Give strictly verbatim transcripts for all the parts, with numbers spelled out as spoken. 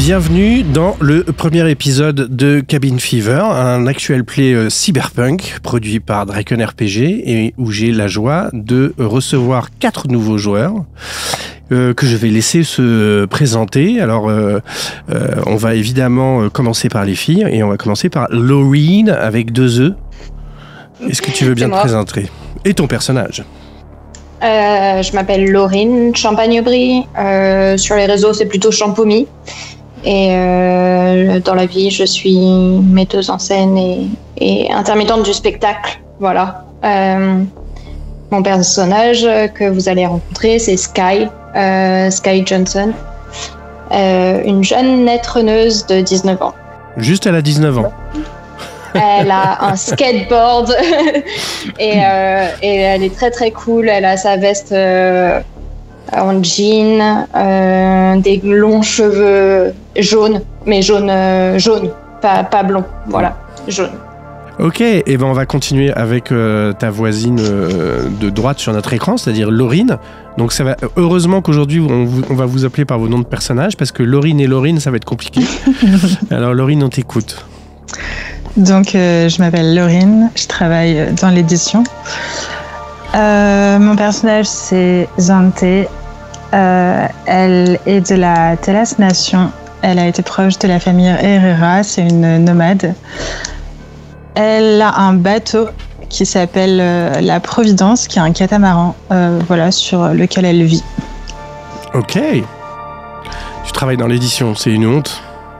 Bienvenue dans le premier épisode de Cabin Fever, un actual play euh, cyberpunk produit par Draken R P G et où j'ai la joie de recevoir quatre nouveaux joueurs euh, que je vais laisser se présenter. Alors, euh, euh, on va évidemment commencer par les filles et on va commencer par Laureen avec deux E. Est-ce que tu veux bien te présenter? Et ton personnage? Euh, je m'appelle Laureen Champagne-Aubry. Euh, sur les réseaux, c'est plutôt Champomy. Et euh, dans la vie, je suis metteuse en scène et, et intermittente du spectacle. Voilà. Euh, mon personnage que vous allez rencontrer, c'est Sky, euh, Sky Johnson, euh, une jeune naîtreneuse de dix-neuf ans. Juste, elle a dix-neuf ans. Elle a un skateboard et, euh, et elle est très très cool. Elle a sa veste euh, en jean, euh, des longs cheveux jaunes, mais jaune, euh, jaune, pas, pas blond. Voilà, jaune. Ok, et ben on va continuer avec euh, ta voisine euh, de droite sur notre écran, c'est-à-dire Laureen. Donc ça va. Heureusement qu'aujourd'hui on, vous, on va vous appeler par vos noms de personnages parce que Laureen et Laureen, ça va être compliqué. Alors Laureen, on t'écoute. Donc, euh, je m'appelle Laureen, je travaille dans l'édition. Euh, mon personnage, c'est Zante. Euh, elle est de la Telas Nation. Elle a été proche de la famille Herrera, c'est une nomade. Elle a un bateau qui s'appelle euh, la Providence, qui est un catamaran, euh, voilà, sur lequel elle vit. Ok. Tu travailles dans l'édition, c'est une honte.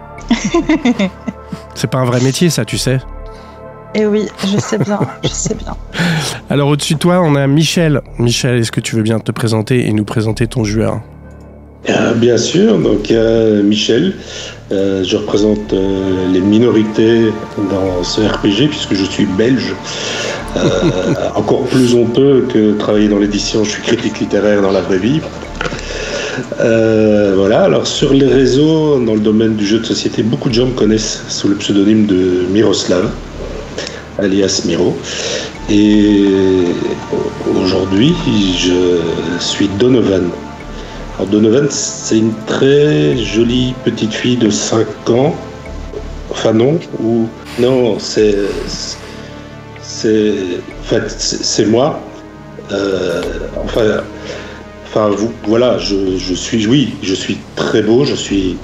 C'est pas un vrai métier, ça, tu sais. Eh oui, je sais bien, je sais bien. Alors, au-dessus de toi, on a Michel. Michel, est-ce que tu veux bien te présenter et nous présenter ton joueur? euh, Bien sûr, donc euh, Michel. Euh, je représente euh, les minorités dans ce R P G, puisque je suis belge. Euh, encore plus honteux que travailler dans l'édition, je suis critique littéraire dans la vraie vie. Euh, voilà, alors sur les réseaux, dans le domaine du jeu de société, beaucoup de gens me connaissent sous le pseudonyme de Miroslav, alias Miro. Et aujourd'hui, je suis Donovan. Alors Donovan, c'est une très jolie petite fille de cinq ans. Enfin non, ou non, c'est c'est en fait c'est, c'est moi. Euh, enfin. Enfin, vous, voilà, je, je suis, oui, je suis très beau, je suis,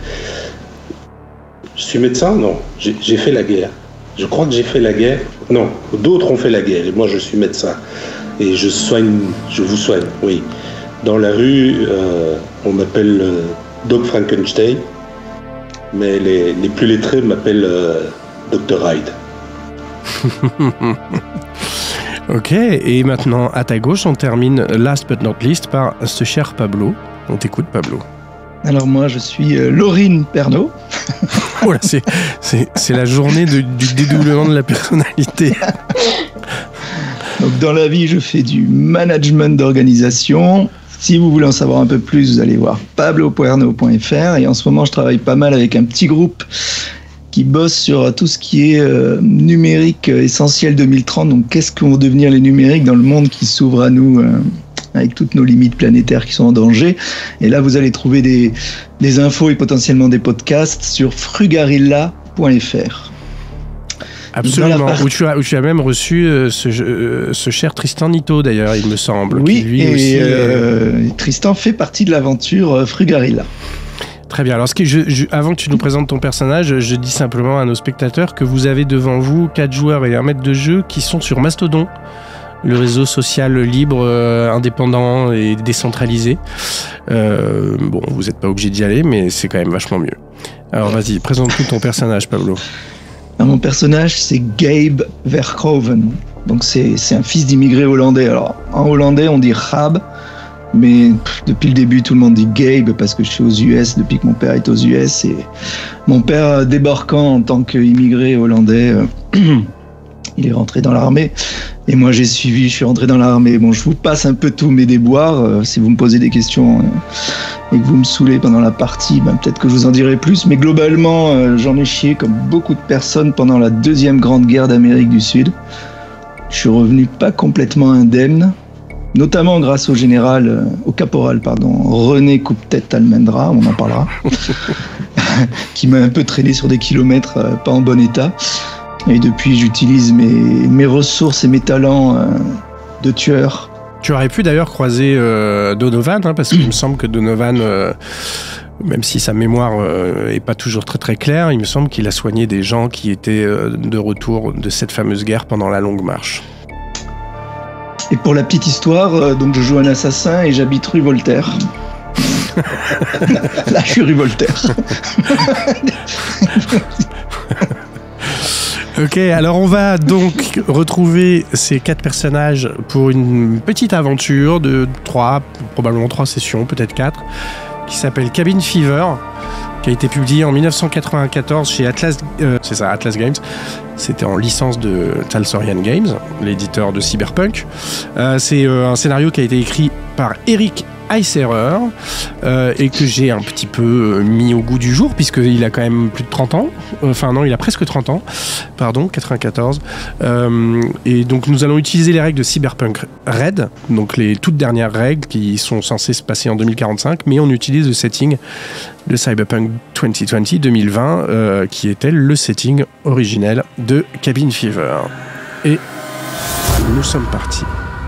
je suis médecin, non, j'ai, j'ai fait la guerre. Je crois que j'ai fait la guerre. Non, d'autres ont fait la guerre et moi je suis médecin et je soigne, je vous soigne, oui. Dans la rue, euh, on m'appelle euh, Doc Frankenstein, mais les, les plus lettrés m'appellent euh, docteur Hyde. Ok, et maintenant, à ta gauche, on termine, last but not least, par ce cher Pablo. On t'écoute, Pablo. Alors moi, je suis euh, Laureen Pernaut. Oh là, c'est, c'est, c'est la journée de, du dédoublement de la personnalité. Donc dans la vie, je fais du management d'organisation. Si vous voulez en savoir un peu plus, vous allez voir pablo puerno point f r. Et en ce moment, je travaille pas mal avec un petit groupe qui bosse sur tout ce qui est euh, numérique euh, essentiel deux mille trente. Donc, qu'est-ce que vont devenir les numériques dans le monde qui s'ouvre à nous euh, avec toutes nos limites planétaires qui sont en danger. Et là, vous allez trouver des, des infos et potentiellement des podcasts sur frugarilla point f r. Absolument, part... où, tu as, où tu as même reçu euh, ce, euh, ce cher Tristan Nito, d'ailleurs, il me semble. Oui, qui, lui et aussi, euh... Euh, Tristan fait partie de l'aventure euh, Frugarilla. Très bien. Alors, ce qui, je, je, avant que tu nous présentes ton personnage, je dis simplement à nos spectateurs que vous avez devant vous quatre joueurs et un maître de jeu qui sont sur Mastodon, le réseau social libre, euh, indépendant et décentralisé. Euh, bon, vous n'êtes pas obligé d'y aller, mais c'est quand même vachement mieux. Alors, vas-y, présente-nous ton personnage, Pablo. Alors, mon personnage, c'est Gabe Verhoeven. Donc, c'est, c'est un fils d'immigrés hollandais. Alors, en hollandais, on dit Rab. Mais pff, depuis le début, tout le monde dit Gabe parce que je suis aux U S depuis que mon père est aux U S. Et mon père débarquant en tant qu'immigré hollandais, euh, il est rentré dans l'armée. Et moi, j'ai suivi, je suis rentré dans l'armée. Bon, je vous passe un peu tous mes déboires. Euh, si vous me posez des questions euh, et que vous me saoulez pendant la partie, ben, peut-être que je vous en dirai plus. Mais globalement, euh, j'en ai chié comme beaucoup de personnes pendant la deuxième grande guerre d'Amérique du Sud. Je suis revenu pas complètement indemne. Notamment grâce au général, euh, au caporal, pardon, René Coupe-Tête Almendra, on en parlera. qui m'a un peu traîné sur des kilomètres euh, pas en bon état. Et depuis, j'utilise mes, mes ressources et mes talents euh, de tueur. Tu aurais pu d'ailleurs croiser euh, Donovan, hein, parce qu'il me semble que Donovan, euh, même si sa mémoire euh, est pas toujours très très claire, il me semble qu'il a soigné des gens qui étaient euh, de retour de cette fameuse guerre pendant la longue marche. Et pour la petite histoire, euh, donc je joue un assassin et j'habite rue Voltaire. Là, je suis rue Voltaire. Ok, alors on va donc retrouver ces quatre personnages pour une petite aventure de trois, probablement trois sessions, peut-être quatre, qui s'appelle Cabin Fever, qui a été publié en dix-neuf cent quatre-vingt-quatorze chez Atlas, euh, c'est ça, Atlas Games. C'était en licence de Talsorian Games, l'éditeur de Cyberpunk. Euh, c'est euh, un scénario qui a été écrit par Eric Heisserer euh, et que j'ai un petit peu euh, mis au goût du jour puisqu'il a quand même plus de trente ans. Enfin non, il a presque trente ans. Pardon, quatre-vingt-quatorze. Euh, et donc nous allons utiliser les règles de Cyberpunk Red, donc les toutes dernières règles qui sont censées se passer en deux mille quarante-cinq, mais on utilise le setting de Cyberpunk deux mille vingt, deux mille vingt euh, qui était le setting originel de Cabin Fever. Et nous sommes partis.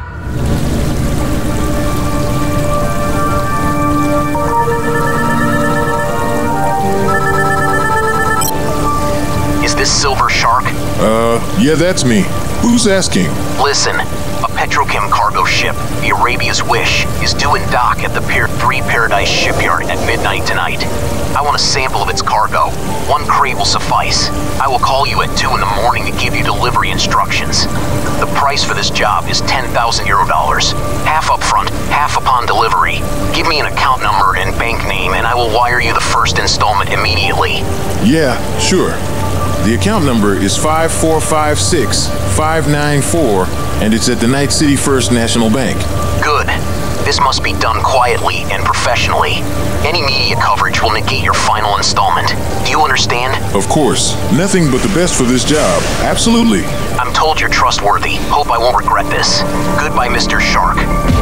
Is this Silver Shark? Uh, yeah, that's me. Who's asking? Listen, a Petrochem cargo ship, the Arabia's Wish, is due in dock at the Pier three Paradise Shipyard at midnight tonight. I want a sample of its cargo. One crate will suffice. I will call you at two in the morning to give you delivery instructions. The price for this job is ten thousand euro dollars. Half up front, half upon delivery. Give me an account number and bank name and I will wire you the first installment immediately. Yeah, sure. The account number is five four five six five nine four, and it's at the Night City First National Bank. Good. This must be done quietly and professionally. Any media coverage will negate your final installment. Do you understand? Of course. Nothing but the best for this job. Absolutely. I'm told you're trustworthy. Hope I won't regret this. Goodbye, Mister Shark.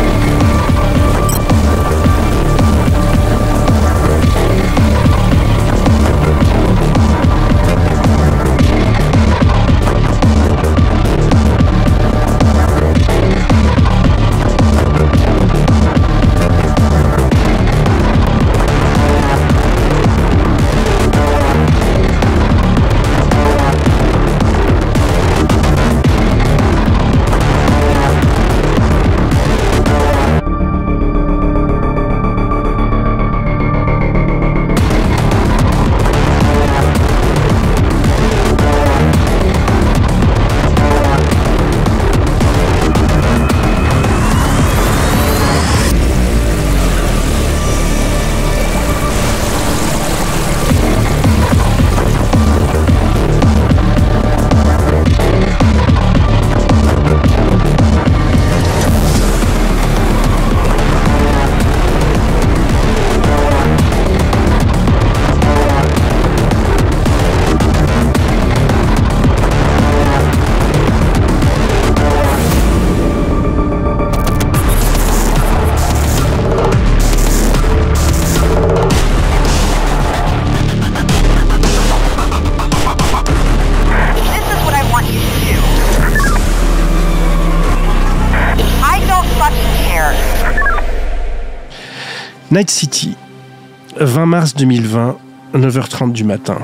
Night City, vingt mars deux mille vingt, neuf heures trente du matin.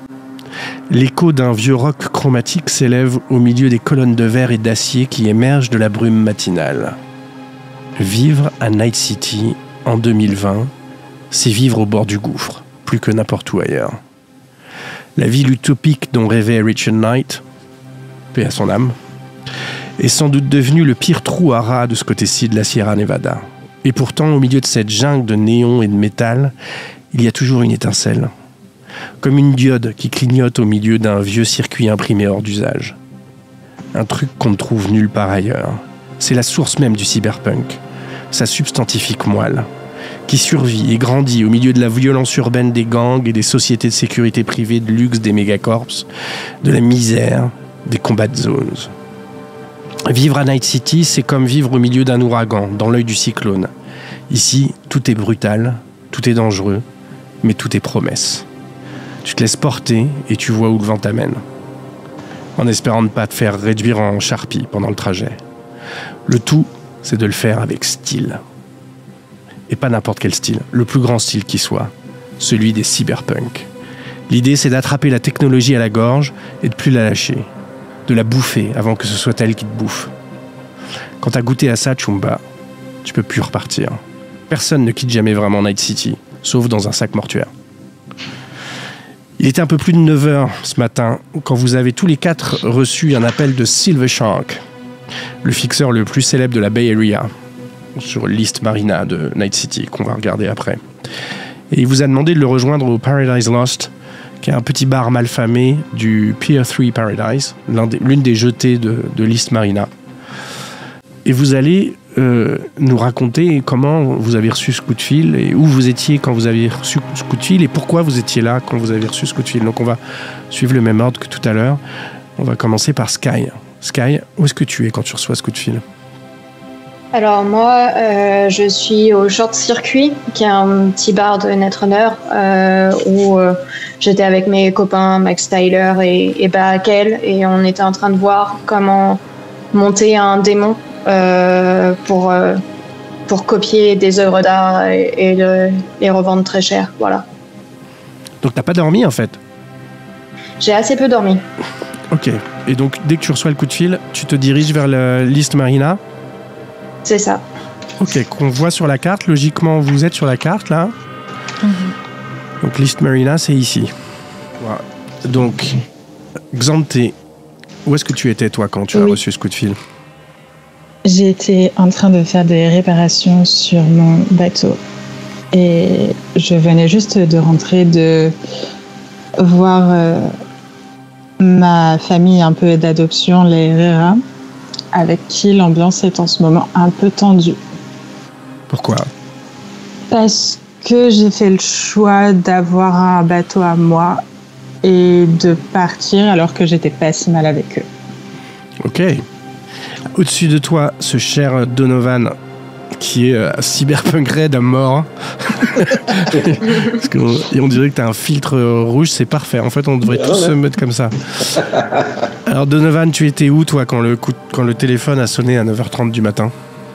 L'écho d'un vieux rock chromatique s'élève au milieu des colonnes de verre et d'acier qui émergent de la brume matinale. Vivre à Night City en deux mille vingt, c'est vivre au bord du gouffre, plus que n'importe où ailleurs. La ville utopique dont rêvait Richard Knight, paix à son âme, est sans doute devenue le pire trou à rats de ce côté-ci de la Sierra Nevada. Et pourtant, au milieu de cette jungle de néon et de métal, il y a toujours une étincelle. Comme une diode qui clignote au milieu d'un vieux circuit imprimé hors d'usage. Un truc qu'on ne trouve nulle part ailleurs. C'est la source même du cyberpunk, sa substantifique moelle, qui survit et grandit au milieu de la violence urbaine des gangs et des sociétés de sécurité privée de luxe des mégacorps, de la misère, des combats de zones. Vivre à Night City, c'est comme vivre au milieu d'un ouragan, dans l'œil du cyclone. Ici, tout est brutal, tout est dangereux, mais tout est promesse. Tu te laisses porter et tu vois où le vent t'amène, en espérant ne pas te faire réduire en charpie pendant le trajet. Le tout, c'est de le faire avec style. Et pas n'importe quel style, le plus grand style qui soit, celui des cyberpunk. L'idée, c'est d'attraper la technologie à la gorge et de plus la lâcher, de la bouffer avant que ce soit elle qui te bouffe. Quand t'as goûté à ça, Chumba, tu peux plus repartir. Personne ne quitte jamais vraiment Night City, sauf dans un sac mortuaire. Il était un peu plus de neuf heures ce matin quand vous avez tous les quatre reçu un appel de Silver Shark, le fixeur le plus célèbre de la Bay Area, sur l'East Marina de Night City, qu'on va regarder après. Et il vous a demandé de le rejoindre au Paradise Lost, qui est un petit bar malfamé du Pier trois Paradise, l'un des, l'une des jetées de, de l'East Marina. Et vous allez euh, nous raconter comment vous avez reçu ce coup de fil et où vous étiez quand vous avez reçu ce coup de fil et pourquoi vous étiez là quand vous avez reçu ce coup de fil. Donc on va suivre le même ordre que tout à l'heure. On va commencer par Sky. Sky, où est-ce que tu es quand tu reçois ce coup de fil ? Alors moi, euh, je suis au Short Circuit, qui est un petit bar de Netrunner, euh, où euh, j'étais avec mes copains Max Tyler et, et Barakel, et on était en train de voir comment monter un démon euh, pour, euh, pour copier des œuvres d'art et, et le, les revendre très cher. Voilà. Donc t'as pas dormi en fait ? J'ai assez peu dormi. Ok. Et donc dès que tu reçois le coup de fil, tu te diriges vers l'East Marina ? C'est ça. Ok, qu'on voit sur la carte. Logiquement, vous êtes sur la carte, là. Mm-hmm. Donc, l'East Marina, c'est ici. Voilà. Donc, Xante, où est-ce que tu étais, toi, quand tu oui. as reçu ce coup de fil ? J'étais en train de faire des réparations sur mon bateau. Et je venais juste de rentrer, de voir euh, ma famille un peu d'adoption, les Herrera, avec qui l'ambiance est en ce moment un peu tendue. Pourquoi ? Parce que j'ai fait le choix d'avoir un bateau à moi et de partir alors que j'étais pas si mal avec eux. Ok. Au-dessus de toi, ce cher Donovan, qui est euh, cyberpunk raid à mort. Parce qu'on on dirait que t'as un filtre rouge, c'est parfait. En fait, on devrait ah, tous ouais. se mettre comme ça. Alors, Donovan, tu étais où, toi, quand le, coup, quand le téléphone a sonné à neuf heures trente du matin ?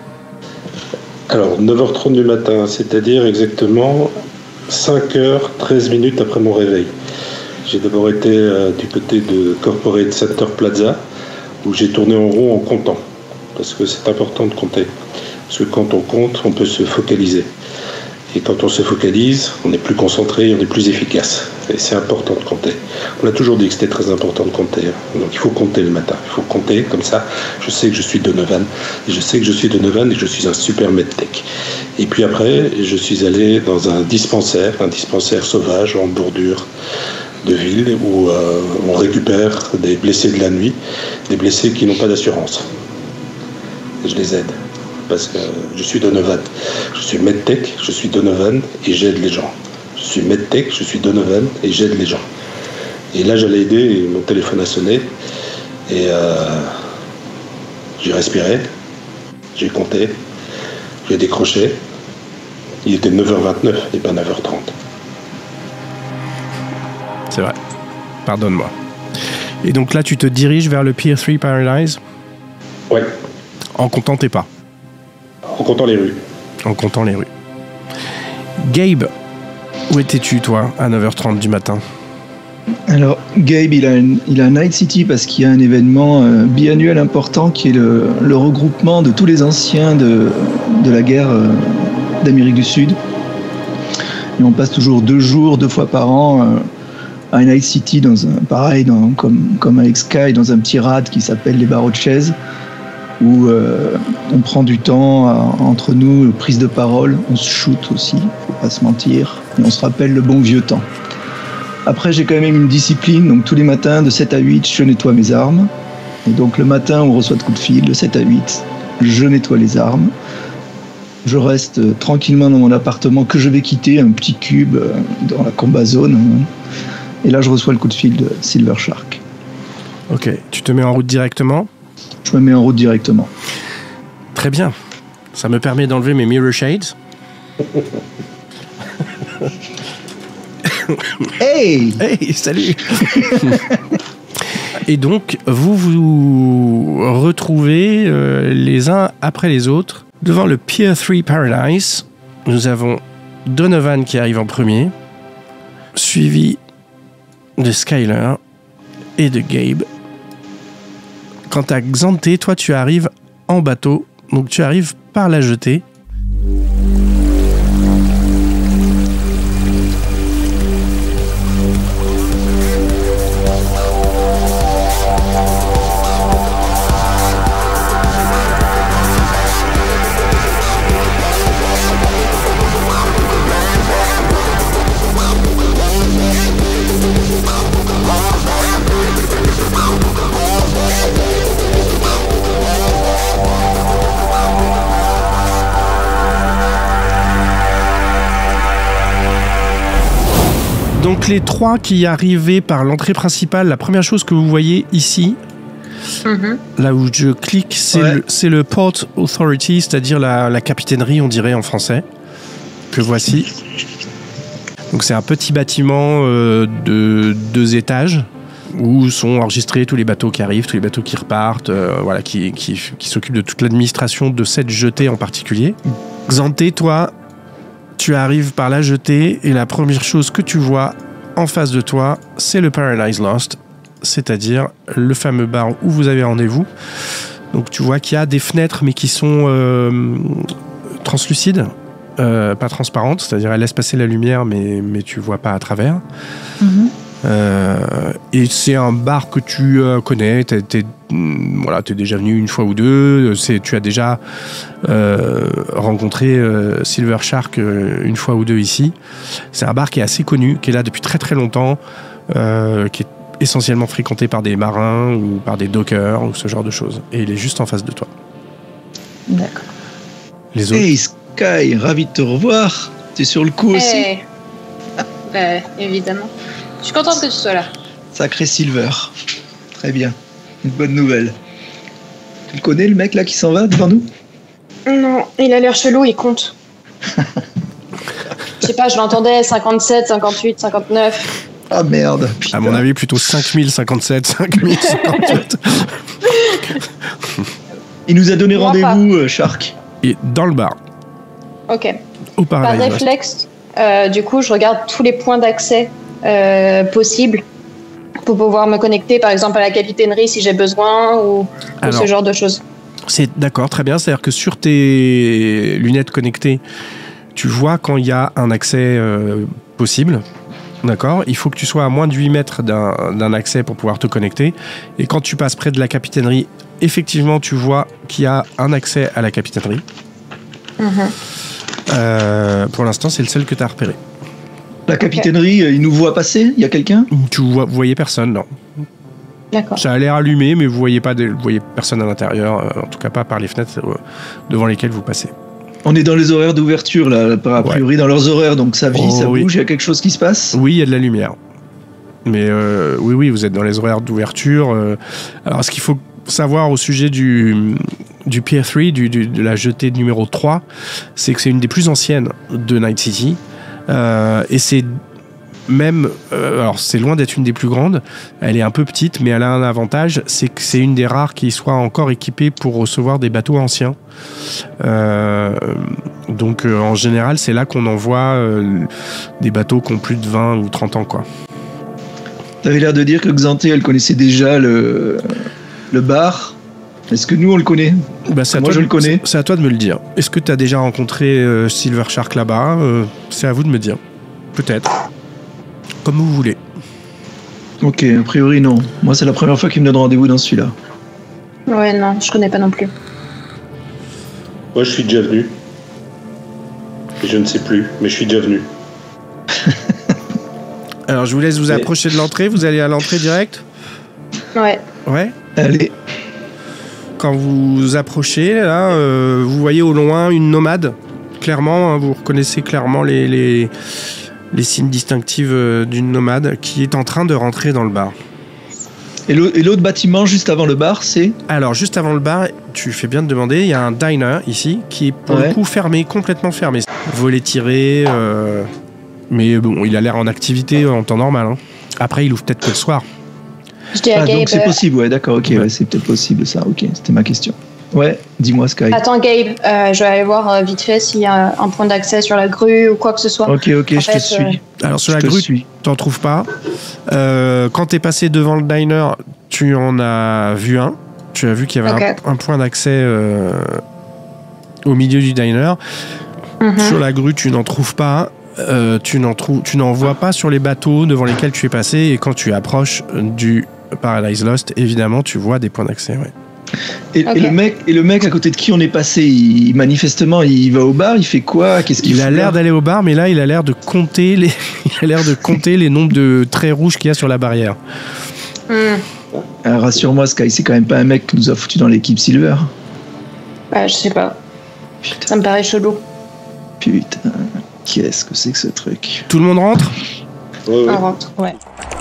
Alors, neuf heures trente du matin, c'est-à-dire exactement cinq heures treize minutes après mon réveil. J'ai d'abord été euh, du côté de Corporate Center Plaza, où j'ai tourné en rond en comptant. Parce que c'est important de compter. Parce que quand on compte, on peut se focaliser. Et quand on se focalise, on est plus concentré, on est plus efficace. Et c'est important de compter. On a toujours dit que c'était très important de compter. Donc il faut compter le matin. Il faut compter, comme ça, je sais que je suis Donovan. Et je sais que je suis Donovan et que je suis un super medtech. Et puis après, je suis allé dans un dispensaire, un dispensaire sauvage en bordure de ville, où euh, on récupère des blessés de la nuit, des blessés qui n'ont pas d'assurance. Et je les aide. Parce que je suis Donovan. Je suis medtech, je suis Donovan et j'aide les gens. Je suis medtech, je suis Donovan et j'aide les gens. Et là, j'allais aider et mon téléphone a sonné. Et euh, j'ai respiré, j'ai compté, j'ai décroché. Il était neuf heures vingt-neuf et pas neuf heures trente. C'est vrai. Pardonne-moi. Et donc là, tu te diriges vers le Pier trois Paradise ? Ouais. En comptant tes pas ? En comptant les rues. En comptant les rues. Gabe, où étais-tu, toi, à neuf heures trente du matin ? Alors, Gabe, il a, une, il a Night City parce qu'il y a un événement euh, biannuel important qui est le, le regroupement de tous les anciens de, de la guerre euh, d'Amérique du Sud. Et on passe toujours deux jours, deux fois par an, euh, à Night City, dans un, pareil, dans, comme, comme avec Sky, dans un petit rad qui s'appelle les barreaux de chaise, où euh, on prend du temps à, entre nous, prise de parole, on se shoot aussi, faut pas se mentir, et on se rappelle le bon vieux temps. Après, j'ai quand même une discipline, donc tous les matins, de sept à huit, je nettoie mes armes. Et donc le matin, on reçoit de coups de fil, de sept à huit, je nettoie les armes. Je reste euh, tranquillement dans mon appartement que je vais quitter, un petit cube euh, dans la combat zone. Hein. Et là, je reçois le coup de fil de Silver Shark. Ok, tu te mets en route directement ? Je me mets en route directement. Très bien. Ça me permet d'enlever mes mirror shades. Hey Hey, salut. Et donc, vous vous retrouvez euh, les uns après les autres devant le Pier trois Paradise. Nous avons Donovan qui arrive en premier, suivi de Skyler et de Gabe. Quant à Xanté, toi tu arrives en bateau, donc tu arrives par la jetée. Donc les trois qui arrivaient par l'entrée principale, la première chose que vous voyez ici, mm-hmm. là où je clique, c'est ouais. le, c'est le Port Authority, c'est-à-dire la, la capitainerie, on dirait en français, que voici. Donc c'est un petit bâtiment euh, de deux étages où sont enregistrés tous les bateaux qui arrivent, tous les bateaux qui repartent, euh, voilà, qui, qui, qui s'occupent de toute l'administration de cette jetée en particulier. Xanté, toi, tu arrives par la jetée et la première chose que tu vois en face de toi, c'est le Paradise Lost, c'est-à-dire le fameux bar où vous avez rendez-vous. Donc tu vois qu'il y a des fenêtres mais qui sont euh, translucides, euh, pas transparentes, c'est-à-dire elles laissent passer la lumière mais, mais tu vois pas à travers. Mm-hmm. Euh, et c'est un bar que tu euh, connais, t'es, t'es, voilà, t'es déjà venu une fois ou deux, c'est, tu as déjà euh, rencontré euh, Silver Shark euh, une fois ou deux ici. C'est un bar qui est assez connu, qui est là depuis très très longtemps, euh, qui est essentiellement fréquenté par des marins ou par des dockers ou ce genre de choses. Et il est juste en face de toi. D'accord. Les autres... Hey Sky, ravi de te revoir. T'es sur le coup hey. aussi euh, Évidemment. Je suis contente que tu sois là. Sacré Silver. Très bien. Une bonne nouvelle. Tu le connais, le mec là qui s'en va devant nous? Non, il a l'air chelou, il compte. Je sais pas, je l'entendais cinquante-sept, cinquante-huit, cinquante-neuf. Ah merde. Putain. À mon avis, plutôt cinq mille cinquante-sept, cinq mille cinquante-huit. Il nous a donné Moi rendez-vous, euh, Shark. Et dans le bar. Ok. Au Paradise. Par réflexe, euh, du coup, je regarde tous les points d'accès euh, possibles pour pouvoir me connecter, par exemple, à la capitainerie si j'ai besoin ou, Alors, ou ce genre de choses. C'est d'accord, très bien. C'est-à-dire que sur tes lunettes connectées, tu vois quand il y a un accès euh, possible. D'accord. Il faut que tu sois à moins de huit mètres d'un, d'un accès pour pouvoir te connecter. Et quand tu passes près de la capitainerie, effectivement, tu vois qu'il y a un accès à la capitainerie. Mmh. Euh, pour l'instant, c'est le seul que tu as repéré. La capitainerie, okay. Il nous voit passer? Il y a quelqu'un? Tu vois, vous voyez personne, non. D'accord. Ça a l'air allumé, mais vous voyez pas, de, vous voyez personne à l'intérieur, euh, en tout cas pas par les fenêtres euh, devant lesquelles vous passez. On est dans les horaires d'ouverture, là, a priori, ouais. Dans leurs horaires, donc ça vit, oh, ça oui. bouge, il y a quelque chose qui se passe? Oui, il y a de la lumière. Mais euh, oui, oui, vous êtes dans les horaires d'ouverture. Euh, alors, ce qu'il faut savoir au sujet du, du Pier trois, du, du, de la jetée numéro trois, c'est que c'est une des plus anciennes de Night City. Euh, et c'est même, euh, alors c'est loin d'être une des plus grandes, elle est un peu petite, mais elle a un avantage, c'est que c'est une des rares qui soit encore équipée pour recevoir des bateaux anciens. Euh, donc euh, en général, c'est là qu'on envoie euh, des bateaux qui ont plus de vingt ou trente ans, quoi. T'avais l'air de dire que Xanté, elle connaissait déjà le, le bar. Est-ce que nous, on le connaît? Bah, c'est Moi, je de, le connais. C'est à toi de me le dire. Est-ce que tu as déjà rencontré euh, Silver Shark là-bas? euh, C'est à vous de me dire. Peut-être. Comme vous voulez. Ok, a priori, non. Moi, c'est la première fois qu'il me donne rendez-vous dans celui-là. Ouais, non, je connais pas non plus. Moi, je suis déjà venu. Et je ne sais plus, mais je suis déjà venu. Alors, je vous laisse vous Mais... approcher de l'entrée. Vous allez à l'entrée direct? Ouais. Ouais. Allez. Quand vous approchez, là, euh, vous voyez au loin une nomade. Clairement, hein, vous reconnaissez clairement les, les, les signes distinctifs d'une nomade qui est en train de rentrer dans le bar. Et l'autre bâtiment juste avant le bar, c'est? Alors, juste avant le bar, tu fais bien de demander, il y a un diner ici qui est pour ouais. le coup fermé, complètement fermé. Volet tiré, euh, Mais bon, il a l'air en activité en temps normal. Hein. Après, il ouvre peut-être que le soir. Je dis à Ah, Gabe. donc c'est euh, possible, ouais, d'accord, ok, Ouais. ouais, c'est peut-être possible ça, ok, c'était ma question. Ouais, dis-moi Sky. Attends, Gabe, euh, je vais aller voir euh, vite fait s'il y a un point d'accès sur la grue ou quoi que ce soit. Ok, ok, En je fait, te suis. euh, Alors sur Je la te grue, suis. t'en trouves pas. Euh, quand t'es passé devant le diner, tu en as vu un. Tu as vu qu'il y avait Ok. un, un point d'accès euh, au milieu du diner. mhm. Sur la grue, tu n'en trouves pas. Euh, tu n'en trouves, tu n'en vois pas sur les bateaux devant lesquels tu es passé. Et quand tu approches du Paradise Lost, évidemment, tu vois des points d'accès. Ouais. Et, Ok. et le mec, et le mec à côté de qui on est passé, il, manifestement, il va au bar, il fait quoi? Qu'est-ce qu'il Il fout a là l'air d'aller au bar, mais là, il a l'air de compter les, il a l'air de compter les nombres de traits rouges qu'il y a sur la barrière. Hmm. Ah, rassure-moi, Sky, c'est quand même pas un mec qui nous a foutu dans l'équipe Silver. Bah, je sais pas. Putain, Ça me paraît chelou. putain, qu'est-ce que c'est que ce truc? Tout le monde rentre? Ouais, ouais. On rentre. Ouais.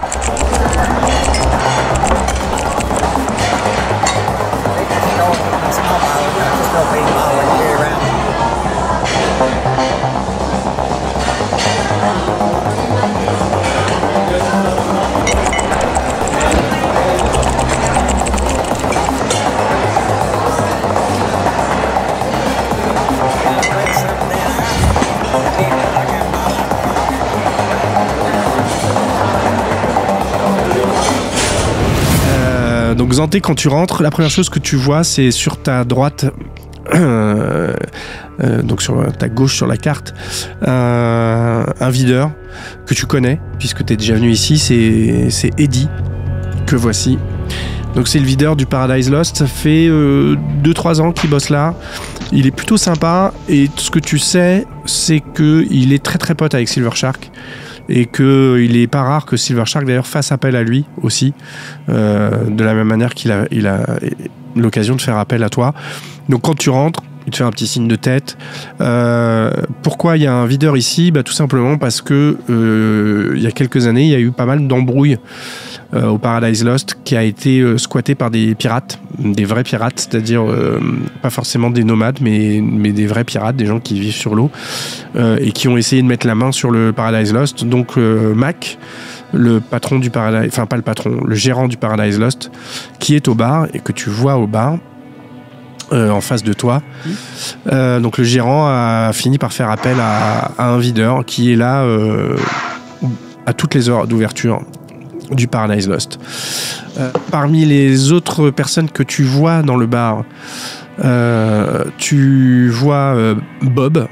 Euh, donc Zanté, quand tu rentres, la première chose que tu vois, c'est sur ta droite, euh, euh, donc sur ta gauche sur la carte, euh, un videur que tu connais, puisque tu es déjà venu ici, c'est, c'est Eddie, que voici. Donc c'est le videur du Paradise Lost, ça fait euh, deux trois ans qu'il bosse là, il est plutôt sympa, et ce que tu sais, c'est qu'il est très très pote avec Silver Shark, et qu'il n'est pas rare que Silver Shark d'ailleurs fasse appel à lui aussi, euh, de la même manière qu'il a, il a l'occasion de faire appel à toi. Donc quand tu rentres, il te fait un petit signe de tête. Euh, pourquoi il y a un videur ici? Bah, tout simplement parce que euh, il y a quelques années, il y a eu pas mal d'embrouilles euh, au Paradise Lost qui a été euh, squatté par des pirates, des vrais pirates, c'est-à-dire euh, pas forcément des nomades, mais, mais des vrais pirates, des gens qui vivent sur l'eau euh, et qui ont essayé de mettre la main sur le Paradise Lost. Donc euh, Mac, le patron du Paradise, enfin pas le patron, le gérant du Paradise Lost, qui est au bar et que tu vois au bar, Euh, en face de toi. Euh, donc le gérant a fini par faire appel à, à un videur qui est là euh, à toutes les heures d'ouverture du Paradise Lost. Euh, parmi les autres personnes que tu vois dans le bar, euh, tu vois euh, Bob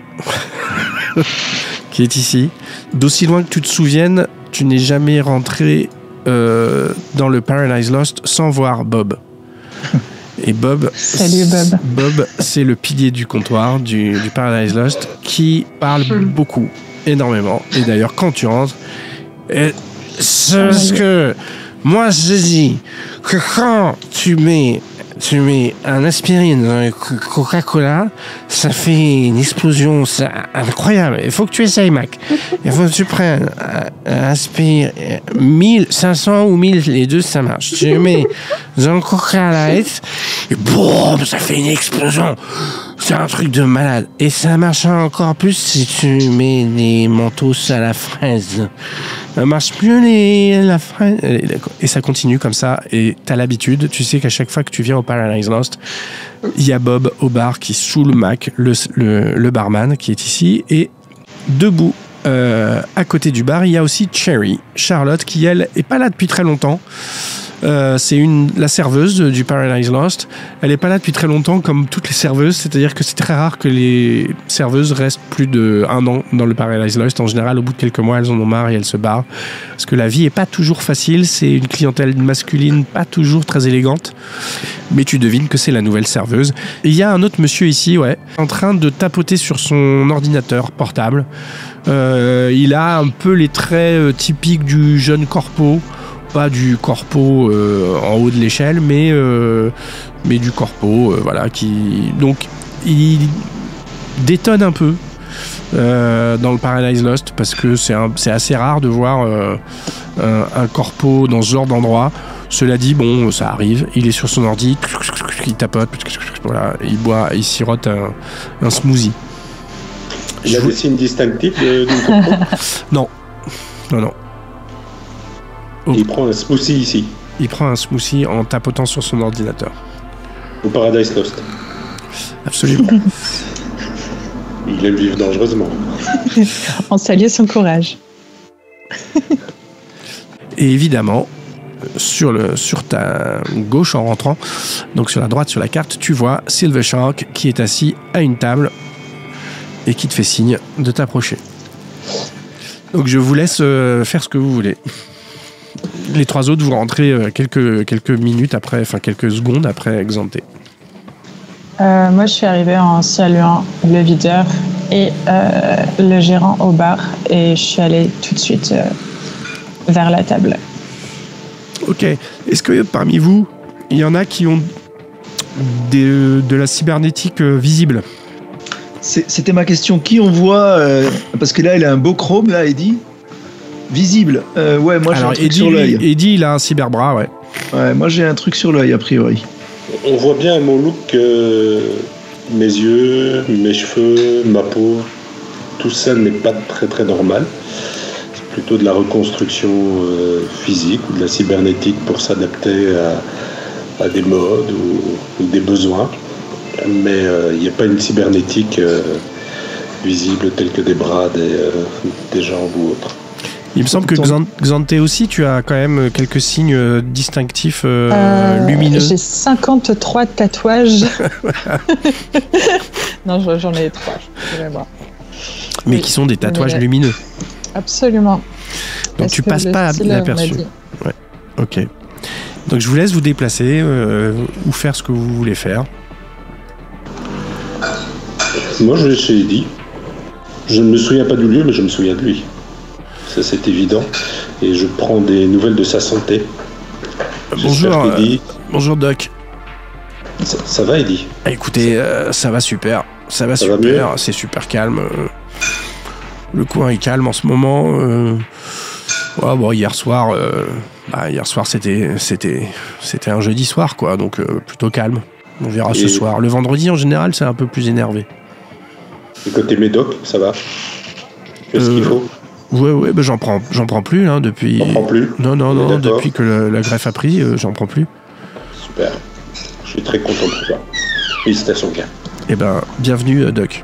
qui est ici. D'aussi loin que tu te souviennes, tu n'es jamais rentré euh, dans le Paradise Lost sans voir Bob. Et Bob, Salut, Bob. Bob, c'est le pilier du comptoir du, du Paradise Lost qui parle beaucoup, énormément. Et d'ailleurs, quand tu rentres, et c'est parce que moi je dis que quand tu mets, tu mets un aspirine dans le Coca-Cola, ça fait une explosion, c'est incroyable. Il faut que tu essayes, Mac. Il faut que tu prennes un aspirine, mille cinq cents ou mille, les deux ça marche. Tu le mets dans le Coca Light et boum, ça fait une explosion. C'est un truc de malade. Et ça marche encore plus si tu mets des mentos à la fraise. Ça marche mieux les, la fraise. Et ça continue comme ça. Et t'as l'habitude. Tu sais qu'à chaque fois que tu viens au Paradise Lost, il y a Bob au bar qui saoule Mac, le, le, le barman qui est ici. Et debout, euh, à côté du bar, il y a aussi Cherry, Charlotte, qui elle est pas là depuis très longtemps. Euh, c'est une, la serveuse du Paradise Lost. Elle est pas là depuis très longtemps comme toutes les serveuses, c'est-à-dire que c'est très rare que les serveuses restent plus d'un an dans le Paradise Lost. En général, au bout de quelques mois, elles en ont marre et elles se barrent. Parce que la vie est pas toujours facile, c'est une clientèle masculine pas toujours très élégante. Mais tu devines que c'est la nouvelle serveuse. Et il y a un autre monsieur ici, ouais, en train de tapoter sur son ordinateur portable. Euh, il a un peu les traits euh, typiques du jeune corpo. Pas du corpo euh, en haut de l'échelle, mais, euh, mais du corpo, euh, voilà, qui... Donc, il détonne un peu euh, dans le Paradise Lost, parce que c'est, un, c'est assez rare de voir euh, un, un corpo dans ce genre d'endroit. Cela dit, bon, ça arrive, il est sur son ordi, il tapote, voilà, il boit, il sirote un, un smoothie. Il y a Je- des signes distinctifs de- d'une comprend. Non. Non, non. Oh. Il prend un smoothie ici, Il prend un smoothie en tapotant sur son ordinateur. au Paradise Lost. Absolument. Il aime vivre dangereusement. On salue son courage. Et évidemment, sur, le, sur ta gauche en rentrant, donc sur la droite sur la carte, tu vois Silver Shark qui est assis à une table et qui te fait signe de t'approcher. Donc je vous laisse euh, faire ce que vous voulez. Les trois autres, vous rentrez euh, quelques, quelques minutes après, enfin quelques secondes après Xanté. Euh, moi, je suis arrivée en saluant le videur et euh, le gérant au bar et je suis allée tout de suite euh, vers la table. Ok. Est-ce que parmi vous, il y en a qui ont des, de la cybernétique euh, visible? C'est- C'était ma question. Qui on voit euh, parce que là, il a un beau chrome, là, Eddie. Visible. Euh, ouais, moi j'ai un Alors, truc Eddie, sur l'œil. lui- Eddie, il a un cyberbras, ouais. Ouais, moi j'ai un truc sur l'œil, a priori. On voit bien à mon look que mes yeux, mes cheveux, ma peau, tout ça n'est pas très très normal. C'est plutôt de la reconstruction euh, physique ou de la cybernétique pour s'adapter à, à des modes ou, ou des besoins. Mais euh, il n'y a pas une cybernétique euh, visible telle que des bras, des, euh, des jambes ou autres. Il me semble que Xan- Xanté aussi, tu as quand même quelques signes euh, distinctifs euh, Euh, lumineux. J'ai cinquante-trois tatouages. non, je- j'en ai trois. Je vais voir. Mais oui, qui sont des tatouages mais- lumineux. Absolument. Donc Parce tu que passes le pas style inaperçu. m'a dit. Ok. Donc je vous laisse vous déplacer euh, ou faire ce que vous voulez faire. Moi, je vais chez Eddie. Je ne me souviens pas du lieu, mais je me souviens de lui. Ça, c'est évident. Et je prends des nouvelles de sa santé. J'espère Bonjour, qu'Eddie- Bonjour Doc. Ça, ça va, Eddie? Ah, écoutez, euh, ça va super. Ça va Ça va super. C'est super calme. euh. Le coin est calme en ce moment. euh. Ouais, bon, hier soir, euh, bah, hier soir c'était, c'était, c'était un jeudi soir, quoi. Donc euh, plutôt calme. On verra ce Et- soir. Le vendredi, en général, c'est un peu plus énervé. Et côté médoc, ça va? Qu'est-ce Euh, qu'il faut? Ouais, ouais, bah, j'en prends, j'en prends plus, hein, depuis. T'en prends plus? Non, non, On est non, d'accord. depuis que le- la greffe a pris, euh, j'en prends plus. Super. Je suis très content pour ça. Félicitations, gars. Eh ben, bienvenue, euh, Doc.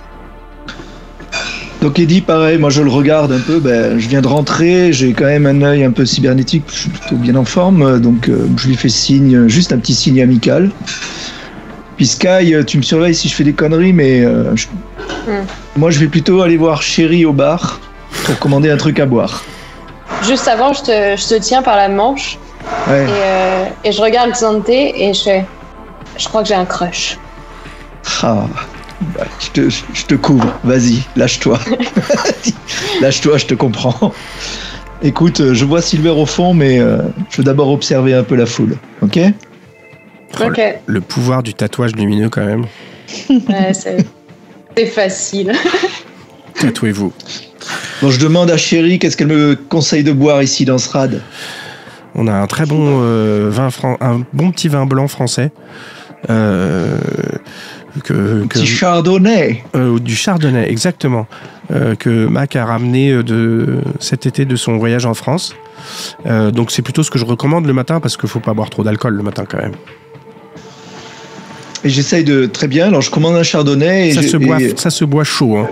Donc Eddie, pareil, moi je le regarde un peu, ben, je viens de rentrer, j'ai quand même un œil un peu cybernétique, je suis plutôt bien en forme, euh, donc euh, je lui fais signe, juste un petit signe amical. Puis Sky, euh, tu me surveilles si je fais des conneries, mais euh, je- Hmm. moi je vais plutôt aller voir Chéri au bar pour commander un truc à boire. Juste avant, je te, je te tiens par la manche Ouais. et, euh, et je regarde Xanté et je fais. Je crois que j'ai un crush. Ah, bah, je, te, je te couvre, vas-y, lâche-toi. Lâche-toi, je te comprends. Écoute, euh, je vois Silver au fond, mais euh, je veux d'abord observer un peu la foule, ok? Oh, Ok. le, le pouvoir du tatouage lumineux, quand même. Ouais, c'est c'est facile. Tatouez-vous. Bon, je demande à Chéri qu'est-ce qu'elle me conseille de boire ici dans ce rad. On a un très bon euh, vin, fran- un bon petit vin blanc français. Euh, que, que- Petit chardonnay. euh, du chardonnay, exactement. Euh, que Mac a ramené euh, de, cet été de son voyage en France. Euh, donc c'est plutôt ce que je recommande le matin parce qu'il faut pas boire trop d'alcool le matin quand même. Et j'essaye de... Très bien, alors je commande un chardonnay et... Ça je- se, boit, et- ça se boit chaud. Hein.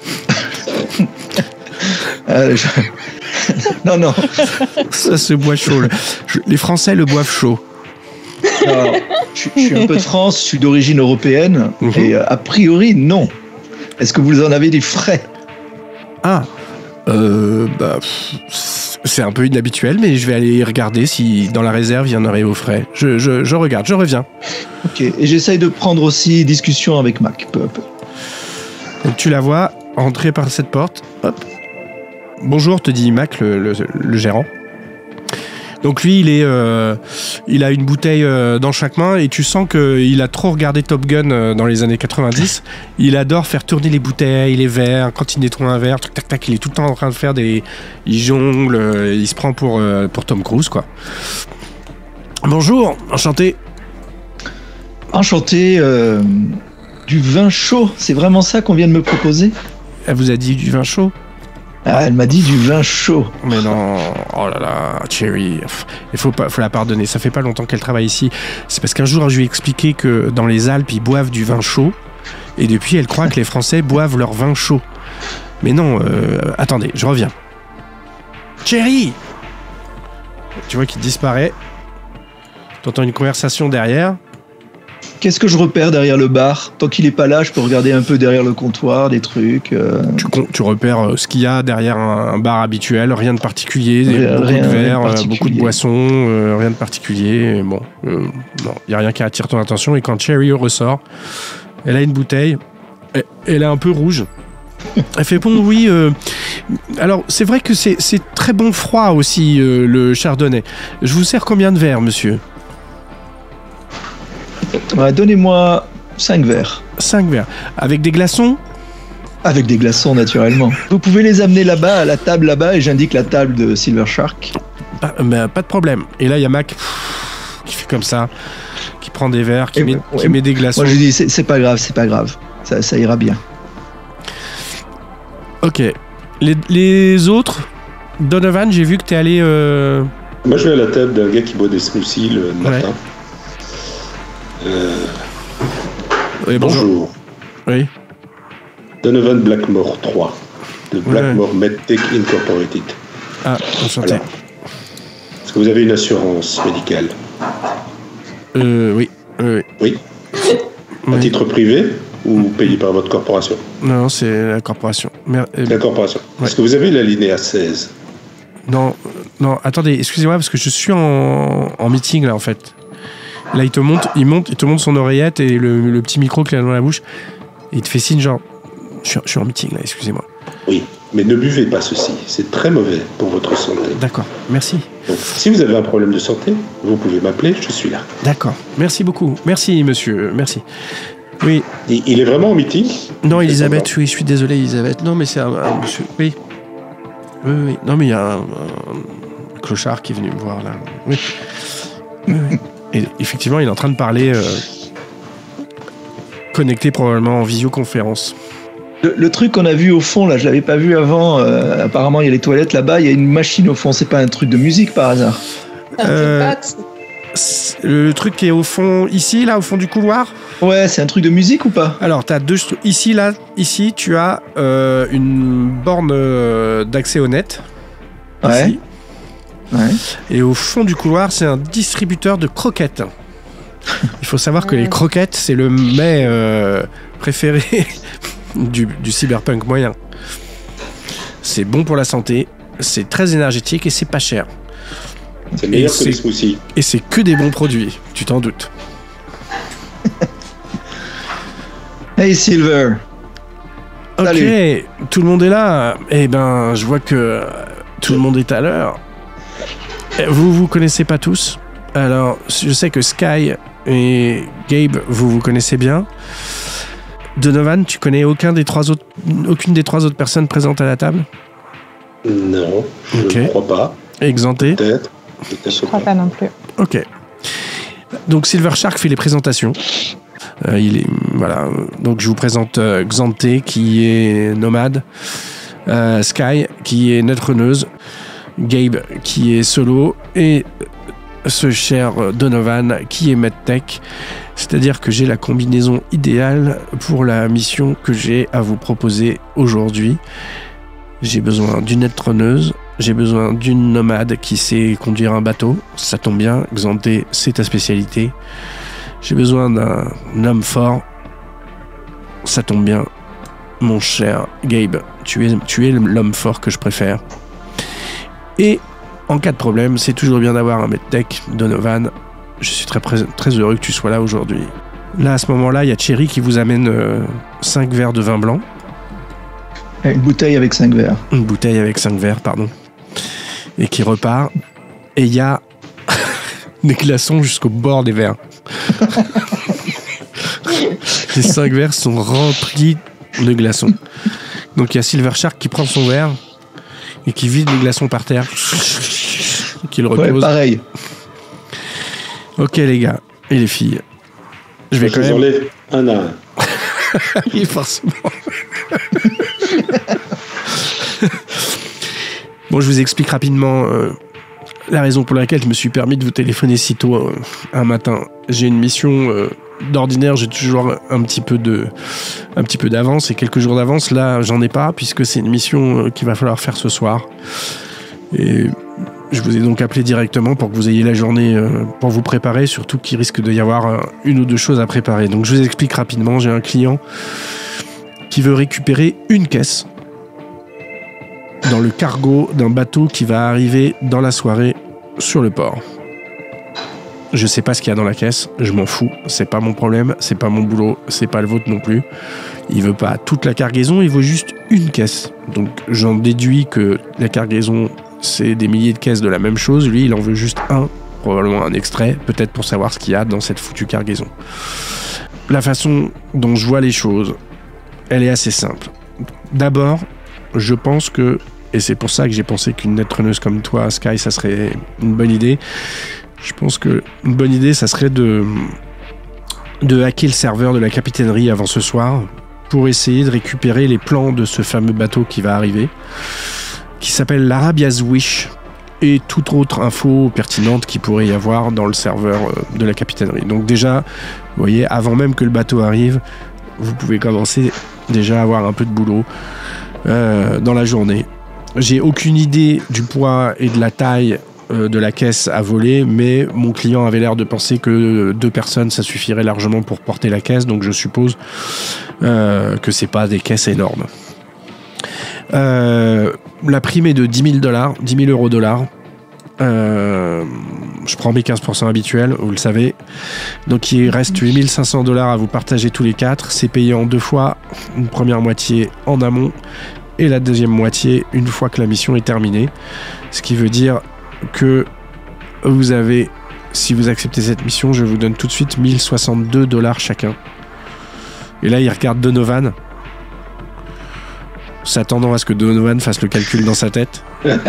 Euh, je- non, non. Ça se boit chaud. Le- je- les Français le boivent chaud. Alors, je, je suis un peu de France, je suis d'origine européenne. Mhm. Et euh, a priori, non. Est-ce que vous en avez des frais? Ah, euh, bah, pff, c'est un peu inhabituel, mais je vais aller regarder si dans la réserve il y en aurait au frais. Je, je, je regarde, je reviens. Ok, et j'essaye de prendre aussi discussion avec Mac, peu à peu. Donc tu la vois entrer par cette porte. Hop. Bonjour, te dit Mac, le, le- le gérant. Donc lui, il est, euh, il a une bouteille euh, dans chaque main et tu sens qu'il a trop regardé Top Gun euh, dans les années quatre-vingt-dix. Il adore faire tourner les bouteilles, les verres. Quand il nettoie un verre, tac tac tac, il est tout le temps en train de faire des, il jongle, euh, il se prend pour euh, pour Tom Cruise quoi. Bonjour, enchanté. Enchanté, euh, du vin chaud, c'est vraiment ça qu'on vient de me proposer? Elle vous a dit du vin chaud? Ah, elle m'a dit du vin chaud. Mais non, oh là là, Cherry, il faut, pas, faut la pardonner, ça fait pas longtemps qu'elle travaille ici. C'est parce qu'un jour, je lui ai expliqué que dans les Alpes, ils boivent du vin chaud, et depuis, elle croit que les Français boivent leur vin chaud. Mais non, euh, attendez, je reviens. Cherry! Tu vois qu'il disparaît. T'entends une conversation derrière. Qu'est-ce que je repère derrière le bar? Tant qu'il est pas là, je peux regarder un peu derrière le comptoir, des trucs. Euh... Tu, tu repères ce qu'il y a derrière un, un bar habituel, rien de particulier, Rien- beaucoup rien de de verres, particulier. beaucoup de boissons, euh, rien de particulier. Bon, euh, non, il y a rien qui attire ton attention. Et quand Cherry ressort, elle a une bouteille, elle, elle est un peu rouge. Elle fait bon, oui. Euh, alors, c'est vrai que c'est c'est très bon froid aussi, euh, le chardonnay. Je vous sers combien de verres, monsieur? Ouais, donnez-moi cinq verres. Cinq verres. Avec des glaçons? Avec des glaçons, naturellement. Vous pouvez les amener là-bas, à la table là-bas, et j'indique la table de Silver Shark. Pas, mais pas de problème. Et là, il y a Mac pff, qui fait comme ça, qui prend des verres, qui, Et met, ouais, qui met des glaçons. Moi, je dis, c'est c'est pas grave, c'est pas grave. Ça, ça ira bien. Ok. Les, les autres, Donovan, j'ai vu que t'es allé. Euh... Moi, je vais à la table d'un gars qui boit des smoothies le matin. Euh, Oui, bonjour. bonjour. Oui. Donovan Blackmore trois, de Blackmore MedTech Incorporated. Ah, enchanté. Alors, est-ce que vous avez une assurance médicale? Euh, oui. Oui. Oui. À Oui. titre privé ou payé par votre corporation? Non, non, c'est la corporation. Mais, euh, La corporation. Ouais. Est-ce que vous avez l'alinéa seize? non, non, attendez, excusez-moi parce que je suis en, en meeting là en fait. Là, il te monte, il monte, il te monte son oreillette et le, le petit micro qu'il a dans la bouche. Et il te fait signe genre, je suis, je suis en meeting là, excusez-moi. Oui, mais ne buvez pas ceci. C'est très mauvais pour votre santé. D'accord, merci. Donc, si vous avez un problème de santé, vous pouvez m'appeler, je suis là. D'accord, merci beaucoup. Merci monsieur, merci. Oui, Il, il est vraiment en meeting? non Elisabeth, oui, je suis désolé Elisabeth. Non mais c'est un, un monsieur, oui. Oui, oui, non mais il y a un, un clochard qui est venu me voir là. Oui. Oui, oui. Et effectivement, il est en train de parler euh, connecté probablement en visioconférence. Le, le truc qu'on a vu au fond, là, je l'avais pas vu avant. euh, apparemment, il y a les toilettes là-bas. Il y a une machine au fond. C'est pas un truc de musique par hasard? Euh, c'est- Le truc qui est au fond, ici, là, au fond du couloir. Ouais, c'est un truc de musique ou pas? Alors, tu as deux. stru- Ici, là, ici, tu as euh, une borne euh, d'accès au net. Ouais. Ici. Ouais. Et au fond du couloir, c'est un distributeur de croquettes. Il faut savoir que les croquettes, c'est le mets euh, préféré du, du cyberpunk moyen. C'est bon pour la santé, c'est très énergétique et c'est pas cher. C'est meilleur Et que les c'est- smoothies. Et c'est que des bons produits, tu t'en doutes. Hey Silver. Ok, Salut. tout le monde est là. Eh ben, je vois que tout le monde est à l'heure. Vous vous connaissez pas tous. Alors, je sais que Sky et Gabe, vous vous connaissez bien. Donovan, tu connais aucun des trois autres, aucune des trois autres personnes présentes à la table? Non, je Ok. ne crois pas. Exempté. Peut-être. Peut-être Je crois pas non plus. Ok. Donc Silver Shark fait les présentations. Euh, il est voilà. Donc je vous présente euh, Xanté qui est nomade, euh, Sky qui est netruneuse, Gabe qui est solo et ce cher Donovan qui est medtech. C'est-à-dire que j'ai la combinaison idéale pour la mission que j'ai à vous proposer aujourd'hui. J'ai besoin d'une netruneuse, j'ai besoin d'une nomade qui sait conduire un bateau. Ça tombe bien, Xanté, c'est ta spécialité. J'ai besoin d'un homme fort. Ça tombe bien, mon cher Gabe. Tu es, tu es l'homme fort que je préfère. Et en cas de problème, c'est toujours bien d'avoir un medtech, Donovan. Je suis très, très heureux que tu sois là aujourd'hui. Là, à ce moment-là, il y a Cherry qui vous amène euh, cinq verres de vin blanc. Une bouteille avec cinq verres. Une bouteille avec cinq verres, pardon. Et qui repart. Et il y a des glaçons jusqu'au bord des verres. Les cinq verres sont remplis de glaçons. Donc il y a Silver Shark qui prend son verre et qui vide les glaçons par terre. Qui le repose. Ouais, pareil. Ok les gars et les filles. Je vais Je quand vous même... enlève un à un. Oui, forcément. Bon, je vous explique rapidement euh, la raison pour laquelle je me suis permis de vous téléphoner si tôt euh, un matin. J'ai une mission euh, d'ordinaire, j'ai toujours un petit peu de, un petit peu d'avance et quelques jours d'avance. Là, j'en ai pas puisque c'est une mission euh, qu'il va falloir faire ce soir. Et je vous ai donc appelé directement pour que vous ayez la journée euh, pour vous préparer, surtout qu'il risque de y avoir euh, une ou deux choses à préparer. Donc je vous explique rapidement, j'ai un client qui veut récupérer une caisse dans le cargo d'un bateau qui va arriver dans la soirée sur le port. Je sais pas ce qu'il y a dans la caisse, je m'en fous, c'est pas mon problème, c'est pas mon boulot, c'est pas le vôtre non plus. Il veut pas toute la cargaison, il veut juste une caisse. Donc j'en déduis que la cargaison, c'est des milliers de caisses de la même chose. Lui, il en veut juste un, probablement un extrait, peut-être pour savoir ce qu'il y a dans cette foutue cargaison. La façon dont je vois les choses, elle est assez simple. D'abord, je pense que, et c'est pour ça que j'ai pensé qu'une netrunneuse comme toi, Sky, ça serait une bonne idée. Je pense que une bonne idée, ça serait de, de hacker le serveur de la capitainerie avant ce soir pour essayer de récupérer les plans de ce fameux bateau qui va arriver, qui s'appelle l'Arabia's Wish, et toute autre info pertinente qu'il pourrait y avoir dans le serveur de la capitainerie. Donc déjà, vous voyez, avant même que le bateau arrive, vous pouvez commencer déjà à avoir un peu de boulot euh, dans la journée. J'ai aucune idée du poids et de la taille euh, de la caisse à voler, mais mon client avait l'air de penser que deux personnes, ça suffirait largement pour porter la caisse, donc je suppose euh, que c'est pas des caisses énormes. Euh, la prime est de dix mille dollars, dix mille euros dollars. Euh, je prends mes quinze pour cent habituels, vous le savez. Donc il reste huit mille cinq cents dollars à vous partager tous les quatre. C'est payé en deux fois, une première moitié en amont et la deuxième moitié une fois que la mission est terminée. Ce qui veut dire que vous avez, si vous acceptez cette mission, je vous donne tout de suite mille soixante-deux dollars chacun. Et là il regarde Donovan, s'attendant à ce que Donovan fasse le calcul dans sa tête.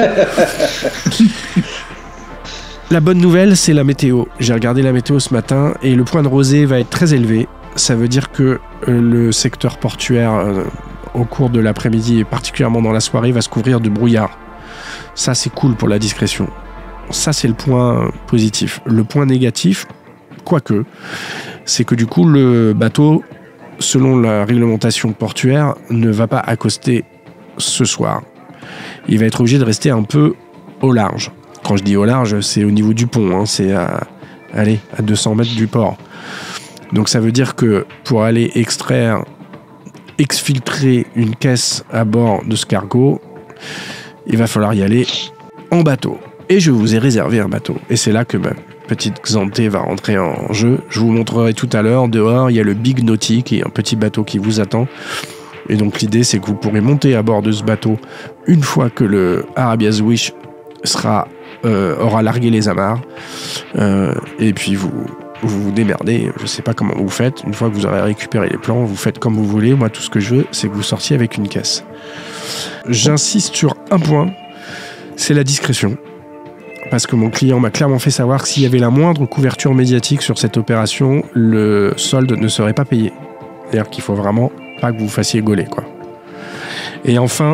La bonne nouvelle, c'est la météo. J'ai regardé la météo ce matin et le point de rosée va être très élevé. Ça veut dire que le secteur portuaire, euh, au cours de l'après-midi et particulièrement dans la soirée, va se couvrir de brouillard. Ça, c'est cool pour la discrétion. Ça, c'est le point positif. Le point négatif, quoique, c'est que du coup, le bateau, selon la réglementation portuaire, ne va pas accoster ce soir. Il va être obligé de rester un peu au large. Quand je dis au large, c'est au niveau du pont, hein, c'est à, allez, à deux cents mètres du port. Donc ça veut dire que pour aller extraire, exfiltrer une caisse à bord de ce cargo, il va falloir y aller en bateau. Et je vous ai réservé un bateau. Et c'est là que ma petite Xanté va rentrer en jeu. Je vous montrerai tout à l'heure, dehors, il y a le Big Naughty, qui est un petit bateau qui vous attend. Et donc l'idée, c'est que vous pourrez monter à bord de ce bateau une fois que le Arabia's Wish sera, euh, aura largué les amarres. Euh, et puis vous, vous vous démerdez. Je ne sais pas comment vous faites. Une fois que vous aurez récupéré les plans, vous faites comme vous voulez. Moi, tout ce que je veux, c'est que vous sortiez avec une caisse. J'insiste sur un point, c'est la discrétion. Parce que mon client m'a clairement fait savoir que s'il y avait la moindre couverture médiatique sur cette opération, le solde ne serait pas payé. C'est-à-dire qu'il faut vraiment pas que vous fassiez gauler, quoi. Et enfin,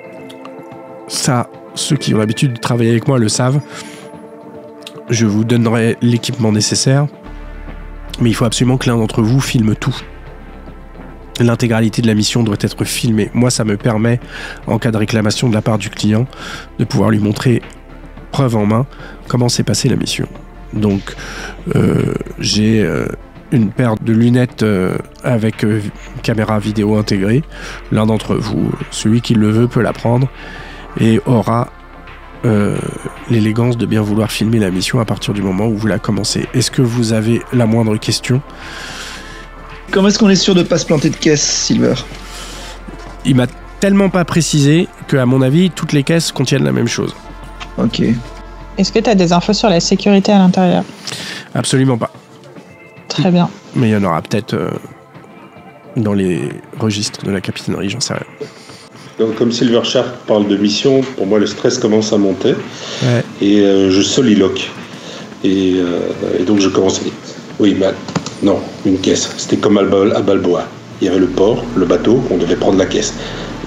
ça, ceux qui ont l'habitude de travailler avec moi le savent, je vous donnerai l'équipement nécessaire, mais il faut absolument que l'un d'entre vous filme tout. L'intégralité de la mission doit être filmée. Moi, ça me permet, en cas de réclamation de la part du client, de pouvoir lui montrer, preuve en main, comment s'est passée la mission. Donc, euh, j'ai euh, une paire de lunettes euh, avec euh, caméra vidéo intégrée. L'un d'entre vous, celui qui le veut, peut la prendre et aura euh, l'élégance de bien vouloir filmer la mission à partir du moment où vous la commencez. Est-ce que vous avez la moindre question ? Comment est-ce qu'on est sûr de ne pas se planter de caisse, Silver ? Il m'a tellement pas précisé que, à mon avis, toutes les caisses contiennent la même chose. Ok. Est-ce que tu as des infos sur la sécurité à l'intérieur ? Absolument pas. Très bien. Mais il y en aura peut-être euh, dans les registres de la capitainerie, j'en sais rien. Donc, comme Silver Shark parle de mission, pour moi le stress commence à monter. Ouais. Et euh, je soliloque. Et, euh, et donc je commence à dire oui, mais non, une caisse. C'était comme à Balboa. Il y avait le port, le bateau, on devait prendre la caisse.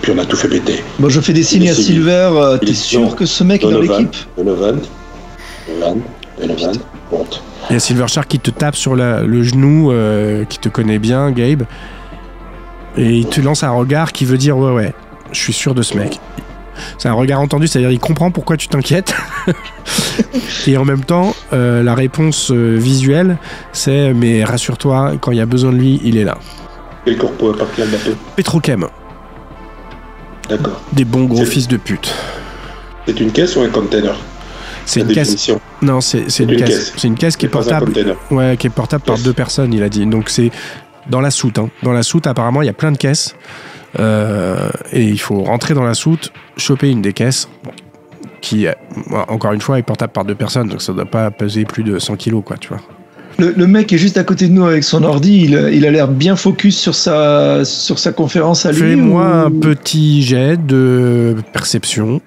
puis on a tout fait péter. Bon, je fais des signes à Silver. Euh, T'es sûr non, que ce mec Donovan, est dans l'équipe? Donovan, Donovan, Donovan, monte. Il y a Silver Shark qui te tape sur la, le genou, euh, qui te connaît bien, Gabe. Et il te lance un regard qui veut dire ouais, ouais, je suis sûr de ce mec. C'est un regard entendu, c'est-à-dire il comprend pourquoi tu t'inquiètes. Et en même temps, euh, la réponse euh, visuelle, c'est mais rassure-toi, quand il y a besoin de lui, il est là. Quel corpo appartient le bateau? Petrochem. D'accord. Des bons gros C'est- fils de pute. C'est une caisse ou un container? C'est La une caisse. définition. Non, c'est c'est une, une caisse. caisse. C'est une caisse qui est C'est pas un portable. container. Ouais, qui est portable par Caisse. deux personnes, il a dit. Donc c'est dans la soute. Hein. Dans la soute, apparemment, il y a plein de caisses. Euh, et il faut rentrer dans la soute, choper une des caisses, qui, euh, encore une fois, est portable par deux personnes. Donc ça ne doit pas peser plus de cent kilos, quoi, tu vois. Le, le mec est juste à côté de nous avec son ordi. Il, il a l'air bien focus sur sa, sur sa conférence à lui. Fais-moi ou- un petit jet de perception.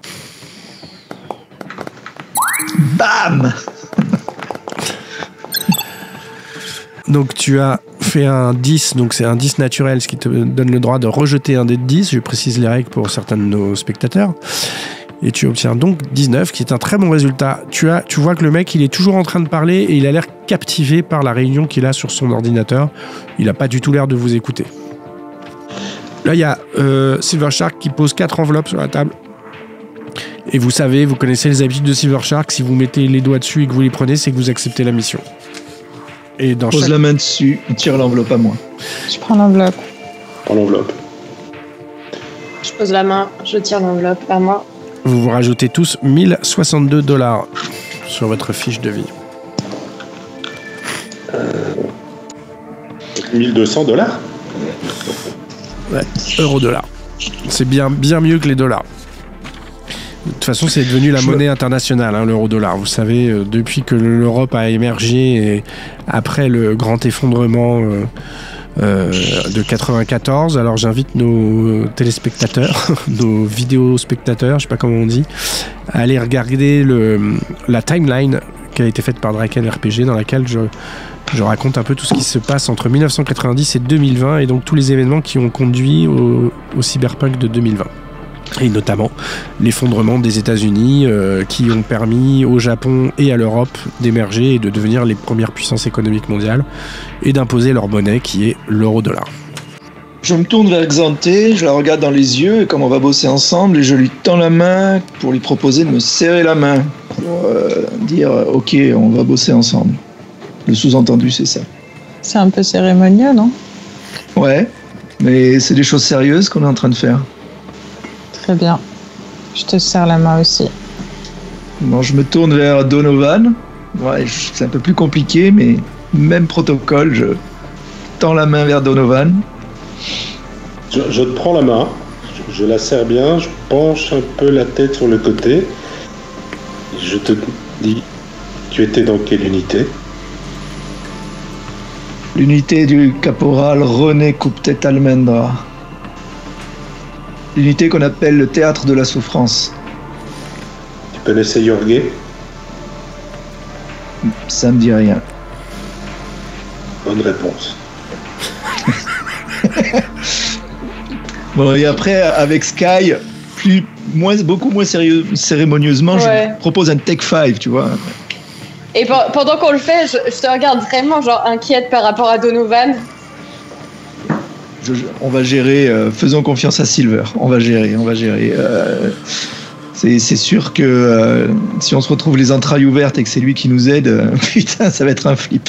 Bam! Donc tu as fait un dix, donc c'est un dix naturel, ce qui te donne le droit de rejeter un dé de dix. Je précise les règles pour certains de nos spectateurs. Et tu obtiens donc dix-neuf, qui est un très bon résultat. Tu, as, tu vois que le mec, il est toujours en train de parler et il a l'air captivé par la réunion qu'il a sur son ordinateur. Il n'a pas du tout l'air de vous écouter. Là, il y a euh, Silver Shark qui pose quatre enveloppes sur la table. Et vous savez, vous connaissez les habitudes de Silver Shark. Si vous mettez les doigts dessus et que vous les prenez, c'est que vous acceptez la mission. Et dans Pose chaque... la main dessus, on tire l'enveloppe à moi. Je prends l'enveloppe. Prends l'enveloppe. Je pose la main, je tire l'enveloppe à moi. Vous vous rajoutez tous mille soixante-deux dollars sur votre fiche de vie. mille deux cents dollars. Ouais, euro-dollar. C'est bien, bien mieux que les dollars. De toute façon, c'est devenu la Je- monnaie internationale, hein, l'euro-dollar. Vous savez, euh, depuis que l'Europe a émergé et après le grand effondrement euh, euh, de quatre-vingt-quatorze, alors j'invite nos téléspectateurs, nos vidéospectateurs, je sais pas comment on dit, à aller regarder le, la timeline qui a été faite par Draken R P G, dans laquelle je, je raconte un peu tout ce qui se passe entre mille neuf cent quatre-vingt-dix et deux mille vingt, et donc tous les événements qui ont conduit au, au cyberpunk de deux mille vingt. Et notamment l'effondrement des États-Unis euh, qui ont permis au Japon et à l'Europe d'émerger et de devenir les premières puissances économiques mondiales et d'imposer leur monnaie qui est l'euro-dollar. Je me tourne vers Xanté, je la regarde dans les yeux, et comme on va bosser ensemble, et je lui tends la main pour lui proposer de me serrer la main, pour euh, dire « Ok, on va bosser ensemble ». Le sous-entendu, c'est ça. C'est un peu cérémonieux, non? Ouais, mais c'est des choses sérieuses qu'on est en train de faire. Très bien. Je te serre la main aussi. Bon, je me tourne vers Donovan. Ouais, je- c'est un peu plus compliqué, mais même protocole, je tends la main vers Donovan. Je, je te prends la main, je, je la serre bien, je penche un peu la tête sur le côté. Je te dis, tu étais dans quelle unité? L'unité du caporal René Coupe-Tête Almendra. L'unité qu'on appelle le théâtre de la souffrance. Tu connaissais Jorge? Ça me dit rien. Bonne réponse. Bon, et après, avec Sky, plus, moins, beaucoup moins sérieux, cérémonieusement, Ouais. je propose un Tech five, tu vois. Et pe- pendant qu'on le fait, je, je te regarde vraiment genre inquiète par rapport à Donovan. Je- je- on va gérer, euh, faisons confiance à Silver. On va gérer, on va gérer. Euh, c'est, c'est sûr que euh, si on se retrouve les entrailles ouvertes et que c'est lui qui nous aide, euh, putain, ça va être un flip.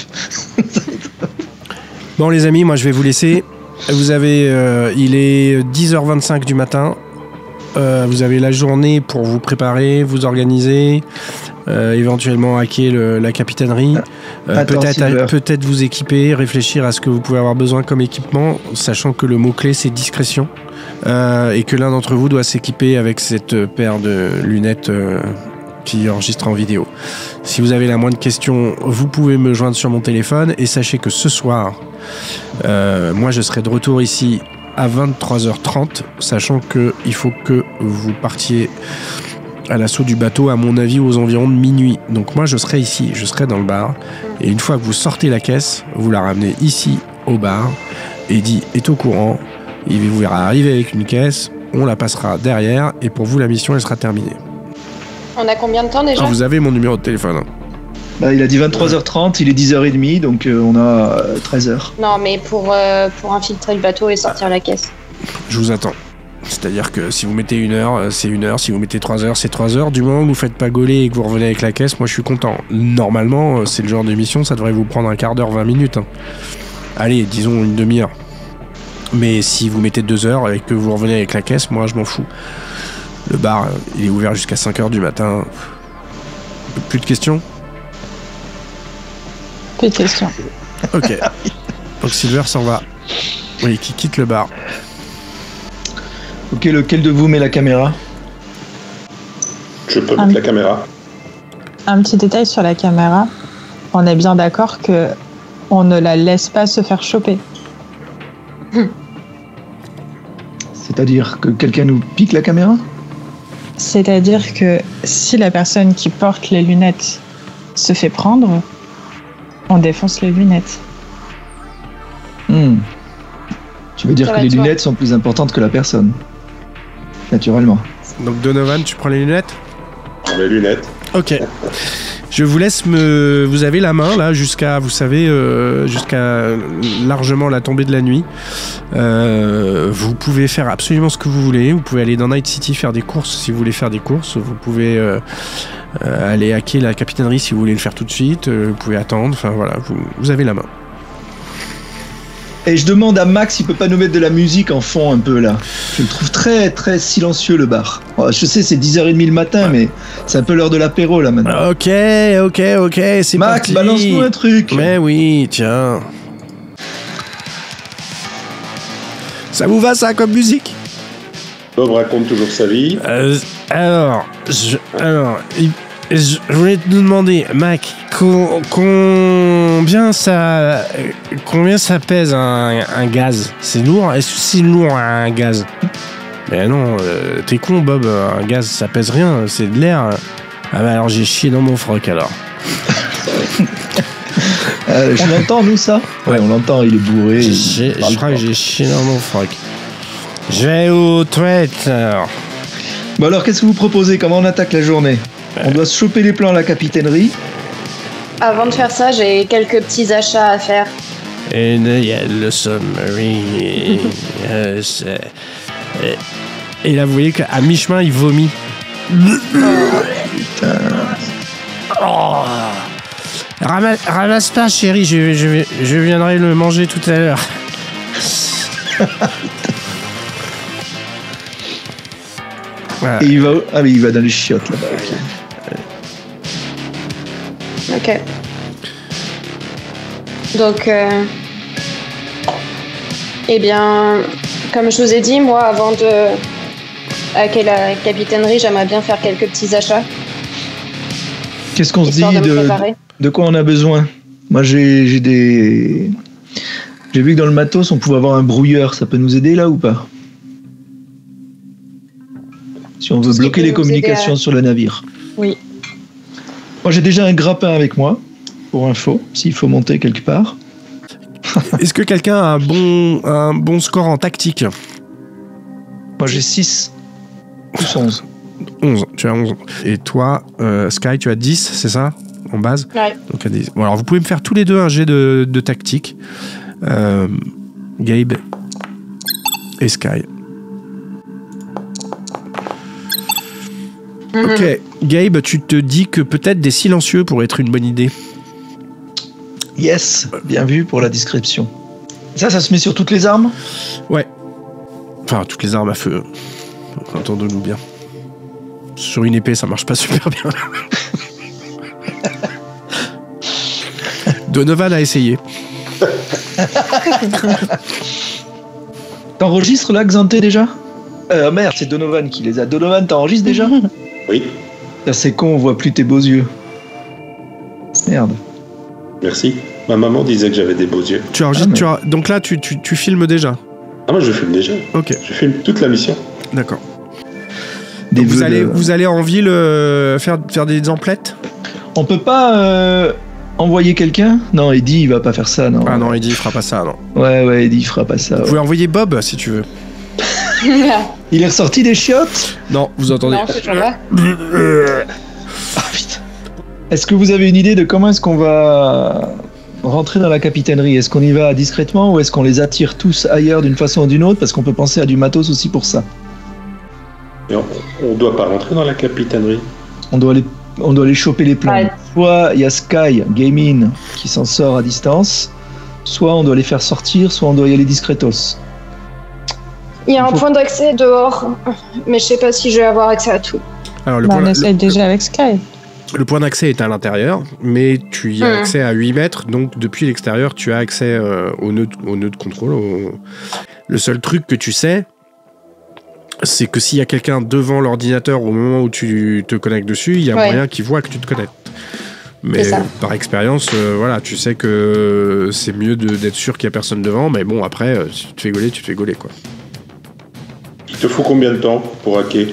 Bon les amis, moi je vais vous laisser. Vous avez, euh, il est dix heures vingt-cinq du matin. Euh, vous avez la journée pour vous préparer, vous organiser, euh, éventuellement hacker le- la capitainerie, euh, Attends, peut-être, Silver. peut-être vous équiper, réfléchir à ce que vous pouvez avoir besoin comme équipement, sachant que le mot-clé c'est discrétion, euh, et que l'un d'entre vous doit s'équiper avec cette paire de lunettes euh, qui enregistre en vidéo. Si vous avez la moindre question, vous pouvez me joindre sur mon téléphone, et sachez que ce soir, euh, moi je serai de retour ici à vingt-trois heures trente, sachant qu'il faut que vous partiez à l'assaut du bateau, à mon avis, aux environs de minuit. Donc moi, je serai ici, je serai dans le bar. Et une fois que vous sortez la caisse, vous la ramenez ici, au bar. Eddie est au courant. Il vous verra arriver avec une caisse, on la passera derrière, et pour vous, la mission, elle sera terminée. On a combien de temps déjà? Ah, vous avez mon numéro de téléphone. Hein. Bah, il a dit vingt-trois heures trente, il est dix heures trente, donc euh, on a euh, treize heures. Non, mais pour, euh, pour infiltrer le bateau et sortir la caisse. Je vous attends. C'est-à-dire que si vous mettez une heure, c'est une heure. Si vous mettez trois heures, c'est trois heures. Du moment où vous faites pas gauler et que vous revenez avec la caisse, moi je suis content. Normalement, c'est le genre de mission, ça devrait vous prendre un quart d'heure, vingt minutes. Hein. Allez, disons une demi-heure. Mais si vous mettez deux heures et que vous revenez avec la caisse, moi je m'en fous. Le bar, il est ouvert jusqu'à cinq heures du matin. Plus de questions? Plus de questions. Ok. Donc Silver s'en va. Oui, qui quitte le bar. Ok, lequel de vous met la caméra? Je peux Ah, mettre la caméra. Un petit détail sur la caméra. On est bien d'accord que on ne la laisse pas se faire choper. C'est-à-dire que quelqu'un nous pique la caméra? C'est-à-dire que si la personne qui porte les lunettes se fait prendre, on défonce les lunettes. Hmm. Tu veux dire Ça que va, les toi. lunettes sont plus importantes que la personne? Naturellement. Donc Donovan, tu prends les lunettes? Les lunettes. Ok. Je vous laisse me... Vous avez la main, là, jusqu'à, vous savez, euh, jusqu'à largement la tombée de la nuit. Euh, vous pouvez faire absolument ce que vous voulez. Vous pouvez aller dans Night City faire des courses si vous voulez faire des courses. Vous pouvez euh, euh, aller hacker la capitainerie si vous voulez le faire tout de suite. Euh, vous pouvez attendre. Enfin, voilà, vous, vous avez la main. Et je demande à Max s'il peut pas nous mettre de la musique en fond un peu là. Je le trouve très très silencieux le bar. Oh, je sais c'est dix heures trente le matin, mais c'est un peu l'heure de l'apéro là maintenant. Ok, ok, ok, c'est Max, parti. balance-nous un truc. Mais oui, tiens. Ça vous va ça comme musique? Bob raconte toujours sa vie. Euh, alors, je, alors, il- je voulais te demander, Mac, co- combien ça, combien ça pèse un, un gaz? C'est lourd? Est-ce que c'est lourd un gaz? Mais non, euh, t'es con, Bob. Un gaz, ça pèse rien. C'est de l'air. Ah bah alors j'ai chié dans mon froc alors. Euh, on l'entend nous ça? Ouais, on l'entend, il est bourré. il J'ai- parle Je crois pas. que j'ai chié dans mon froc. Je vais aux toilettes. alors. Bon alors qu'est-ce que vous proposez? Comment on attaque la journée? On doit se choper les plans à la capitainerie. Avant de faire ça, j'ai quelques petits achats à faire. Et il y a le submarine. euh, c'est- et, et là, vous voyez qu'à mi-chemin, il vomit. Oh. Ramasse, ramasse pas, chérie, je, je, je viendrai le manger tout à l'heure. Voilà. Et il va. Ah oui, il va dans les chiottes là-bas. ok. Ok. Donc, euh... eh bien, comme je vous ai dit, moi, avant de hacker la capitainerie, j'aimerais bien faire quelques petits achats, Qu'est-ce qu'on se dit histoire de me de, préparer. de quoi on a besoin? Moi j'ai j'ai des. J'ai vu que dans le matos on pouvait avoir un brouilleur. Ça peut nous aider là ou pas? Si on veut ce qui bloquer peut les nous communications aider à- sur le navire. Oui. Moi j'ai déjà un grappin avec moi, pour info, s'il faut monter quelque part. Est-ce que quelqu'un a un bon, un bon score en tactique? Moi j'ai six. Plus onze. onze, tu as onze. Et toi, euh, Sky, tu as dix, c'est ça? En base? Ouais. Donc, à dix. Bon, alors, vous pouvez me faire tous les deux un jet de, de tactique. Euh, Gabe et Sky. Ok, Gabe, tu te dis que peut-être des silencieux pourraient être une bonne idée. Yes, bien vu pour la description. Ça, ça se met sur toutes les armes? Ouais. Enfin, toutes les armes à feu. Entendons-nous bien. Sur une épée, ça marche pas super bien. Donovan a essayé. T'enregistres là, Xanté, déjà? Euh, merde, c'est Donovan qui les a. Donovan, t'enregistres déjà? Oui, Là, c'est con, on voit plus tes beaux yeux. Merde. merci. Ma maman disait que j'avais des beaux yeux. Tu enregistres, Ah, mais- tu as- donc là, tu, tu, tu filmes déjà. Ah, moi je filme déjà. Ok, Je filme toute la mission. d'accord. Des Vous vœux allez, de- vous allez en ville euh, faire, faire des emplettes? On peut pas. euh, envoyer quelqu'un? Non, Eddie, il va pas faire ça, non. Ah non, Eddie, il fera pas ça, non. Ouais, ouais, Eddie, il fera pas ça. Vous Ouais. pouvez envoyer Bob, si tu veux. Il est ressorti des chiottes? Non, vous entendez. Non, c'est toujours là. Ah putain. Est-ce que vous avez une idée de comment est-ce qu'on va rentrer dans la capitainerie? Est-ce qu'on y va discrètement ou est-ce qu'on les attire tous ailleurs d'une façon ou d'une autre? Parce qu'on peut penser à du matos aussi pour ça. Et on, on doit pas rentrer dans la capitainerie. On doit les, on doit les choper les plans. Ouais. Soit il y a Sky Gaming qui s'en sort à distance, soit on doit les faire sortir, soit on doit y aller discretos. Il y a un Faut- point d'accès dehors, mais je sais pas si je vais avoir accès à tout. Alors, le Bah, point, on essaye le- déjà avec Sky. le point d'accès est à l'intérieur, mais tu y as Hmm. accès à huit mètres, donc depuis l'extérieur, tu as accès euh, au, nœud, au nœud de contrôle. au- Le seul truc que tu sais, c'est que s'il y a quelqu'un devant l'ordinateur au moment où tu te connectes dessus, il y a Ouais. moyen qu'il voit que tu te connectes. Mais C'est ça. par expérience, euh, voilà, tu sais que c'est mieux de- d'être sûr qu'il y a personne devant, mais bon, après, euh, si tu te fais gauler, tu te fais gauler, quoi. Il te faut combien de temps pour hacker?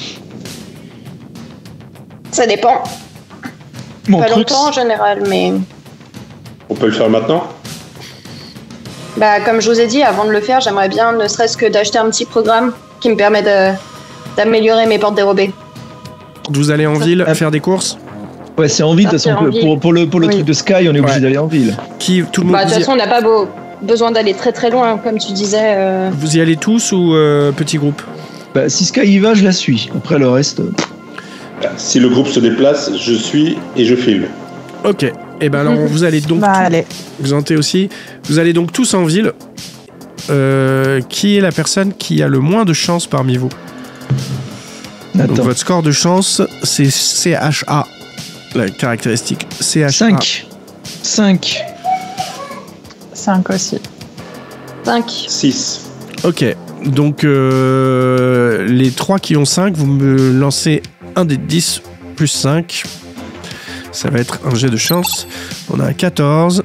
Ça dépend. Mon Pas truc, longtemps en général, mais On peut le faire maintenant? bah, comme je vous ai dit, avant de le faire, j'aimerais bien ne serait-ce que d'acheter un petit programme qui me permet de- d'améliorer mes portes dérobées. Vous allez en Ça- ville Ah. faire des courses? ouais, c'est en ville, de toute Sortir façon, en pour, ville. pour, pour le, pour le Oui. truc de Sky, on est obligé Ouais. d'aller en ville. Qui, tout le monde, Bah, de vous, toute y, façon, on n'a pas beau- besoin d'aller très très loin, comme tu disais. euh, vous y allez tous ou euh, petit groupe? Bah, si Sky y va, je la suis. Après le reste. euh, Si le groupe se déplace, je suis et je filme. Ok. Et ben alors, vous allez donc Bah, allez. Xanté aussi. Vous allez donc tous en ville. Euh, qui est la personne qui a le moins de chance parmi vous? Donc Attends. votre score de chance, c'est C H A. La caractéristique C H A. cinq. cinq. cinq aussi. cinq. six. Ok. Donc euh, les trois qui ont cinq, vous me lancez un des dix plus cinq. Ça va être un jet de chance. On a un quatorze.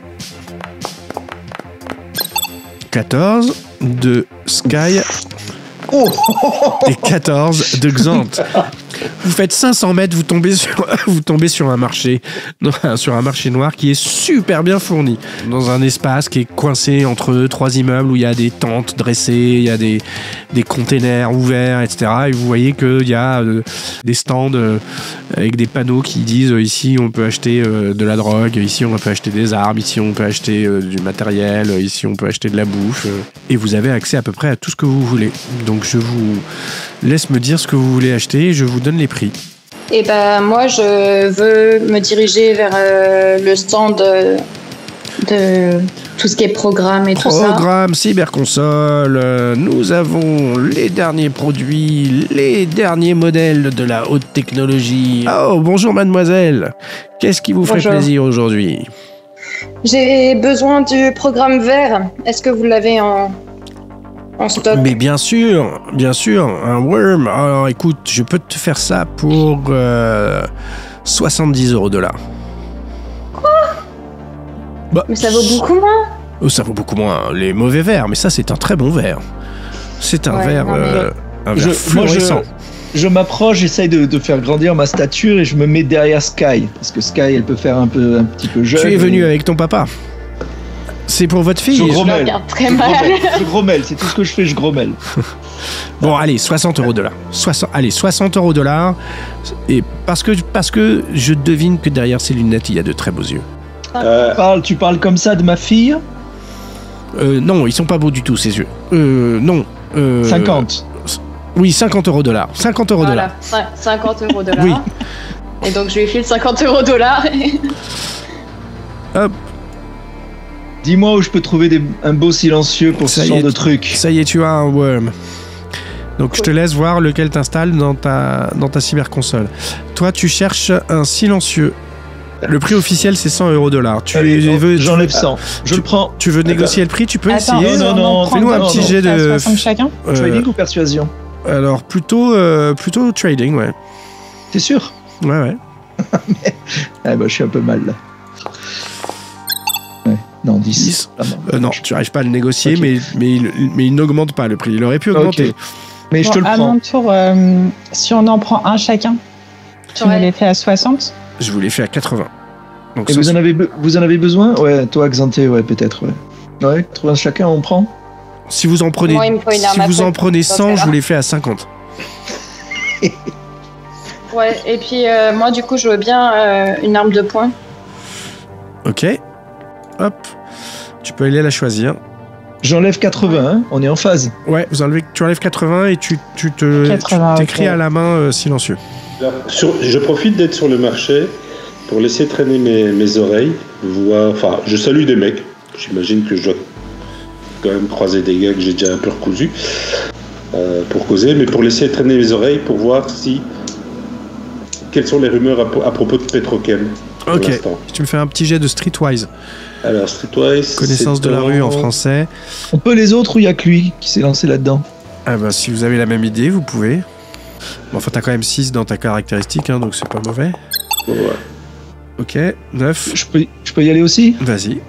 quatorze de Sky Oh et quatorze de Xanth. Vous faites cinq cents mètres, vous tombez sur, vous tombez sur un marché, non, sur un marché noir qui est super bien fourni, dans un espace qui est coincé entre trois immeubles où il y a des tentes dressées, il y a des, des containers ouverts, et cetera. Et vous voyez qu'il y a euh, des stands euh, avec des panneaux qui disent euh, ici on peut acheter euh, de la drogue, ici on peut acheter des armes, ici on peut acheter euh, du matériel, euh, ici on peut acheter de la bouffe. euh, et vous avez accès à peu près à tout ce que vous voulez. Donc je vous laisse me dire ce que vous voulez acheter et je vous donne les prix. Et ben moi, je veux me diriger vers euh, le stand de, de tout ce qui est programme et tout ça. Programme cyberconsole, euh, nous avons les derniers produits, les derniers modèles de la haute technologie. Oh, bonjour mademoiselle. Qu'est-ce qui vous ferait Bonjour. plaisir aujourd'hui? J'ai besoin du programme vert. Est-ce que vous l'avez en, en stock? Mais bien sûr, bien sûr, un worm. Alors écoute, je peux te faire ça pour euh, soixante-dix euros de là. Bah, Mais ça vaut beaucoup moins. oh, ça vaut beaucoup moins. Les mauvais verres, mais ça c'est un très bon verre. C'est un Ouais, verre, non, mais- euh, un verre Je- moi, je- fluorescent. Je m'approche, j'essaye de, de faire grandir ma stature et je me mets derrière Sky. Parce que Sky, elle peut faire un, peu, un petit peu jeune. Tu es venu et- avec ton papa. C'est pour votre fille. Je Je grommelle. regarde très Je mal. grommelle, je grommelle, c'est tout ce que je fais, je grommelle. Bon, allez, soixante euros de là. soixante, allez, soixante euros de là. Et parce que, parce que je devine que derrière ces lunettes, il y a de très beaux yeux. Euh, Tu parles, tu parles comme ça de ma fille Euh, non, ils sont pas beaux du tout, ces yeux. Euh, non. Euh, cinquante. Oui, cinquante euros de là. cinquante euros de là. Voilà, ouais, cinquante euros de là. Oui. Et donc je lui file cinquante euros de là. Hop, Dis-moi où je peux trouver des- un beau silencieux pour Ça ce y genre est. de truc. ça y est, tu as un worm. Donc je te laisse voir lequel t'installes dans ta, dans ta cyberconsole. Toi, tu cherches un silencieux. Le prix officiel, c'est cent euros de là. Tu Allez, j'en- veux, J'enlève cent. Je le prends. tu veux négocier le prix, tu peux Attends, essayer. non, on non, en prend fais-nous un deux, petit donc jet à de- soixante chacun. Euh, Trading ou persuasion? alors plutôt, euh, plutôt trading, ouais. T'es sûr? Ouais, ouais. Ah bah je suis un peu mal là. Ouais. Non, dix. dix. Ah, non. Euh, non, tu n'arrives pas à le négocier, Ok. mais, mais, il, mais il n'augmente pas le prix. Il aurait pu augmenter. Ok. Mais je te Bon, le à prends. mon tour, euh, si on en prend un chacun, tu Ouais. me les fais à soixante. Je vous l'ai fait à quatre-vingts. Donc, Et ça, vous en, avez be- vous en avez besoin? Ouais, toi, Xanté, ouais, peut-être, ouais. Ouais, quatre-vingts chacun, on prend? si vous en prenez, Moi, il me faut une si arme à vous feu, en prenez dans ce cent, cas-là. je vous les fais à cinquante. Ouais, et puis euh, moi, du coup, je veux bien euh, une arme de poing. Ok. Hop. Tu peux aller la choisir. J'enlève quatre-vingts, hein, on est en phase. Ouais, vous enlevez, tu enlèves quatre-vingts et tu, tu te, quatre-vingts, tu t'écris ok. à la main euh, silencieux. Alors, sur- je profite d'être sur le marché pour laisser traîner mes, mes oreilles, voir. Enfin, je salue des mecs. J'imagine que je dois quand même croiser des gars que j'ai déjà un peu recousus euh, pour causer, mais pour laisser traîner mes oreilles pour voir si quelles sont les rumeurs à, po- à propos de Petrochem. pour Ok. l'instant. Tu me fais un petit jet de Streetwise. Alors, Streetwise. Connaissance c'est de la dans- rue en français. On peut les autres ou il y a que lui qui s'est lancé là-dedans? Ah bah, si vous avez la même idée, vous pouvez. Bon, enfin, t'as quand même six dans ta caractéristique, hein, donc c'est pas mauvais. Ouais. Ok, neuf. Je peux, je peux y aller aussi? Vas-y,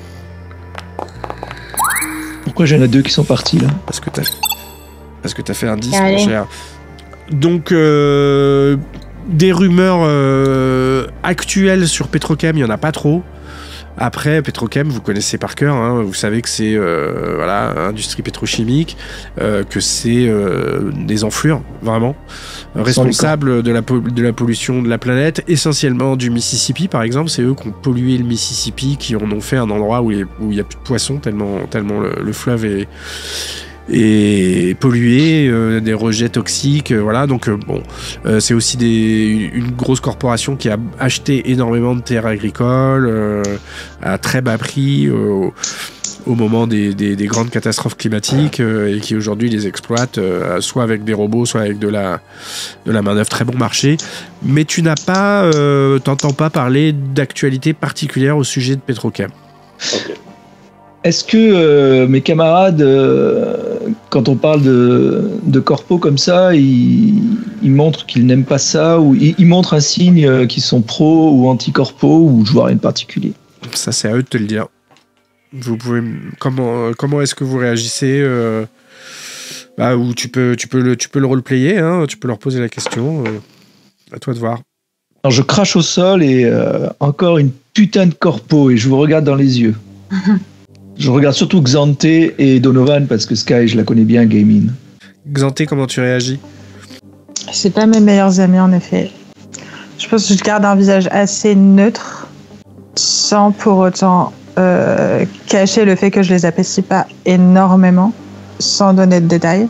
Pourquoi j'en ai deux qui sont partis là? parce que t'as parce que t'as fait un dix, Allez. mon cher. Donc, euh, des rumeurs euh, actuelles sur Petrochem, il y en a pas trop. Après, Petrochem, vous connaissez par cœur, hein, vous savez que c'est euh, voilà, industrie pétrochimique, euh, que c'est euh, des enflures, vraiment, responsables de la, po- de la pollution de la planète, essentiellement du Mississippi, par exemple. C'est eux qui ont pollué le Mississippi, qui en ont fait un endroit où il n'y a plus de poissons, tellement, tellement le, le fleuve est, est pollué, euh, des rejets toxiques, euh, voilà. Donc, euh, bon, euh, c'est aussi des, une, une grosse corporation qui a acheté énormément de terres agricoles euh, à très bas prix euh, au moment des, des, des grandes catastrophes climatiques euh, et qui aujourd'hui les exploite euh, soit avec des robots, soit avec de la, de la main-d'œuvre très bon marché. Mais tu n'as pas, euh, t'entends pas parler d'actualité particulière au sujet de Petrochem. Ok. Est-ce que euh, mes camarades, euh, quand on parle de, de corpo comme ça, ils, ils montrent qu'ils n'aiment pas ça ou ils, ils montrent un signe euh, qu'ils sont pro ou anti-corpo ou je vois rien de particulier? Ça, c'est à eux de te le dire. Vous pouvez, comment, comment est-ce que vous réagissez euh, bah, ou tu peux, tu peux le, tu peux le roleplayer, hein, tu peux leur poser la question. Euh, à toi de voir. Alors je crache au sol et euh, encore une putain de corpo et je vous regarde dans les yeux. Je regarde surtout Xanté et Donovan parce que Sky, je la connais bien, gaming. Xanté, comment tu réagis? C'est pas mes meilleurs amis en effet. Je pense que je garde un visage assez neutre, sans pour autant euh, cacher le fait que je les apprécie pas énormément, sans donner de détails.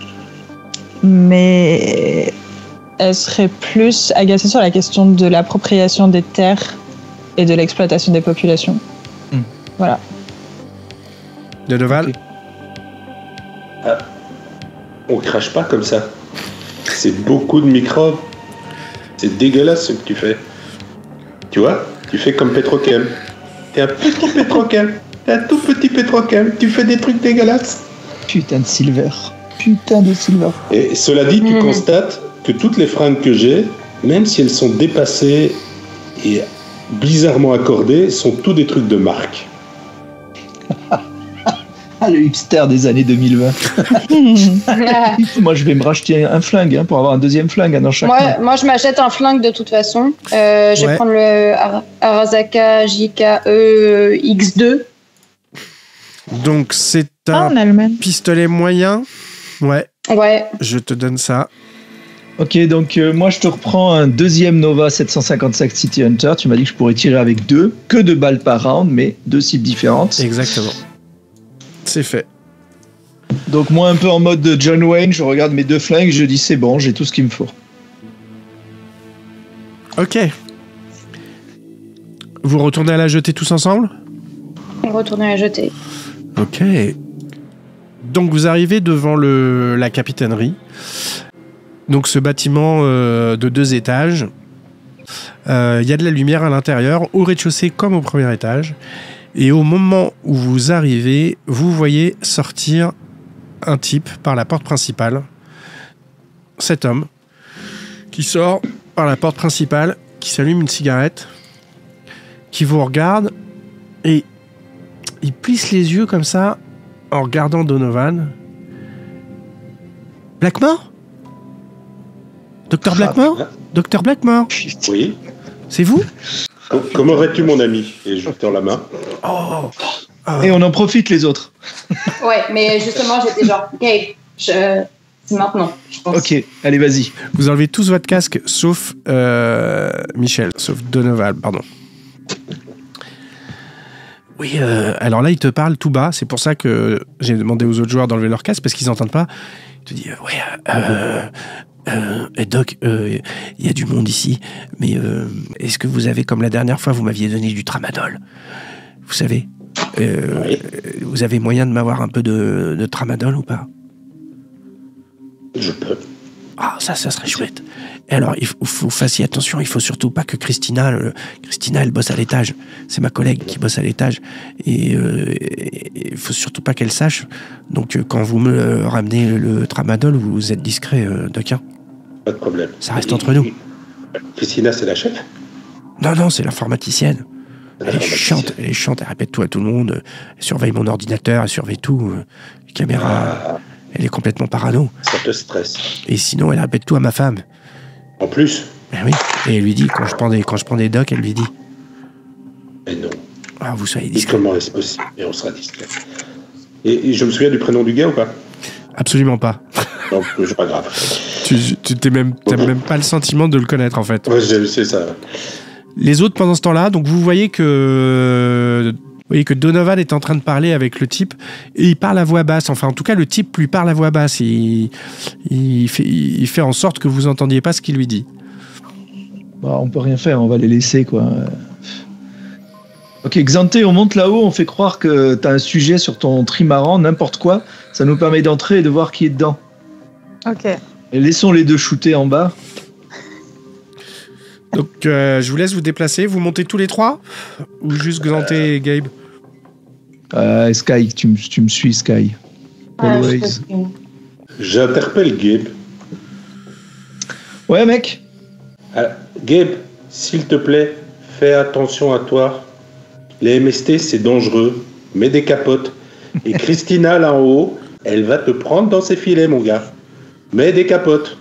Mais elle serait plus agacée sur la question de l'appropriation des terres et de l'exploitation des populations. Hmm. Voilà. De Noval? Ok. On crache pas comme ça. C'est beaucoup de microbes. C'est dégueulasse ce que tu fais. Tu vois? Tu fais comme Petrochem. T'es un petit Petrochem. T'es un tout petit Petrochem. Tu fais des trucs dégueulasses. Putain de Silver. Putain de Silver. Et cela dit, tu Mhm. constates que toutes les fringues que j'ai, même si elles sont dépassées et bizarrement accordées, sont tous des trucs de marque. Ah, le hipster des années deux mille vingt. Moi, je vais me racheter un flingue hein, pour avoir un deuxième flingue hein, dans chaque main. moi, moi, je m'achète un flingue de toute façon. Euh, je vais Ouais. prendre le Ar- Arasaka J K E X deux. Donc, c'est Ah, un on a le même. pistolet moyen. Ouais, Ouais. je te donne ça. Ok, donc euh, moi, je te reprends un deuxième Nova sept cent cinquante-cinq City Hunter. Tu m'as dit que je pourrais tirer avec deux, que deux balles par round, mais deux cibles différentes. Exactement. C'est fait. Donc moi, un peu en mode de John Wayne, je regarde mes deux flingues, je dis c'est bon, j'ai tout ce qu'il me faut. Ok. Vous retournez à la jetée tous ensemble? On retourne à la jetée. Ok. Donc vous arrivez devant le, la capitainerie. Donc ce bâtiment euh, de deux étages. Il euh, y a de la lumière à l'intérieur, au rez-de-chaussée comme au premier étage. Et au moment où vous arrivez, vous voyez sortir un type par la porte principale. Cet homme qui sort par la porte principale, qui s'allume une cigarette, qui vous regarde et il plisse les yeux comme ça en regardant Donovan. Blackmore? Docteur Blackmore? Docteur Blackmore? Oui. C'est vous? Comment aurais-tu, mon ami? Et je tends la main. Oh, oh. Et on en profite, les autres. Ouais, mais justement, j'étais genre, ok, je... c'est maintenant, je pense. Ok, allez, vas-y. Vous enlevez tous votre casque, sauf euh, Michel, sauf Donovan, pardon. Oui, euh, alors là, il te parle tout bas. C'est pour ça que j'ai demandé aux autres joueurs d'enlever leur casque, parce qu'ils n'entendent pas. Il te dit, euh, ouais, euh, euh, Doc, il euh, y a du monde ici, mais euh, est-ce que vous avez, comme la dernière fois, vous m'aviez donné du tramadol? Vous savez, euh, Oui. vous avez moyen de m'avoir un peu de, de tramadol ou pas? Je peux. Ah, ça, ça serait chouette. Et alors, il faut, faut que vous fassiez attention, il faut surtout pas que Christina, le, Christina, elle bosse à l'étage. C'est ma collègue qui bosse à l'étage. Et euh, il faut surtout pas qu'elle sache. Donc, euh, quand vous me euh, ramenez le tramadol, vous êtes discret, euh, Doc. Pas de problème. Ça reste entre nous. Christina, c'est la chef? Non, non, c'est l'informaticienne. Elle est L'informaticienne. chiante, elle est chiante, elle répète tout à tout le monde. Elle surveille mon ordinateur, elle surveille tout. euh, Les caméras, Ah, elle est complètement parano. ça te stresse. Et sinon, elle répète tout à ma femme. En plus? Ben oui. Et elle lui dit, quand je prends des, quand je prends des docs, elle lui dit, Mais non. ah, vous soyez Et discret. comment est-ce possible? Et on sera discret. Et, et je me souviens du prénom du gars ou pas? Absolument pas. Non, c'est pas grave. Tu, tu t'es même, t'as même pas le sentiment de le connaître, en fait. Ouais, je- c'est ça. Les autres, pendant ce temps-là, donc vous voyez que, vous voyez que Donovan est en train de parler avec le type et il parle à voix basse. Enfin, en tout cas, le type lui parle à voix basse. Il, il, fait, il fait en sorte que vous entendiez pas ce qu'il lui dit. Bah, on peut rien faire, on va les laisser, quoi. Ok, Xanté, on monte là-haut, on fait croire que t'as un sujet sur ton trimaran, n'importe quoi. Ça nous permet d'entrer et de voir qui est dedans. Ok. Et laissons les deux shooter en bas. Donc, euh, je vous laisse vous déplacer. Vous montez tous les trois? Ou juste Xanté et Gabe? Euh, Sky, tu, me- tu me suis, Sky. Ah, je Always. te suis. J'interpelle Gabe. Ouais, mec. Ah, Gabe, s'il te plaît, fais attention à toi. Les M S T, c'est dangereux. Mets des capotes. Et Christina, là en haut, elle va te prendre dans ses filets, mon gars. Mets des capotes.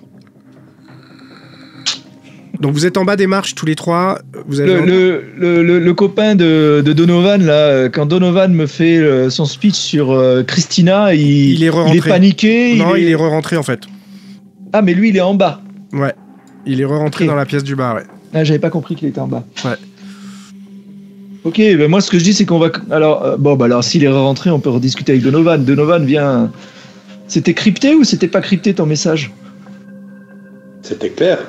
Donc, vous êtes en bas des marches tous les trois. Vous avez Le, le, le, le- le copain de, de Donovan, là, euh, quand Donovan me fait euh, son speech sur euh, Christina, il, Il est re-rentré. paniqué. Non, il il est- est re-rentré, en fait. Ah, mais lui, il est en bas. Ouais. Il est re-rentré Ok. dans la pièce du bar, ouais. Ah, j'avais pas compris qu'il était en bas. Ouais. Ok, ben moi, ce que je dis, c'est qu'on va. Alors, euh, bon, bah alors, s'il est rentré, on peut rediscuter avec Donovan. Donovan, viens. C'était crypté ou c'était pas crypté ton message? C'était clair.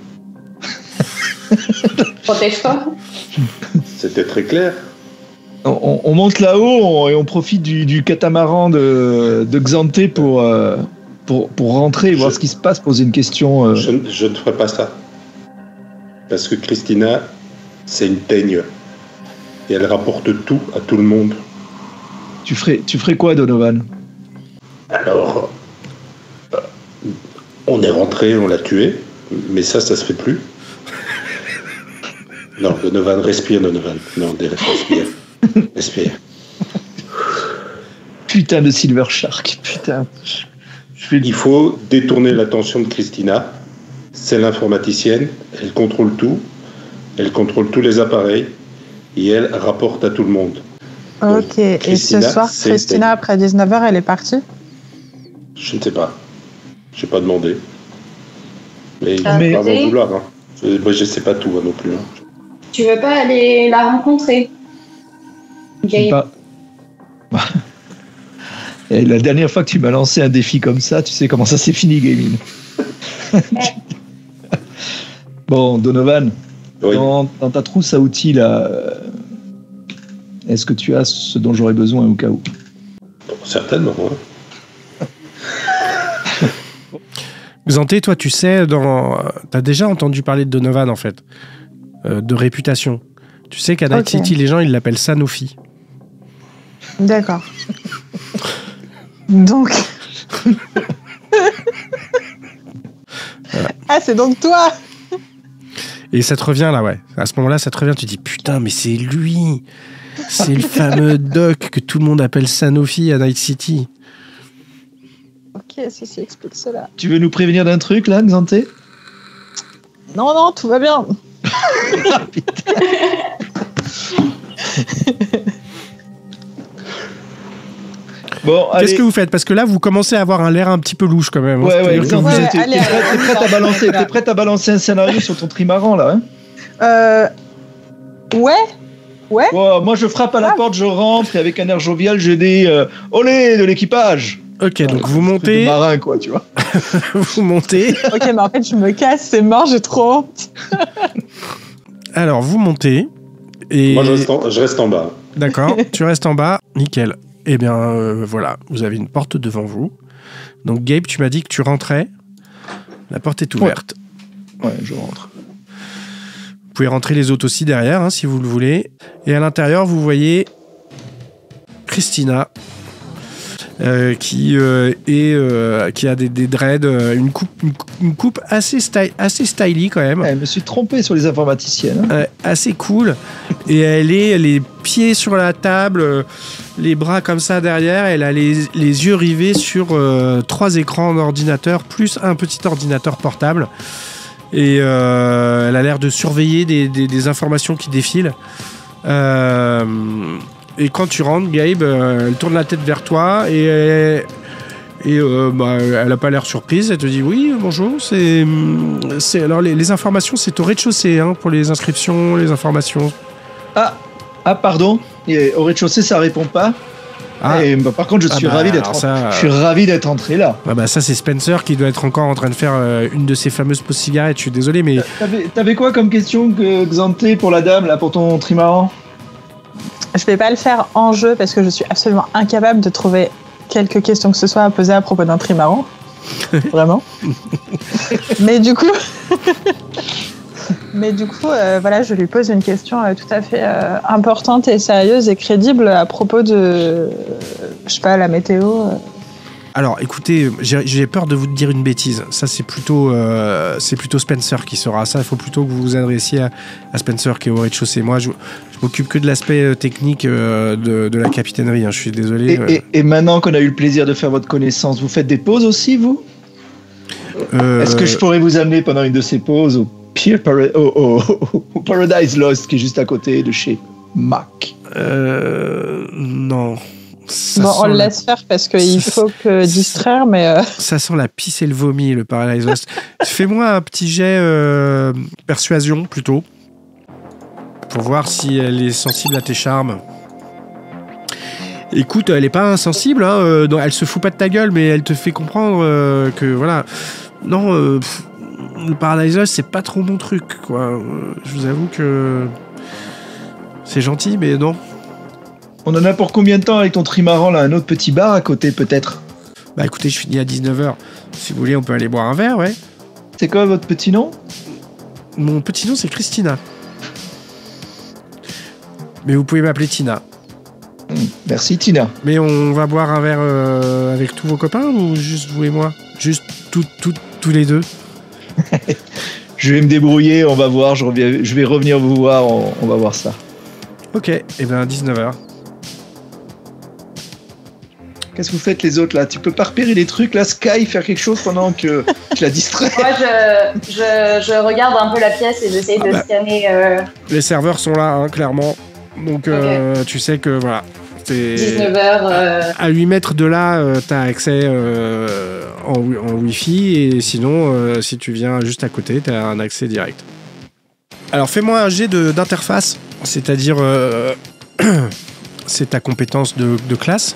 Protège-toi. C'était très clair. On, on- on monte là-haut on- et on profite du, du catamaran de, de Xanté pour, euh, pour, pour rentrer, voir Je- ce qui se passe, poser une question. euh. Je, ne- je ne ferai pas ça. Parce que Christina, c'est une teigne. Et elle rapporte tout à tout le monde. Tu ferais, tu ferais quoi, Donovan? Alors, euh, on est rentré, on l'a tué. Mais ça, ça se fait plus. Non, Donovan, respire, Donovan. Non, respire. Respire. Putain de Silver Shark, putain. Je fais Il faut détourner l'attention de Christina. C'est l'informaticienne. Elle contrôle tout. Elle contrôle tous les appareils. Et elle rapporte à tout le monde. Ok. Et ce Christina, soir, c'est- Christina, après dix-neuf heures, elle est partie? Je ne sais pas. Je n'ai pas demandé. Mais il Ah, ne faut pas mais- m'en vouloir. Hein. Je- Moi, je ne sais pas tout hein, non plus. hein. Tu veux pas aller la rencontrer? Gabe. pas. Et la dernière fois que tu m'as lancé un défi comme ça, tu sais comment ça s'est fini, Gaming. Bon, Donovan, Oui. dans, dans ta trousse à outils, là, euh, est-ce que tu as ce dont j'aurais besoin au cas où? Certainement. hein. Xanté, toi, tu sais, dans... t'as déjà entendu parler de Donovan, en fait, euh, de réputation. Tu sais qu'à Night Ok. City, les gens, ils l'appellent Sanofi. D'accord. Donc. Ah, c'est donc toi! Et ça te revient, là, ouais. À ce moment-là, ça te revient, tu te dis, putain, mais c'est lui. C'est le fameux doc que tout le monde appelle Sanofi à Night City. Ok, ceci explique cela. Tu veux nous prévenir d'un truc, là, Xanté? Non, non, tout va bien. Bon, Qu'est-ce que vous faites? Parce que là, vous commencez à avoir un l'air un petit peu louche quand même. Ouais, hein. ouais, C'est-à-dire que vous ouais, êtes- t'es allez, t'es prête, t'es prête à balancer, t'es prête à balancer un scénario sur ton trimaran là, hein? Euh... Ouais. Ouais. Bon, moi je frappe à la Ah. porte, je rentre et avec un air jovial, je dis euh, olé de l'équipage. Ok, donc vous Truc de montez, marin quoi, tu vois. vous montez. Ok, mais en fait, je me casse, c'est mort, j'ai trop honte. Alors, vous montez. Et... Moi, je reste, en, je reste en bas. D'accord, tu restes en bas. Nickel. Eh bien, euh, voilà, vous avez une porte devant vous. Donc, Gabe, tu m'as dit que tu rentrais. La porte est ouverte. Ouais, je rentre. Vous pouvez rentrer les autres aussi derrière, hein, si vous le voulez. Et à l'intérieur, vous voyez Christina, euh, qui, euh, est, euh, qui a des, des dreads, euh, une coupe, une, cou- une coupe assez, sty- assez stylie quand même. Ouais, je me suis trompé sur les informaticiennes. hein. Euh, assez cool. Et elle est les pieds sur la table, euh, les bras comme ça derrière. Elle a les, les yeux rivés sur euh, trois écrans d'ordinateur, plus un petit ordinateur portable. Et euh, elle a l'air de surveiller des, des- des informations qui défilent. Euh, et quand tu rentres, Gabe, euh, elle tourne la tête vers toi et, elle- et euh, bah, elle a pas l'air surprise. Elle te dit oui, bonjour. C'est, c'est alors les, les informations, c'est au rez-de-chaussée hein, pour les inscriptions, les informations. Ah, ah pardon, et au rez-de-chaussée ça répond pas. Ah. Et, bah, par contre, je Ah suis bah, ravi d'être, alors ça, je suis ravi d'être entré là. Ah bah ça c'est Spencer qui doit être encore en train de faire euh, une de ses fameuses pauses cigarettes. Je suis désolé, mais T'avais, t'avais quoi comme question, que, Xanté, pour la dame là, pour ton trimaran? Je vais pas le faire en jeu parce que je suis absolument incapable de trouver quelques questions que ce soit à poser à propos d'un trimaran. Vraiment. Mais du coup, mais du coup, euh, voilà, je lui pose une question euh, tout à fait euh, importante et sérieuse et crédible à propos de, euh, je sais pas, la météo. euh. alors écoutez, j'ai, j'ai peur de vous dire une bêtise. Ça c'est plutôt, euh, c'est plutôt Spencer qui saura ça. Il faut plutôt que vous vous adressiez à, à Spencer qui est au rez-de-chaussée. Moi, je, je m'occupe que de l'aspect euh, technique euh, de, de la capitainerie. hein. Je suis désolé. Et, euh. et, et maintenant qu'on a eu le plaisir de faire votre connaissance, vous faites des pauses aussi, vous? Euh, Est-ce que je pourrais vous amener pendant une de ces pauses au, Pier Para- au, au- au Paradise Lost qui est juste à côté de chez Mac? euh, non. Ça Bon, sent on le la- laisse faire parce qu'il faut que distraire, mais euh, Ça sent la pisse et le vomi, le Paradise Lost. Fais-moi un petit jet euh, persuasion, plutôt. Pour voir si elle est sensible à tes charmes. Écoute, elle est pas insensible, hein, euh, non, elle se fout pas de ta gueule, mais elle te fait comprendre euh, que, voilà... Non, euh, pff, le Paradise Lost, c'est pas trop mon truc, quoi. Euh, je vous avoue que... C'est gentil, mais non. On en a pour combien de temps avec ton trimaran là? Un autre petit bar à côté peut-être? Bah écoutez, je finis à dix-neuf heures. Si vous voulez, on peut aller boire un verre, ouais. C'est quoi votre petit nom? Mon petit nom, c'est Christina. Mais vous pouvez m'appeler Tina. Hmm, Merci Tina. Mais on va boire un verre euh, avec tous vos copains ou juste vous et moi? Juste tout, tout, tous les deux? Je vais me débrouiller, on va voir, je, reviens, je vais revenir vous voir, on, on va voir ça. Ok, et bien dix-neuf heures. Qu'est-ce que vous faites les autres là? Tu peux pas repérer les trucs là, Sky, faire quelque chose pendant que je la distrais? Moi, je, je, je regarde un peu la pièce et j'essaye Ah de bah. scanner euh, Les serveurs sont là, hein, clairement. Donc euh, tu sais que voilà. c'est- dix-neuf heures. Euh, À huit mètres de là, euh, t'as accès euh, en, wi- en Wi-Fi et sinon, euh, si tu viens juste à côté, t'as un accès direct. Alors fais-moi un jet de- d'interface, c'est-à-dire euh, c'est ta compétence de, de classe.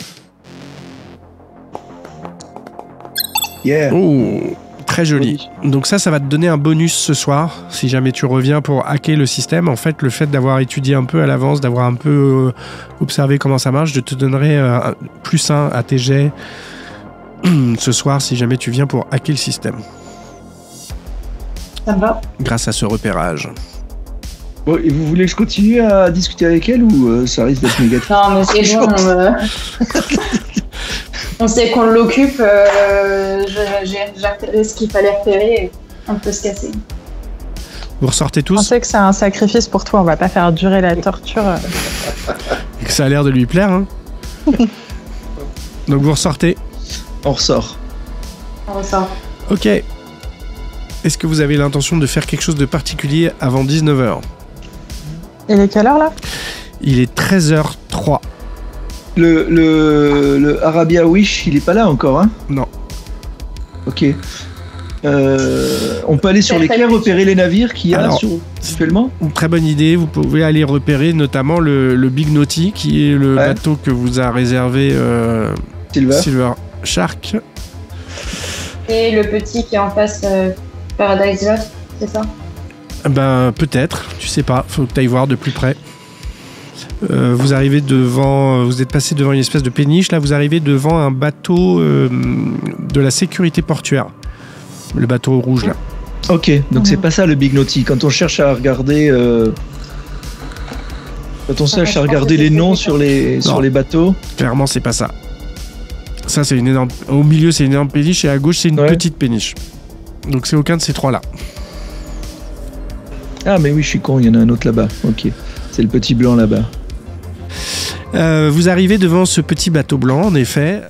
Yeah. Oh, très joli. Donc ça, ça va te donner un bonus ce soir, si jamais tu reviens pour hacker le système. En fait, le fait d'avoir étudié un peu à l'avance, d'avoir un peu euh, observé comment ça marche, je te donnerai euh, un- plus un à tes jets ce soir, si jamais tu viens pour hacker le système, ça me va. grâce à ce repérage. Bon, et vous voulez que je continue à discuter avec elle ou euh, ça risque d'être négatif? Non, mais c'est bon. On, euh, on sait qu'on l'occupe. Euh, je- j'ai j'ai repéré ce qu'il fallait repérer. Et on peut se casser. Vous ressortez on tous sait que c'est un sacrifice pour toi, on va pas faire durer la torture. euh. et que ça a l'air de lui plaire. Hein. Donc vous ressortez. On ressort. On ressort. Ok. Est-ce que vous avez l'intention de faire quelque chose de particulier avant dix-neuf heures? Il est quelle heure là? Il est treize heures trois. Le, le, le Arabia Wish, il est pas là encore, hein? Non. Ok. Euh, on peut aller sur les quais repérer les navires qu'il y a Alors, sur, actuellement? Une très bonne idée, vous pouvez aller repérer notamment le, le Big Naughty, qui est le Ouais. bateau que vous a réservé euh, Silver. Silver Shark. Et le petit qui est en face euh, Paradise Lost, c'est ça? Ben peut-être, tu sais pas, faut que tu ailles voir de plus près. Euh, vous arrivez devant, vous êtes passé devant une espèce de péniche, là vous arrivez devant un bateau euh, de la sécurité portuaire. Le bateau rouge là. Ok, donc c'est pas ça le Big Naughty. Quand on cherche à regarder, euh, quand on cherche à regarder les noms sur les sur les bateaux, Clairement c'est pas ça. Ça c'est une énorme. Au milieu c'est une énorme péniche et à gauche c'est une Ouais. petite péniche. Donc c'est aucun de ces trois là. ah mais oui, je suis con, il y en a un autre là-bas. Ok, c'est le petit blanc là-bas. Euh, vous arrivez devant ce petit bateau blanc en effet.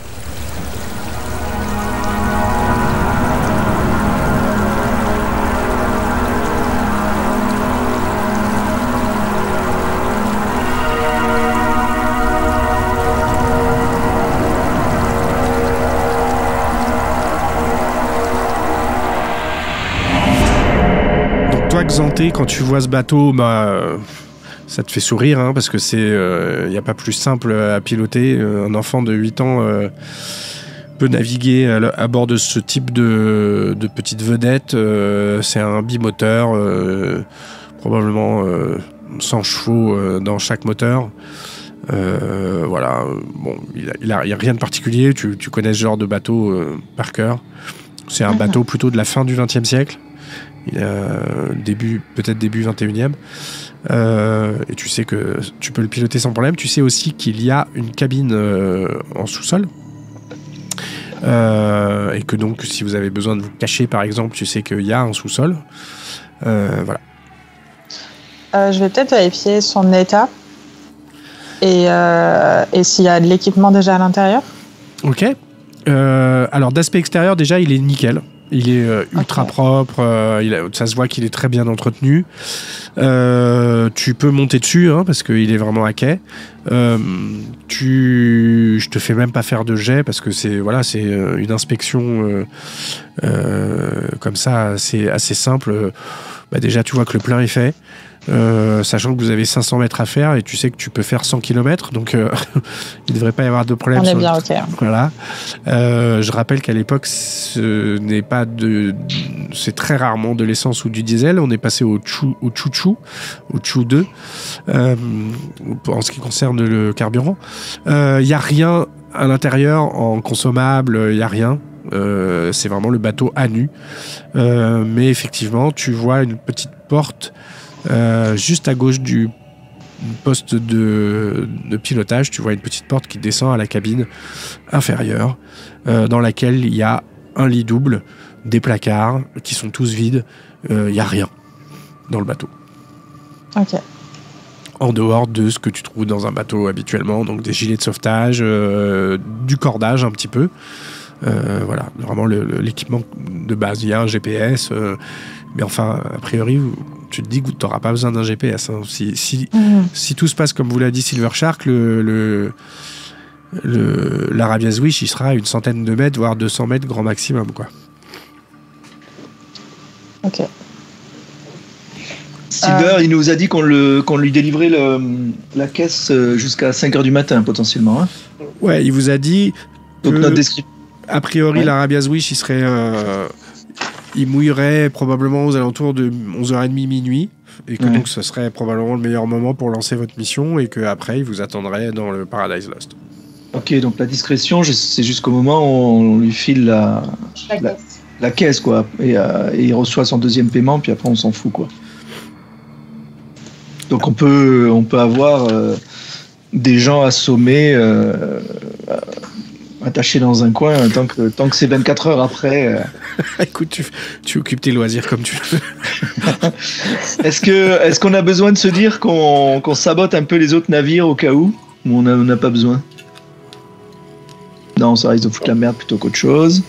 Donc toi Xanté, quand tu vois ce bateau, bah euh, ça te fait sourire hein, parce que c'est, il euh, n'y a pas plus simple à piloter. Euh, un enfant de huit ans euh, peut naviguer à, l- à bord de ce type de, de petite vedette. Euh, c'est un bimoteur, euh, probablement euh, cent chevaux euh, dans chaque moteur. Euh, voilà, bon, il n'y a, il a- il y a rien de particulier. Tu, tu connais ce genre de bateau euh, par cœur. C'est un Mhm. bateau plutôt de la fin du vingtième siècle. Il a début, peut-être début vingt et unième. Euh, et tu sais que tu peux le piloter sans problème. Tu sais aussi qu'il y a une cabine euh, en sous-sol. Euh, et que donc, si vous avez besoin de vous cacher, par exemple, tu sais qu'il y a un sous-sol. Euh, voilà. Euh, je vais peut-être vérifier son état et, euh, et s'il y a de l'équipement déjà à l'intérieur. Ok. Euh, alors, d'aspect extérieur, déjà, il est nickel. Il est euh, ultra Ok. propre. euh, il a- ça se voit qu'il est très bien entretenu. Euh, tu peux monter dessus hein, parce qu'il est vraiment à quai. Euh, tu, je te fais même pas faire de jet parce que c'est voilà, c'est euh, une inspection euh, euh, comme ça, c'est assez simple. Bah, déjà, tu vois que le plein est fait. Euh, sachant que vous avez cinq cents mètres à faire et tu sais que tu peux faire cent kilomètres, donc euh, il ne devrait pas y avoir de problème. On est sur le- bien ok. Voilà. Euh, je rappelle qu'à l'époque, ce n'est pas de, c'est très rarement de l'essence ou du diesel. On est passé au chou, au chouchou, au chou deux, euh, en ce qui concerne le carburant. Il euh, n'y a rien à l'intérieur en consommable. Il n'y a rien. Euh, c'est vraiment le bateau à nu. Euh, mais effectivement, tu vois une petite porte euh, juste à gauche du poste de, de pilotage. Tu vois une petite porte qui descend à la cabine inférieure, euh, dans laquelle il y a un lit double, des placards qui sont tous vides. Il n'y a rien dans le bateau. Ok. En dehors de ce que tu trouves dans un bateau habituellement, donc des gilets de sauvetage, euh, du cordage un petit peu. Euh, voilà, vraiment le- le- l'équipement de base. Il y a un G P S, euh, mais enfin, a priori, tu te dis que tu n'auras pas besoin d'un G P S. Hein. Si, si, Mhm. si tout se passe comme vous l'a dit Silver Shark, le, le, le- l'Arabia's Wish, il sera à une centaine de mètres, voire deux cents mètres grand maximum, quoi. Ok. Silver, il nous a dit qu'on le qu'on lui délivrait le, la caisse euh, jusqu'à cinq heures du matin potentiellement. Hein. Ouais, il vous a dit Donc que, notre description. a priori, Ouais. l'Arabia's Wish, il serait... euh, il mouillerait probablement aux alentours de onze heures trente, minuit, et que Ouais. donc ce serait probablement le meilleur moment pour lancer votre mission, et qu'après, il vous attendrait dans le Paradise Lost. Ok, donc la discrétion, je- c'est jusqu'au moment où on lui file la, La La- caisse. la caisse, quoi. Et, euh, et il reçoit son deuxième paiement, puis après on s'en fout, quoi. Donc on peut, on peut avoir euh, des gens assommés, euh, euh, attachés dans un coin, tant que, tant que c'est vingt-quatre heures après. euh. Écoute, tu, tu occupes tes loisirs comme tu veux. Est-ce que, est-ce qu'on a besoin de se dire qu'on qu'on sabote un peu les autres navires au cas où, ou on n'a on n'a pas besoin? Non, ça risque de foutre la merde plutôt qu'autre chose.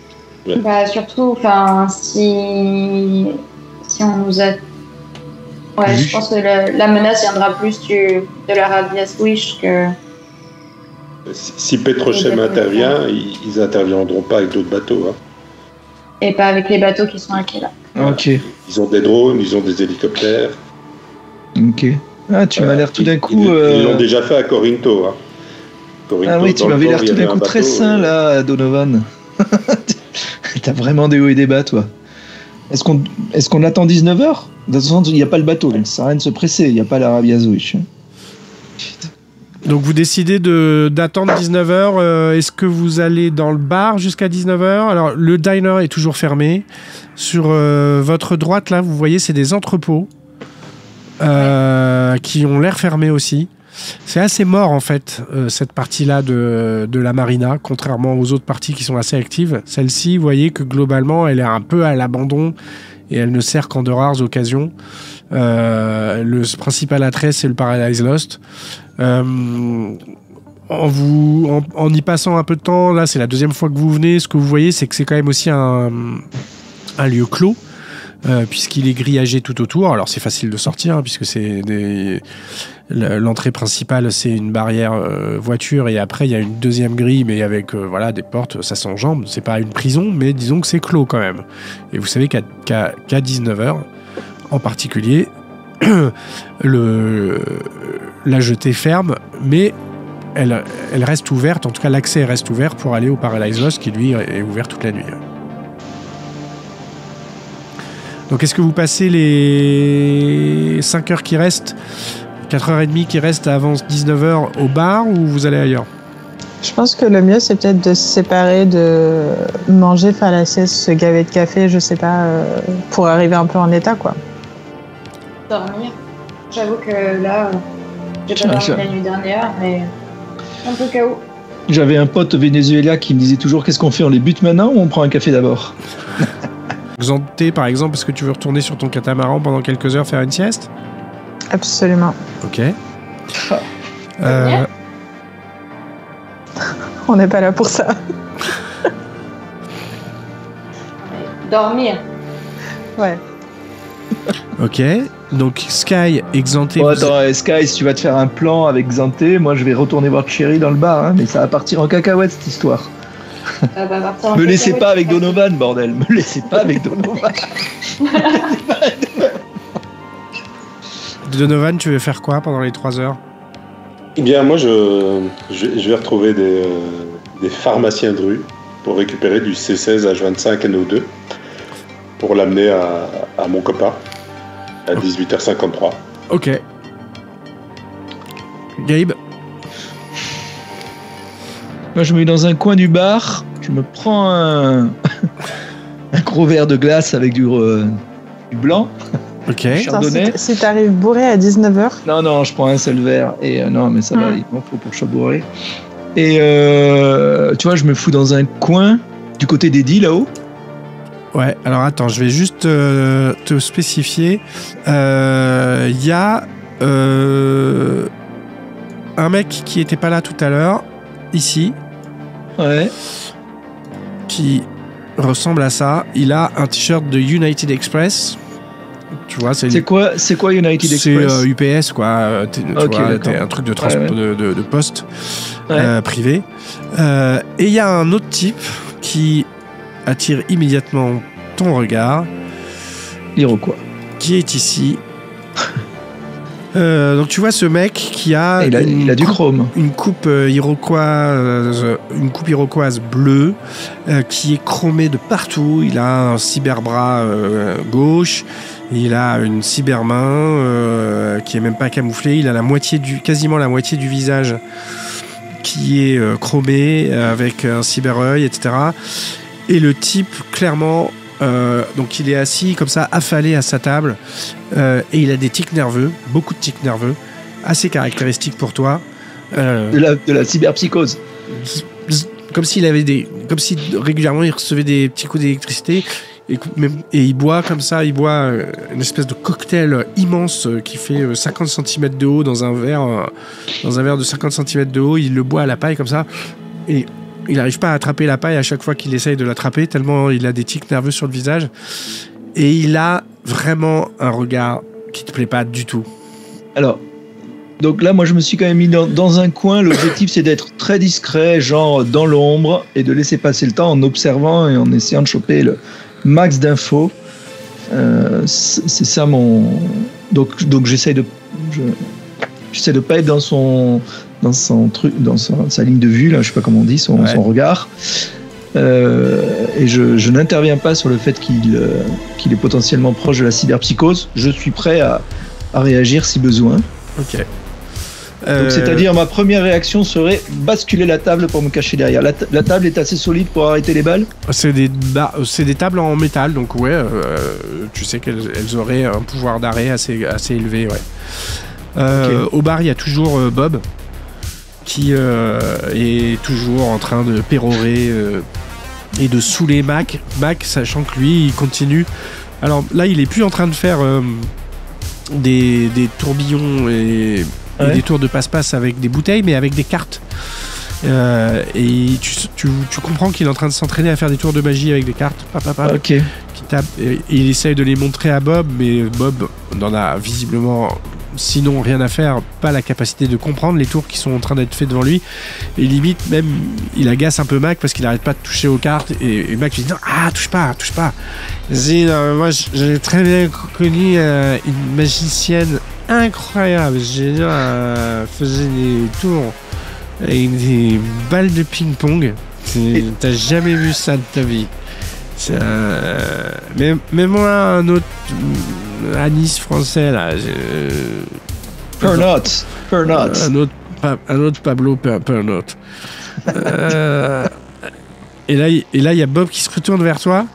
Bah, surtout, enfin, si... si on nous a Ouais, Oui. je pense que la, la menace viendra plus du, de l'Arabia's Wish que. Si, si Petrochem intervient, ils, ils interviendront pas avec d'autres bateaux. Hein. Et pas avec les bateaux qui sont à quai là. Ok, Ils ont des drones, ils ont des hélicoptères. ok. Ah, tu m'as l'air tout d'un Ils- coup. Ils euh, ils l'ont déjà fait à Corinto. Hein. Corinto, Ah oui, tu dans le m'avais port, l'air il y tout d'un avait coup un très bateau, sain euh, là, Donovan. T'as vraiment des hauts et des bas, toi. Est-ce qu'on est-ce qu'on attend dix-neuf heures? De toute façon, il n'y a pas le bateau, donc ça sert à rien de se presser. Il n'y a pas l'Arabia's Wish. Donc vous décidez de d'attendre dix-neuf heures. Euh, est-ce que vous allez dans le bar jusqu'à dix-neuf heures? Alors le diner est toujours fermé. Sur euh, votre droite là, vous voyez, c'est des entrepôts euh, qui ont l'air fermés aussi. C'est assez mort en fait, euh, cette partie-là de, de la marina, contrairement aux autres parties qui sont assez actives. Celle-ci, vous voyez que globalement, elle est un peu à l'abandon et elle ne sert qu'en de rares occasions. Euh, le principal attrait, c'est le Paradise Lost. Euh, en, vous, en, en y passant un peu de temps, là, c'est la deuxième fois que vous venez. Ce que vous voyez, c'est que c'est quand même aussi un, un lieu clos. Euh, puisqu'il est grillagé tout autour. Alors c'est facile de sortir hein, puisque c'est des... l'entrée principale c'est une barrière euh, voiture et après il y a une deuxième grille mais avec euh, voilà des portes, ça s'enjambe. C'est pas une prison mais disons que c'est clos quand même. Et vous savez qu'à, qu'à, qu'à dix-neuf heures en particulier le, la jetée ferme mais elle, elle reste ouverte, en tout cas l'accès reste ouvert pour aller au Paradise Lost qui lui est ouvert toute la nuit. Donc est-ce que vous passez les cinq heures qui restent, quatre heures trente qui restent avant dix-neuf heures au bar ou vous allez ailleurs? Je pense que le mieux, c'est peut-être de se séparer, de manger, faire la sieste, se gaver de café, je sais pas, euh, pour arriver un peu en état, quoi. Dormir. J'avoue que là, euh, j'ai pas Ah, dormi je- la nuit dernière, mais un peu K O. J'avais un pote vénézuélien qui me disait toujours qu'est-ce qu'on fait, on les bute maintenant ou on prend un café d'abord? Xanté, par exemple, est-ce que tu veux retourner sur ton catamaran pendant quelques heures faire une sieste? Absolument. Ok. Euh, On n'est pas là pour ça. Dormir. Ouais. ok. Donc Sky et Xanté. Bon, vous- attends, eh, Sky, si tu vas te faire un plan avec Xanté, moi je vais retourner voir Cherry dans le bar, hein, mais ça va partir en cacahuète cette histoire. Ça va partir en Me laissez cacahuète, pas avec parce que- Donovan, bordel, me laissez pas avec Donovan. Donovan, tu veux faire quoi pendant les trois heures? Eh bien, moi, je, je, je vais retrouver des, euh, des pharmaciens de rue pour récupérer du C seize H vingt-cinq N O deux pour l'amener à, à mon copain à dix-huit heures cinquante-trois. Ok. Gabe? Moi je me mets dans un coin du bar, je me prends un, un gros verre de glace avec du, euh, du blanc. Ok. Chardonnay. Attends, si, si t'arrives bourré à dix-neuf heures, Non, non, je prends un seul verre. Et euh, non, mais ça va, Mm. il m'en faut pour chabourer. Et euh, tu vois, je me fous dans un coin du côté d'Eddie là-haut. Ouais, alors attends, je vais juste euh, te spécifier. Il euh, y a euh, un mec qui était pas là tout à l'heure, ici, Ouais. qui ressemble à ça. Il a un t-shirt de United Express. Tu vois, c'est C'est quoi, c'est quoi United c'est Express euh, U P S, quoi. Euh, t'es- tu Ok, vois, d'accord. t'es un truc de, trans- Ouais, ouais. de, de- de poste Ouais. euh, privé. Euh, et il y a un autre type qui attire immédiatement ton regard, Iroquois. qui est ici. Euh, donc tu vois ce mec qui a, il, a une, il a du coupe, chrome. une coupe euh, iroquoise, une coupe iroquoise bleue euh, qui est chromée de partout. Il a un cyberbras euh, gauche, il a une cybermain euh, qui est même pas camouflée. Il a la moitié du, quasiment la moitié du visage qui est euh, chromé euh, avec un cyberœil, et cetera. Et le type clairement. Euh, donc il est assis comme ça, affalé à sa table, euh, et il a des tics nerveux, beaucoup de tics nerveux, assez caractéristiques pour toi. Euh, De la, de la cyberpsychose. zzz, zzz, comme s'il avait des, comme si régulièrement il recevait des petits coups d'électricité, et, même- et il boit comme ça, il boit euh, une espèce de cocktail immense euh, qui fait euh, cinquante centimètres de haut dans un verre, euh, dans un verre de cinquante centimètres de haut. Il le boit à la paille comme ça, et il n'arrive pas à attraper la paille à chaque fois qu'il essaye de l'attraper, tellement il a des tics nerveux sur le visage. Et il a vraiment un regard qui te plaît pas du tout? Alors, donc là, moi, je me suis quand même mis dans, dans un coin. L'objectif, c'est d'être très discret, genre dans l'ombre, et de laisser passer le temps en observant et en essayant de choper le max d'infos. Euh, c'est, c'est ça mon. Donc, donc j'essaie de. Je... J'essaie de pas être dans son, dans son truc, dans sa, sa ligne de vue, là, je sais pas comment on dit, son, ouais. son regard. Euh, et je, je n'interviens pas sur le fait qu'il, euh, qu'il est potentiellement proche de la cyberpsychose. Je suis prêt à, à réagir si besoin. Ok. Euh... Donc, c'est-à-dire, ma première réaction serait basculer la table pour me cacher derrière. La, t- la table est assez solide pour arrêter les balles. C'est des, bah, c'est des tables en métal, donc ouais, euh, tu sais qu'elles elles auraient un pouvoir d'arrêt assez, assez élevé, ouais. Euh, okay. Au bar, il y a toujours euh, Bob qui euh, est toujours en train de pérorer euh, et de saouler Mac. Mac, sachant que lui, il continue. Alors là, il est plus en train de faire euh, des, des tourbillons et, ouais. et des tours de passe-passe avec des bouteilles, mais avec des cartes. Euh, et tu, tu, tu comprends qu'il est en train de s'entraîner à faire des tours de magie avec des cartes. Papa, papa, okay. qui tape, et, et il essaye de les montrer à Bob, mais Bob n'en a visiblement... sinon rien à faire, pas la capacité de comprendre les tours qui sont en train d'être faits devant lui, et limite même il agace un peu Mac parce qu'il arrête pas de toucher aux cartes, et, et Mac lui dit non, ah touche pas, touche pas. Dis, non, moi j'ai très bien connu euh, une magicienne incroyable, j'ai euh, faisait des tours avec des balles de ping-pong, et... t'as jamais vu ça de ta vie. Euh, mais, mais moi, un autre Anis français là, euh, Pernot, Pernot, un autre, un autre Pablo Pernot. euh, et là, et là, il y a Bob qui se retourne vers toi.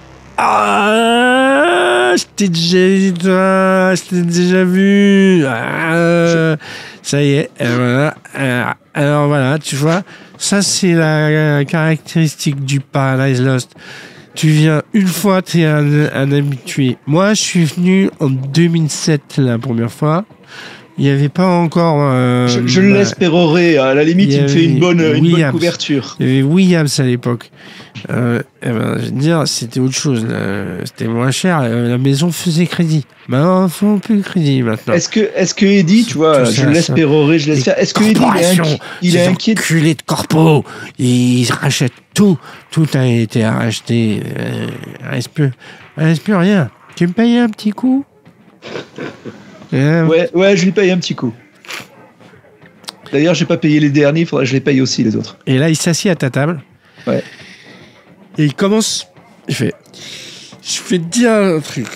Ah, je t'ai déjà vu, toi, je t'ai déjà vu. Ah, ça y est, et voilà. Alors voilà, tu vois, ça c'est la caractéristique du Paradise Lost. Tu viens une fois, t'es un, un habitué. Moi, je suis venu en deux mille sept la première fois. Il n'y avait pas encore... Euh, je je bah, l'espérerais. À la limite, il, il me fait une bonne, une bonne couverture. Il y avait Williams à l'époque. Euh, eh ben, je veux dire, c'était autre chose. Là. C'était moins cher. La maison faisait crédit. Maintenant, il ne faut plus de crédit maintenant. Est-ce que, est-ce que Eddie, tu vois, je l'espérerais, je l'espère. Est-ce que Eddie, il est inquiet? Enculé de corpo. Il rachète tout. Tout a été racheté. Euh, il ne reste plus, il reste plus rien. Tu me payes un petit coup? euh, ouais, ouais, je lui paye un petit coup. D'ailleurs, j'ai pas payé les derniers, il faudrait que je les paye aussi, les autres. Et là, il s'assied à ta table. Ouais. Et il commence... Il fait... Je vais te dire un truc.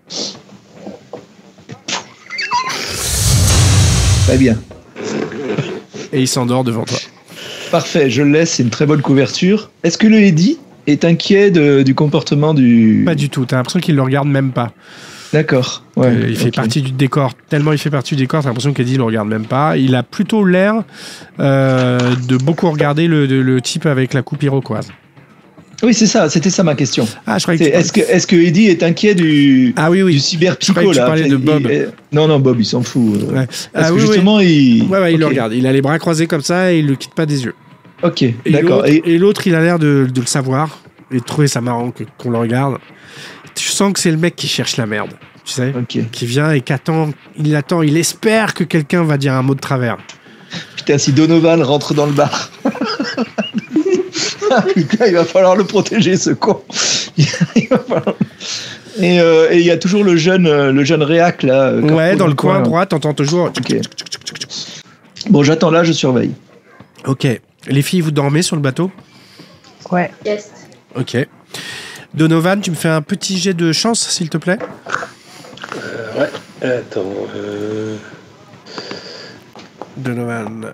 Très bien. Et il s'endort devant toi. Parfait, je le laisse, c'est une très bonne couverture. Est-ce que le Eddie est inquiet de, du comportement du... Pas du tout, t'as l'impression qu'il le regarde même pas. D'accord. Ouais, euh, il fait okay. partie du décor. Tellement il fait partie du décor, t'as l'impression qu'Eddie le regarde même pas. Il a plutôt l'air euh, de beaucoup regarder le, le, le type avec la coupe iroquoise. Oui, c'est ça, c'était ça ma question. Ah, je croyais que c'est, est-ce que est-ce que Eddie est inquiet du ah oui oui du cyberpsycho là? Tu parlais de Bob. Il, il, non non Bob, il s'en fout. Euh, ouais. Parce ah, que oui, justement oui. il. Ouais, ouais, okay. il le regarde. Il a les bras croisés comme ça et il le quitte pas des yeux. Ok, et d'accord. L'autre, et... et l'autre, il a l'air de, de le savoir et de trouver ça marrant que, qu'on le regarde. Tu sens que c'est le mec qui cherche la merde, tu sais, okay. qui vient et qui attend, il attend, il espère que quelqu'un va dire un mot de travers. Putain, si Donovan rentre dans le bar. Ah, putain, il va falloir le protéger, ce con. Il va falloir... Et il euh, y a toujours le jeune, le jeune réac là. Ouais, dans le coin, coin droit, t'entends toujours. Okay. Bon, j'attends là, je surveille. Ok. Les filles, vous dormez sur le bateau? Ouais. Yes. Ok. Donovan, tu me fais un petit jet de chance, s'il te plaît? euh, Ouais. Attends. Euh... Donovan.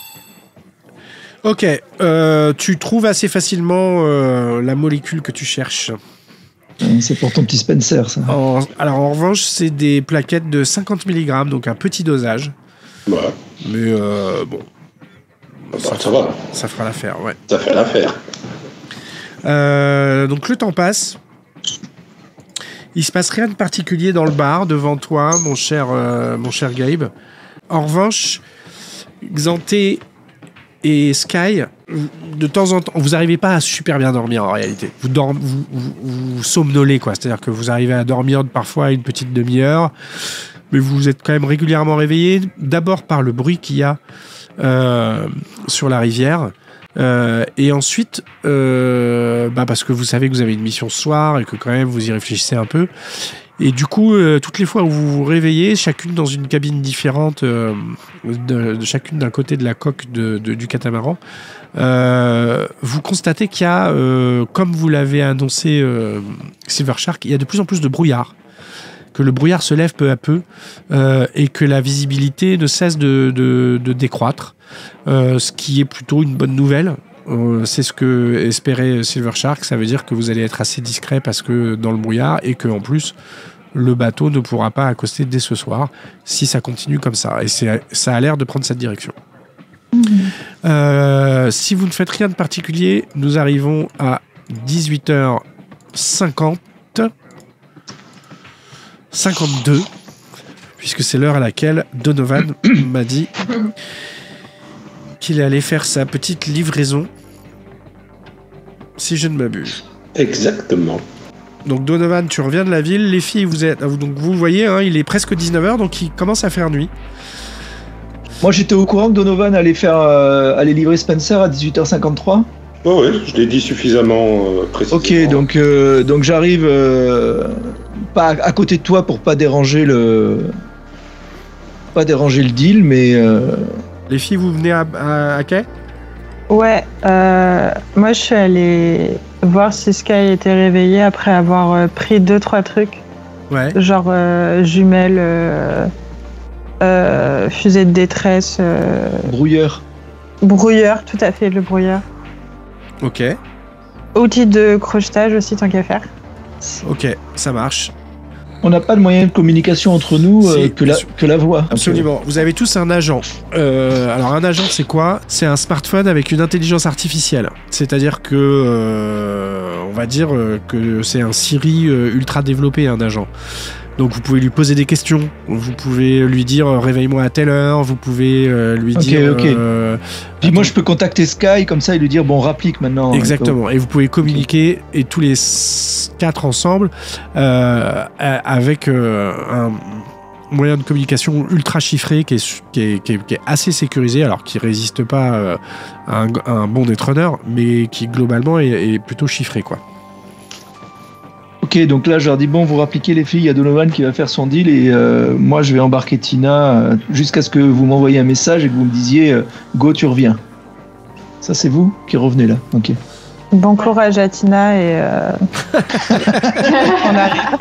Ok. Euh, tu trouves assez facilement euh, la molécule que tu cherches. C'est pour ton petit Spencer, ça. En, alors, en revanche, c'est des plaquettes de cinquante milligrammes, donc un petit dosage. Ouais. Mais euh, bon. Bah, ça, ça va. Ça fera l'affaire, ouais. Ça fait l'affaire. Euh, donc, le temps passe. Il se passe rien de particulier dans le bar devant toi, mon cher, euh, mon cher Gabe. En revanche, Xanté et Sky, de temps en temps, vous n'arrivez pas à super bien dormir en réalité. Vous, dorm, vous, vous, vous somnolez, quoi. C'est-à-dire que vous arrivez à dormir parfois une petite demi-heure, mais vous êtes quand même régulièrement réveillé, d'abord par le bruit qu'il y a euh, sur la rivière, euh, et ensuite euh, bah parce que vous savez que vous avez une mission ce soir et que quand même vous y réfléchissez un peu. Et du coup, euh, toutes les fois où vous vous réveillez, chacune dans une cabine différente, euh, de, de chacune d'un côté de la coque de, de, du catamaran, euh, vous constatez qu'il y a, euh, comme vous l'avez annoncé euh, Silver Shark, il y a de plus en plus de brouillard, que le brouillard se lève peu à peu euh, et que la visibilité ne cesse de, de, de décroître, euh, ce qui est plutôt une bonne nouvelle. Euh, c'est ce que espérait Silver Shark. Ça veut dire que vous allez être assez discret parce que dans le brouillard, et que en plus le bateau ne pourra pas accoster dès ce soir si ça continue comme ça, et c'est, ça a l'air de prendre cette direction. Mmh. Euh, si vous ne faites rien de particulier, nous arrivons à dix-huit heures cinquante cinquante-deux, puisque c'est l'heure à laquelle Donovan m'a dit qu'il allait faire sa petite livraison, si je ne m'abuse. Exactement. Donc Donovan, tu reviens de la ville, les filles, vous êtes, donc vous voyez, hein, il est presque dix-neuf heures, donc il commence à faire nuit. Moi j'étais au courant que Donovan allait faire, euh, aller livrer Spencer à dix-huit heures cinquante-trois. Oh oui, je l'ai dit suffisamment euh, précisément. Ok, donc, euh, donc j'arrive euh, pas à côté de toi pour pas déranger le, pas déranger le deal, mais. Euh... Les filles, vous venez à, à, à quai ? Ouais, euh, moi je suis allée voir si Sky était réveillée après avoir euh, pris deux trois trucs. Ouais. Genre euh, jumelles, euh, euh, fusée de détresse. Euh, brouilleur. Brouilleur, tout à fait, le brouilleur. Ok. Outil de crochetage aussi, tant qu'à faire. Ok, ça marche. On n'a pas de moyen de communication entre nous si, euh, que, la, que la voix. Absolument. Vous avez tous un agent. Euh, alors un agent, c'est quoi ? C'est un smartphone avec une intelligence artificielle. C'est-à-dire que, euh, on va dire que c'est un Siri ultra développé, un agent. Donc vous pouvez lui poser des questions, vous pouvez lui dire euh, réveille-moi à telle heure, vous pouvez euh, lui okay, dire... Ok, euh, Puis attends. Moi je peux contacter Sky comme ça et lui dire bon rapplique maintenant. Exactement, et vous pouvez communiquer okay. et tous les quatre ensemble euh, avec euh, un moyen de communication ultra chiffré qui est, qui est, qui est, qui est assez sécurisé, alors qui résiste pas euh, à, un, à un bon Netrunner, mais qui globalement est, est plutôt chiffré quoi. Ok, donc là je leur dis bon, vous rappliquez les filles, il y a Donovan qui va faire son deal et euh, moi je vais embarquer Tina euh, jusqu'à ce que vous m'envoyiez un message et que vous me disiez euh, go, tu reviens. Ça c'est vous qui revenez là. Ok. Bon courage à Tina et euh... on arrive.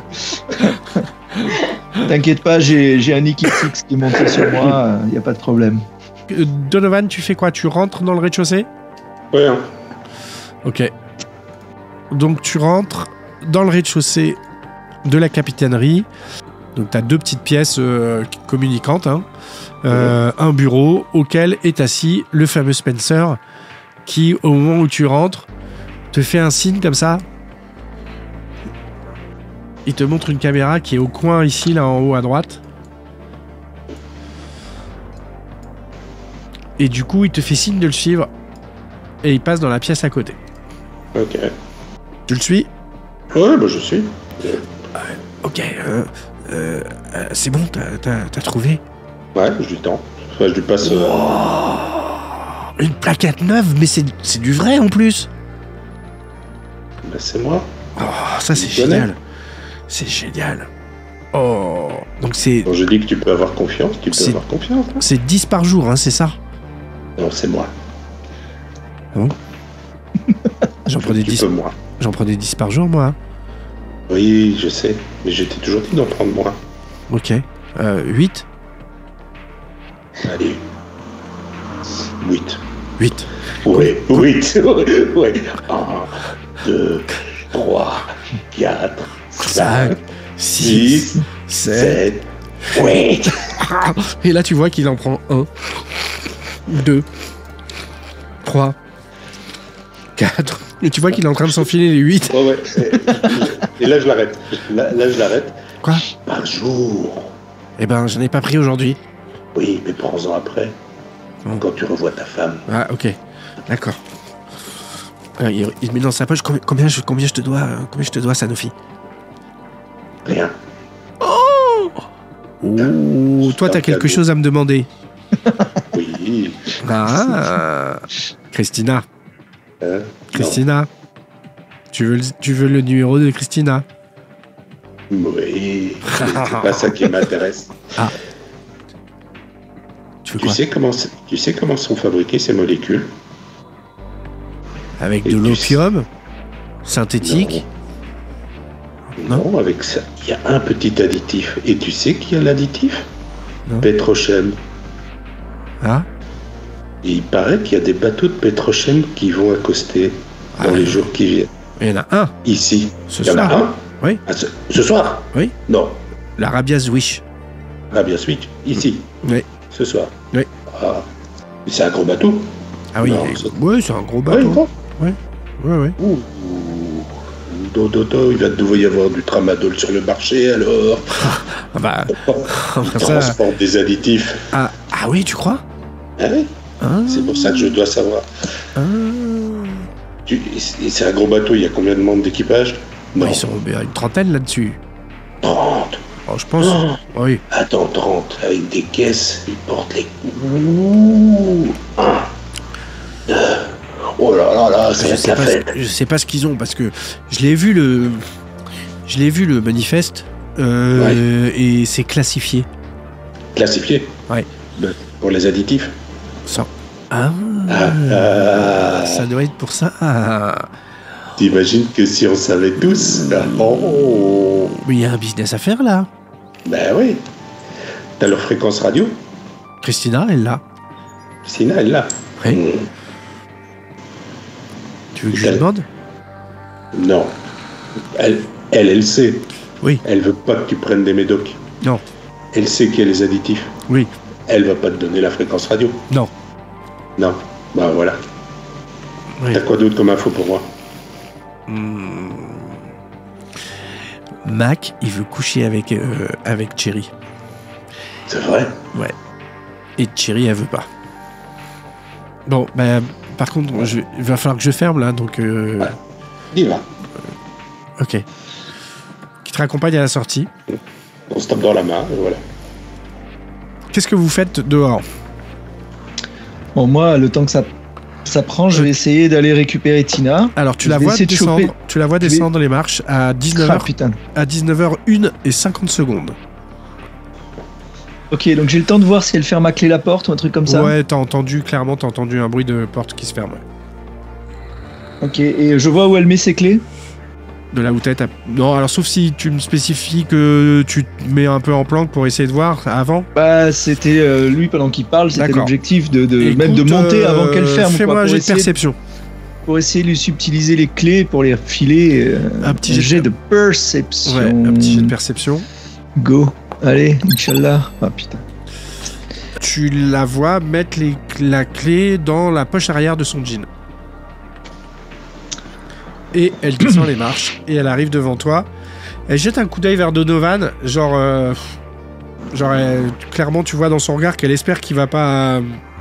T'inquiète pas, j'ai, j'ai un Ikitix qui est monté sur moi, il euh, n'y a pas de problème. Donovan, tu fais quoi ? Tu rentres dans le rez-de-chaussée ? Ouais. Hein. Ok. Donc tu rentres dans le rez-de-chaussée de la capitainerie. Donc tu as deux petites pièces euh, communicantes, hein. euh, mmh. un bureau auquel est assis le fameux Spencer qui, au moment où tu rentres, te fait un signe comme ça. Il te montre une caméra qui est au coin ici, là en haut à droite. Et du coup, il te fait signe de le suivre et il passe dans la pièce à côté. Ok. Tu le suis ? Ouais, bah je suis. Euh, ok, euh, euh, euh, c'est bon, t'as, t'as, t'as trouvé ? Ouais, je lui tends. Enfin, je lui passe... Euh... Oh, une plaquette neuve, mais c'est, c'est du vrai en plus. Bah c'est moi. Oh, ça c'est génial. C'est génial. Oh, donc c'est... Bon, je dis que tu peux avoir confiance, tu peux c'est... avoir confiance. Hein. C'est dix par jour, hein, c'est ça ? Non, c'est moi. Bon. J'en prenais dix. Moi. J'en prenais dix par jour, moi. Oui, je sais. Mais j'étais toujours dit d'en prendre moins. Ok. Euh, huit ? Allez. huit. huit. Oui, huit. Oui. un, deux, trois, quatre, cinq, six, sept, huit. Et là, tu vois qu'il en prend un, deux, trois, quatre. Et tu vois qu'il est en train de s'enfiler les huit. Ouais, ouais. Et, et là, je l'arrête. Là, là, je l'arrête. Quoi ? Par jour. Eh ben, je n'ai pas pris aujourd'hui. Oui, mais prends-en après. Bon. Quand tu revois ta femme. Ah, ok. D'accord. Euh, il, il met dans sa poche. Combien, combien, je, combien je te dois, combien je te dois, Sanofi ? Rien. Oh ! Oh Oh, toi, t'as quelque chose à me demander. Oui. Ah, Christina. Hein? Christina. Tu veux, le, tu veux le numéro de Christina? Oui. C'est pas ça qui m'intéresse. Ah. Tu veux Tu quoi? sais comment, tu sais comment sont fabriquées ces molécules? Avec Et de tu l'opium synthétique? Non. Non, avec ça, il y a un petit additif. Et tu sais qui a l'additif? Non. Petrochem. Ah, Et il paraît qu'il y a des bateaux de Petrochem qui vont accoster dans Ah. les jours qui viennent. il y en a un Ici. ce Il y en a soir. un? Oui. Ah, ce, ce soir? Oui. Non. L'Arabia Zwish. Ah, bien Switch. Ici. Oui. Ce soir. Oui. Ah. Mais c'est un gros bateau. Ah oui, Non, et- c'est- ouais, c'est un gros Ouais, bateau. gros. Ouais, ouais, ouais. Ouh. Do, do, do, il va devoir y avoir du tramadol sur le marché alors. Ah bah, Il ça- transporte des additifs. ah, ah oui, tu crois? Ah oui, Ah, c'est pour ça que je dois savoir. ah. Tu- C'est un gros bateau, il y a combien de membres d'équipage? Bah, Non, ils sont bien une trentaine là-dessus. trente. Oh, je pense. Oh. Oui. Attends, trente, avec des caisses, ils portent les... Ouh. Un, deux. Oh là là là, ça va Je être sais, la pas fête. ce, je sais pas ce qu'ils ont parce que je l'ai vu le, je l'ai vu le manifeste euh, et c'est classifié. Classifié? Ouais. Ben, pour les additifs? Ça. Ah, Ah, ah. ça doit être pour ça. Ah. T'imagines que si on savait tous? Ah, oh. Mais il y a un business à faire là. Ben oui. T'as leur fréquence radio? Christina, elle l'a. Sina, elle l'a. Oui. Mmh. Tu veux que je lui demande? Non. Elle, elle, elle sait. Oui. Elle veut pas que tu prennes des médocs. Non. Elle sait qu'il y a les additifs. Oui. Elle va pas te donner la fréquence radio. Non. Non. Bah voilà. Oui. T'as quoi d'autre comme info pour moi? Hmm. Mac, il veut coucher avec euh, avec Cherry. C'est vrai? Ouais. Et Cherry, elle veut pas. Bon, bah, par contre, je, il va falloir que je ferme là, donc. Euh, Ouais. Dis va. Ok. Qui te raccompagne à la sortie. On se tape dans la main, et voilà. Qu'est-ce que vous faites dehors? Bon, moi, le temps que ça, ça prend, je vais essayer d'aller récupérer Tina. Alors, tu Je la vais vois essayer de descendre, choper- tu la vois je vais- descendre les marches à dix-neuf Ah heures, putain. à dix-neuf heures une et cinquante secondes. Ok, donc j'ai le temps de voir si elle ferme à clé la porte ou un truc comme ça. Ouais, t'as entendu, clairement, t'as entendu un bruit de porte qui se ferme. Ok, et je vois où elle met ses clés. De là où t'es, t'as- non, alors sauf si tu me spécifies que tu te mets un peu en planque pour essayer de voir avant. Bah, c'était euh, lui pendant qu'il parle, c'était D'accord. l'objectif de, de Écoute, même de monter euh, avant qu'elle ferme. quoi, Fais-moi un pour jet de essayer- perception. Pour essayer de lui subtiliser les clés, pour les refiler. euh, Un petit jet de- de perception. Ouais, un petit jet de perception. Go. Allez, Inch'Allah. Ah putain. Tu la vois mettre les, la clé dans la poche arrière de son jean. Et elle descend les marches et elle arrive devant toi. Elle jette un coup d'œil vers Donovan, genre, euh, genre elle- clairement tu vois dans son regard qu'elle espère qu'il va pas. euh,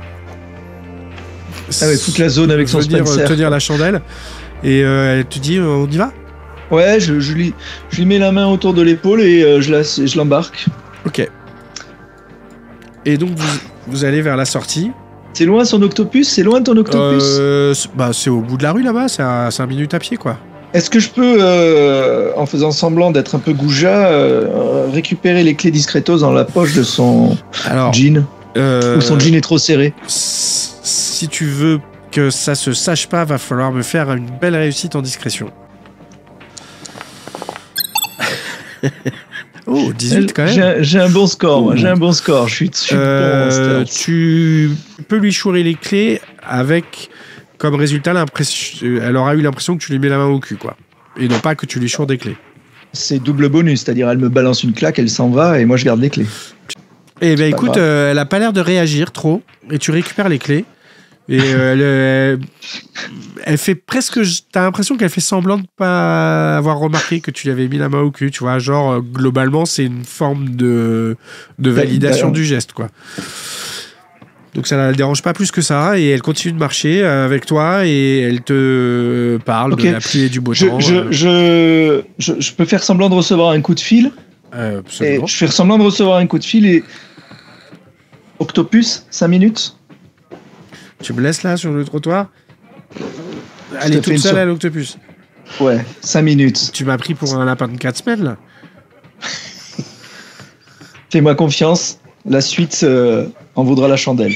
Ah ouais, toute la zone avec son venir, euh, Spencer. tenir la chandelle. Et euh, elle te dit, euh, on y va? Ouais, je, je, lui, je lui mets la main autour de l'épaule et euh, je la- je l'embarque. Ok. Et donc vous, vous allez vers la sortie. C'est loin son octopus? C'est loin ton octopus? Euh, c'est- bah, c'est au bout de la rue là-bas, c'est à cinq minutes à pied quoi. Est-ce que je peux, euh, en faisant semblant d'être un peu goujat, euh, récupérer les clés discretos dans la poche de son Alors, jean? euh, Ou son jean est trop serré? s- si tu veux que ça se sache pas, va falloir me faire une belle réussite en discrétion. Oh, dix-huit quand J'ai même. un- J'ai un bon score, moi. J'ai un bon score. Je suis, je suis Euh, bon en stealth. tu peux lui chourer les clés avec comme résultat l'impression. Elle aura eu l'impression que tu lui mets la main au cul quoi. Et non pas que tu lui choures des clés. C'est double bonus, c'est-à-dire elle me balance une claque, elle s'en va et moi je garde les clés. Eh ben pas écoute, grave. euh, elle a pas l'air de réagir trop et tu récupères les clés et euh, elle, euh, elle fait presque, t'as l'impression qu'elle fait semblant de pas avoir remarqué que tu lui avais mis la main au cul, tu vois, genre euh, globalement c'est une forme de de validation D'ailleurs. du geste quoi. Donc ça la dérange pas plus que ça et elle continue de marcher euh, avec toi et elle te parle Ok. de la pluie et du beau Je, temps. je, euh. je, je, je peux faire semblant de recevoir un coup de fil. Euh, Et absolument. je fais semblant de recevoir un coup de fil et... Octopus, cinq minutes. Tu me laisses là sur le trottoir. te Elle est fais toute une seule sur- à l'Octopus. Ouais, cinq minutes. Tu m'as pris pour un lapin de quatre semaines là. Fais-moi confiance, la suite euh, en vaudra la chandelle.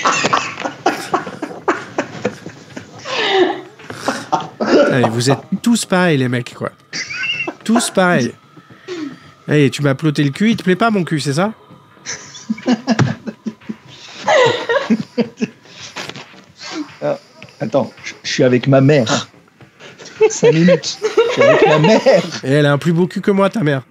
Allez, vous êtes tous pareils les mecs quoi. Tous pareils. Allez, tu m'as ploté le cul, il te plaît pas mon cul, c'est ça? Ah, attends, je je suis avec ma mère. cinq minutes. Je suis avec ma mère. Et elle a un plus beau cul que moi, ta mère.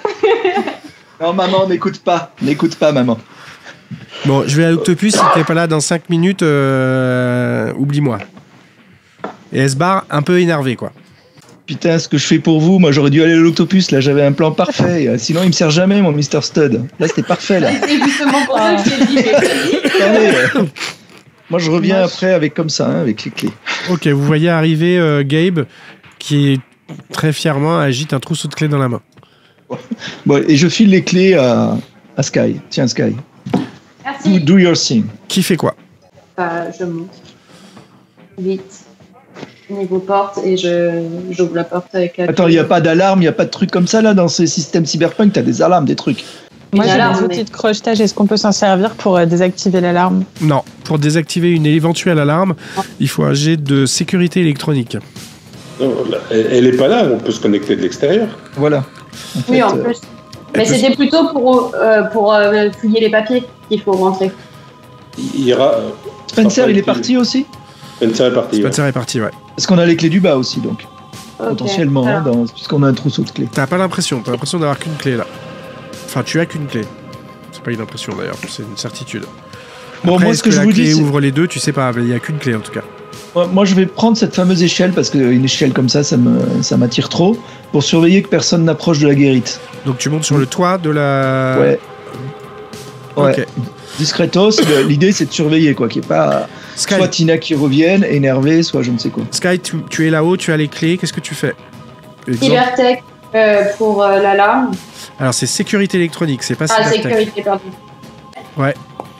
Non, maman, n'écoute pas. N'écoute pas, maman. Bon, je vais à l'Octopus, si t'es pas là dans cinq minutes, euh, oublie-moi. Et elle se barre un peu énervée, quoi. Putain, ce que je fais pour vous, moi j'aurais dû aller à l'Octopus, là j'avais un plan parfait. Euh, Sinon il me sert jamais mon mister Stud. Là c'était parfait là. C'est justement pour ça que je t'ai dit, j'ai dit. Attendez, euh, moi je reviens après avec comme ça, hein, avec les clés. Ok, vous voyez arriver euh, Gabe, qui très fièrement agite un trousseau de clés dans la main. Bon, et je file les clés à, à Sky. Tiens Sky, do, Merci. do your thing. Qui fait quoi? Bah, je monte vite niveau porte et je j'ouvre la porte avec la Attends, il n'y a pas d'alarme, il n'y a pas de truc comme ça là dans ces systèmes cyberpunk, t'as des alarmes, des trucs. Moi, Une j'ai alarme, des outils mais- de crochetage. Est-ce qu'on peut s'en servir pour euh, désactiver l'alarme? Non, pour désactiver une éventuelle alarme, il faut un jet de sécurité électronique. Non, là, elle elle est pas là, on peut se connecter de l'extérieur. Voilà. En Oui, fait, en euh, plus. Mais elle peut- c'était plutôt pour, euh, pour euh, fouiller les papiers qu'il faut rentrer. Il ira. euh, Spencer, sera il est pas parti aussi? Spencer est parti. ouais. Spencer est parti, ouais. Parce qu'on a les clés du bas aussi, donc. Ok. Potentiellement, hein, Alors, dans- puisqu'on a un trousseau de clés. T'as pas l'impression, t'as l'impression d'avoir qu'une clé là. Enfin, tu as qu'une clé. C'est pas une impression d'ailleurs, c'est une certitude. Bon, Après, moi, est-ce ce que, que je la vous clé dis, c'est- ouvre les deux, tu sais pas, mais il y a qu'une clé en tout cas. moi, moi, je vais prendre cette fameuse échelle, parce qu'une échelle comme ça, ça me, ça m'attire trop, pour surveiller que personne n'approche de la guérite. Donc tu montes sur le toit de la... Ouais. Ouais. Ok. Discretos, le- l'idée c'est de surveiller, quoi, qu'il n'y ait pas Sky, soit Tina qui revienne, énervée, soit je ne sais quoi. Sky tu, tu es là-haut, tu as les clés, qu'est-ce que tu fais? Exemple- Cybertech euh, pour euh, l'alarme. Alors c'est sécurité électronique, c'est pas Ah, cybertech. sécurité, pardon. Ouais.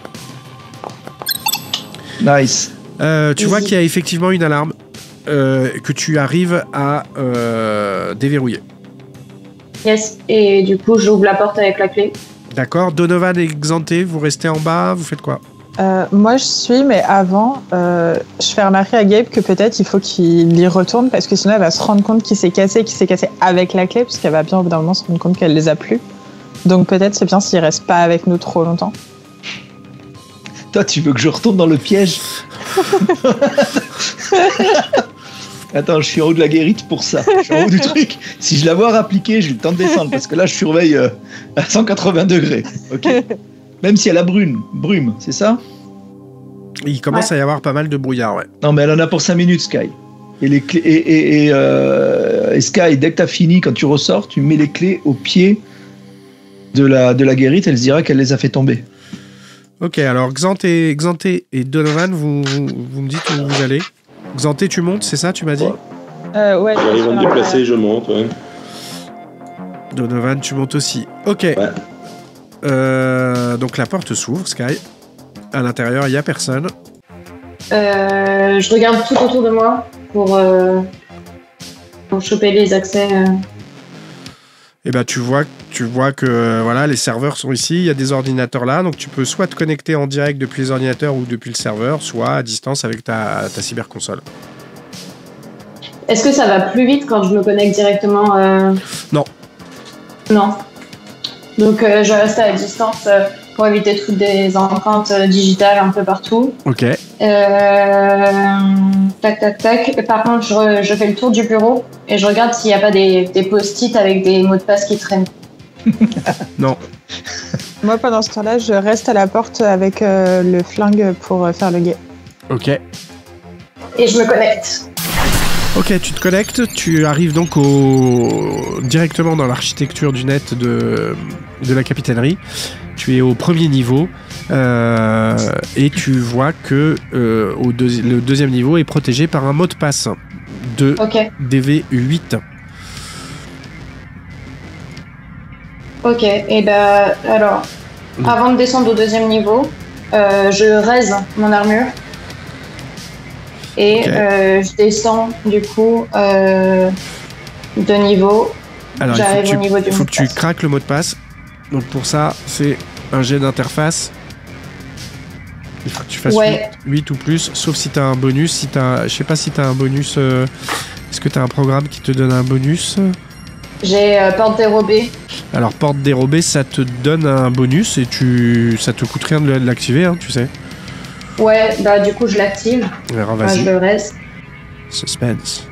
Nice. Euh, tu vois Easy. qu'il y a effectivement une alarme euh, que tu arrives à euh, déverrouiller. Yes. Et du coup, j'ouvre la porte avec la clé. D'accord. Donovan et Xanté, vous restez en bas, vous faites quoi? Euh, moi, je suis, mais avant, euh, je fais remarquer à Gabe que peut-être il faut qu'il y retourne parce que sinon elle va se rendre compte qu'il s'est cassé, qu'il s'est cassé avec la clé, puisqu'elle va bien au bout d'un moment se rendre compte qu'elle les a plus. Donc peut-être c'est bien s'il reste pas avec nous trop longtemps. Toi, tu veux que je retourne dans le piège? Attends, je suis en haut de la guérite pour ça. Je suis en haut du truc. Si je la vois appliquer, j'ai le temps de descendre parce que là, je surveille euh, à cent quatre-vingts degrés. Ok. Même si elle a brume, brume, c'est ça? Il commence à y avoir pas mal de brouillard, ouais. Non, mais elle en a pour cinq minutes, Sky. Et, les clés, et, et, et, euh, et Sky, dès que tu as fini, quand tu ressors, tu mets les clés au pied de la, de la guérite. Elle se dira qu'elle les a fait tomber. Ok, alors Xanté, Xanté et Donovan, vous, vous, vous me dites où vous allez. Xanté, tu montes, c'est ça, tu m'as dit? Ouais. Euh, ouais, J'arrive à me déplacer, je monte. Ouais. Donovan, tu montes aussi. Ok. Ouais. Euh, donc la porte s'ouvre, Sky. À l'intérieur, il n'y a personne. Euh, je regarde tout autour de moi pour, euh, pour choper les accès. euh. Et ben tu vois, tu vois que euh, voilà, les serveurs sont ici, il y a des ordinateurs là, donc tu peux soit te connecter en direct depuis les ordinateurs ou depuis le serveur, soit à distance avec ta, ta cyberconsole. Est-ce que ça va plus vite quand je me connecte directement euh... Non. Non. Donc euh, je reste à distance euh, pour éviter de foutre des empreintes euh, digitales un peu partout. Ok. Euh... Tac, tac, tac. Par contre, je, re- je fais le tour du bureau et je regarde s'il n'y a pas des, des post-it avec des mots de passe qui traînent. Non. Moi, pendant ce temps-là, je reste à la porte avec euh, le flingue pour euh, faire le guet. Ok. Et je me connecte. Ok, tu te connectes, tu arrives donc au... directement dans l'architecture du net de, de la capitainerie. Tu es au premier niveau euh, et tu vois que euh, au deuxi- le deuxième niveau est protégé par un mot de passe de Ok. D V huit. Ok, et ben alors, mmh. avant de descendre au deuxième niveau, euh, je raise mon armure. Et okay. euh, je descends du coup euh, de niveau. Alors J'arrive il faut, au niveau tu, du faut mot que tu craques le mot de passe. Donc pour ça, c'est un jet d'interface. Il faut que tu fasses ouais. huit ou plus, sauf si tu as un bonus. Si t'as, je sais pas si tu as un bonus. Euh, est-ce que tu as un programme qui te donne un bonus? J'ai euh, porte dérobée. Alors porte dérobée, ça te donne un bonus et tu, ça te coûte rien de l'activer, hein, tu sais. Ouais, bah du coup je l'active. Alors enfin, vas-y. je le reste. Suspense.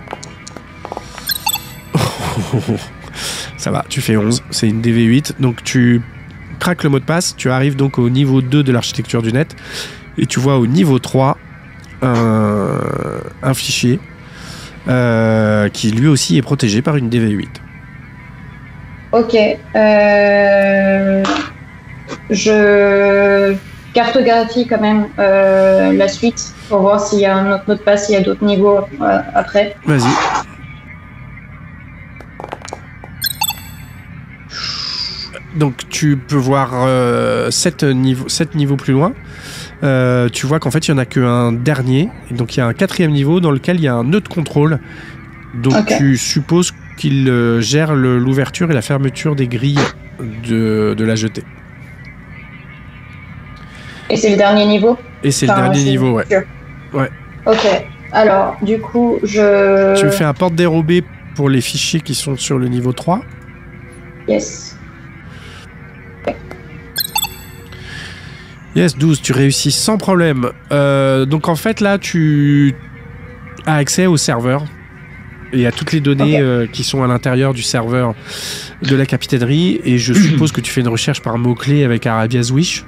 Ça va, tu fais onze, c'est une D V huit. Donc tu craques le mot de passe, tu arrives donc au niveau deux de l'architecture du net et tu vois au niveau trois un, un fichier euh, qui lui aussi est protégé par une D V huit. Ok. Euh, je cartographie quand même euh, la suite pour voir s'il y a un autre mot de passe, s'il y a d'autres niveaux euh, après. Vas-y. Donc tu peux voir euh, sept niveaux, sept niveaux plus loin. Euh, tu vois qu'en fait il n'y en a qu'un dernier. Et donc il y a un quatrième niveau dans lequel il y a un nœud de contrôle. Donc okay. tu supposes qu'il euh, gère le, l'ouverture et la fermeture des grilles de, de la jetée. Et c'est le dernier niveau? Et c'est enfin, le dernier niveau, ouais. ouais. Ok. Alors, du coup, je... Tu me fais un porte dérobé pour les fichiers qui sont sur le niveau trois. Yes. Okay. Yes, douze, tu réussis sans problème. Euh, donc en fait, là, tu as accès au serveur et à toutes les données okay. euh, qui sont à l'intérieur du serveur de la capitainerie. Et je suppose que tu fais une recherche par mots-clés avec Arabia's Wish.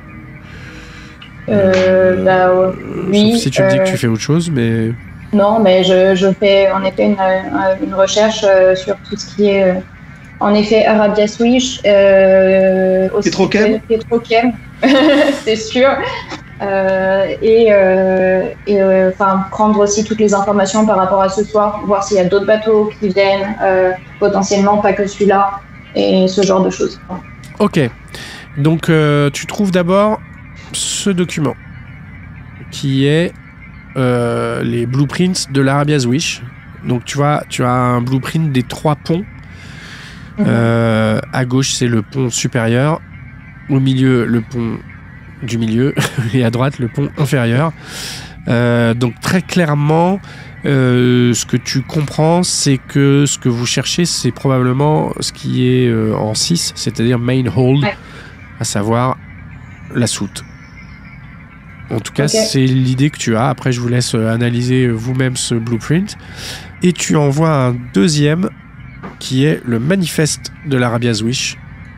Euh, bah, euh, oui. Sauf si tu me euh... dis que tu fais autre chose, mais... Non, mais je, je fais en effet une, une recherche euh, sur tout ce qui est... Euh, en effet, Arabia's Wish. Euh, Petrochem. Petrochem, c'est sûr. Euh, et euh, et euh, enfin, prendre aussi toutes les informations par rapport à ce soir, voir s'il y a d'autres bateaux qui viennent, euh, potentiellement pas que celui-là, et ce genre de choses. Ok. Donc, euh, tu trouves d'abord ce document qui est euh, les blueprints de l'Arabia's Wish. Donc tu vois, tu as un blueprint des trois ponts. Mmh. Euh, à gauche, c'est le pont supérieur. Au milieu, le pont du milieu. Et à droite, le pont inférieur. Euh, donc très clairement, euh, ce que tu comprends, c'est que ce que vous cherchez, c'est probablement ce qui est euh, en six, c'est-à-dire main hold, ouais. à savoir la soute. En tout cas, okay. c'est l'idée que tu as. Après, je vous laisse analyser vous-même ce blueprint. Et tu envoies un deuxième qui est le manifeste de l'Arabia's Wish.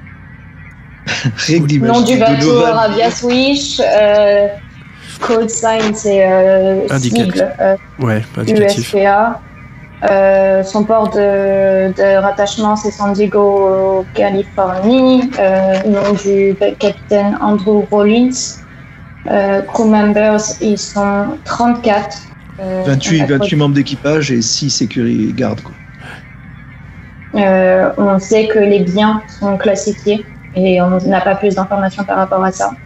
Nom du bateau Arabia's Wish. Euh, code sign, c'est euh, sigle. Euh, ouais, indicatif. U S P A. Euh, son port de, de rattachement, c'est San Diego, Californie. Euh, nom du capitaine Andrew Rollins. Euh, crew members, ils sont trente-quatre. Euh, vingt-huit, vingt-huit membres d'équipage et six sécurité gardes. Quoi. Euh, on sait que les biens sont classifiés et on n'a pas plus d'informations par rapport à ça.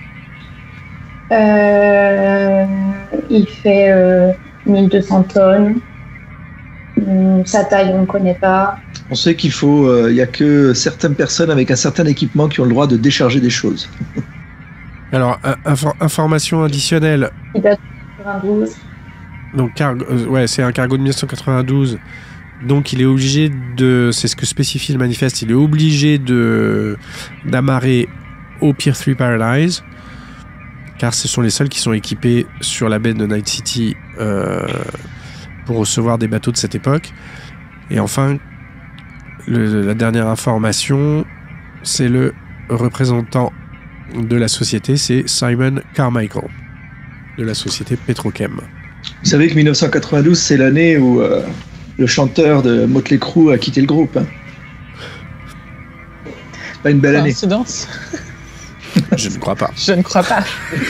Euh, il fait euh, mille deux cents tonnes. Sa taille, on ne connaît pas. On sait qu'il faut, il euh, n'y a que certaines personnes avec un certain équipement qui ont le droit de décharger des choses. Alors, inf- information additionnelle. Il date de quatre-vingt-douze. Donc, cargo, euh, ouais, c'est un cargo de dix-neuf cent quatre-vingt-douze. Donc, il est obligé de. C'est ce que spécifie le manifeste. Il est obligé de d'amarrer au Pier trois Paradise, car ce sont les seuls qui sont équipés sur la baie de Night City euh, pour recevoir des bateaux de cette époque. Et enfin, le, la dernière information, c'est le représentant de la société, c'est Simon Carmichael, de la société Petrochem. Vous savez que dix-neuf cent quatre-vingt-douze, c'est l'année où euh, le chanteur de Motley Crue a quitté le groupe. Hein. Pas une belle année. Coïncidence. Je ne crois pas. Je ne crois pas.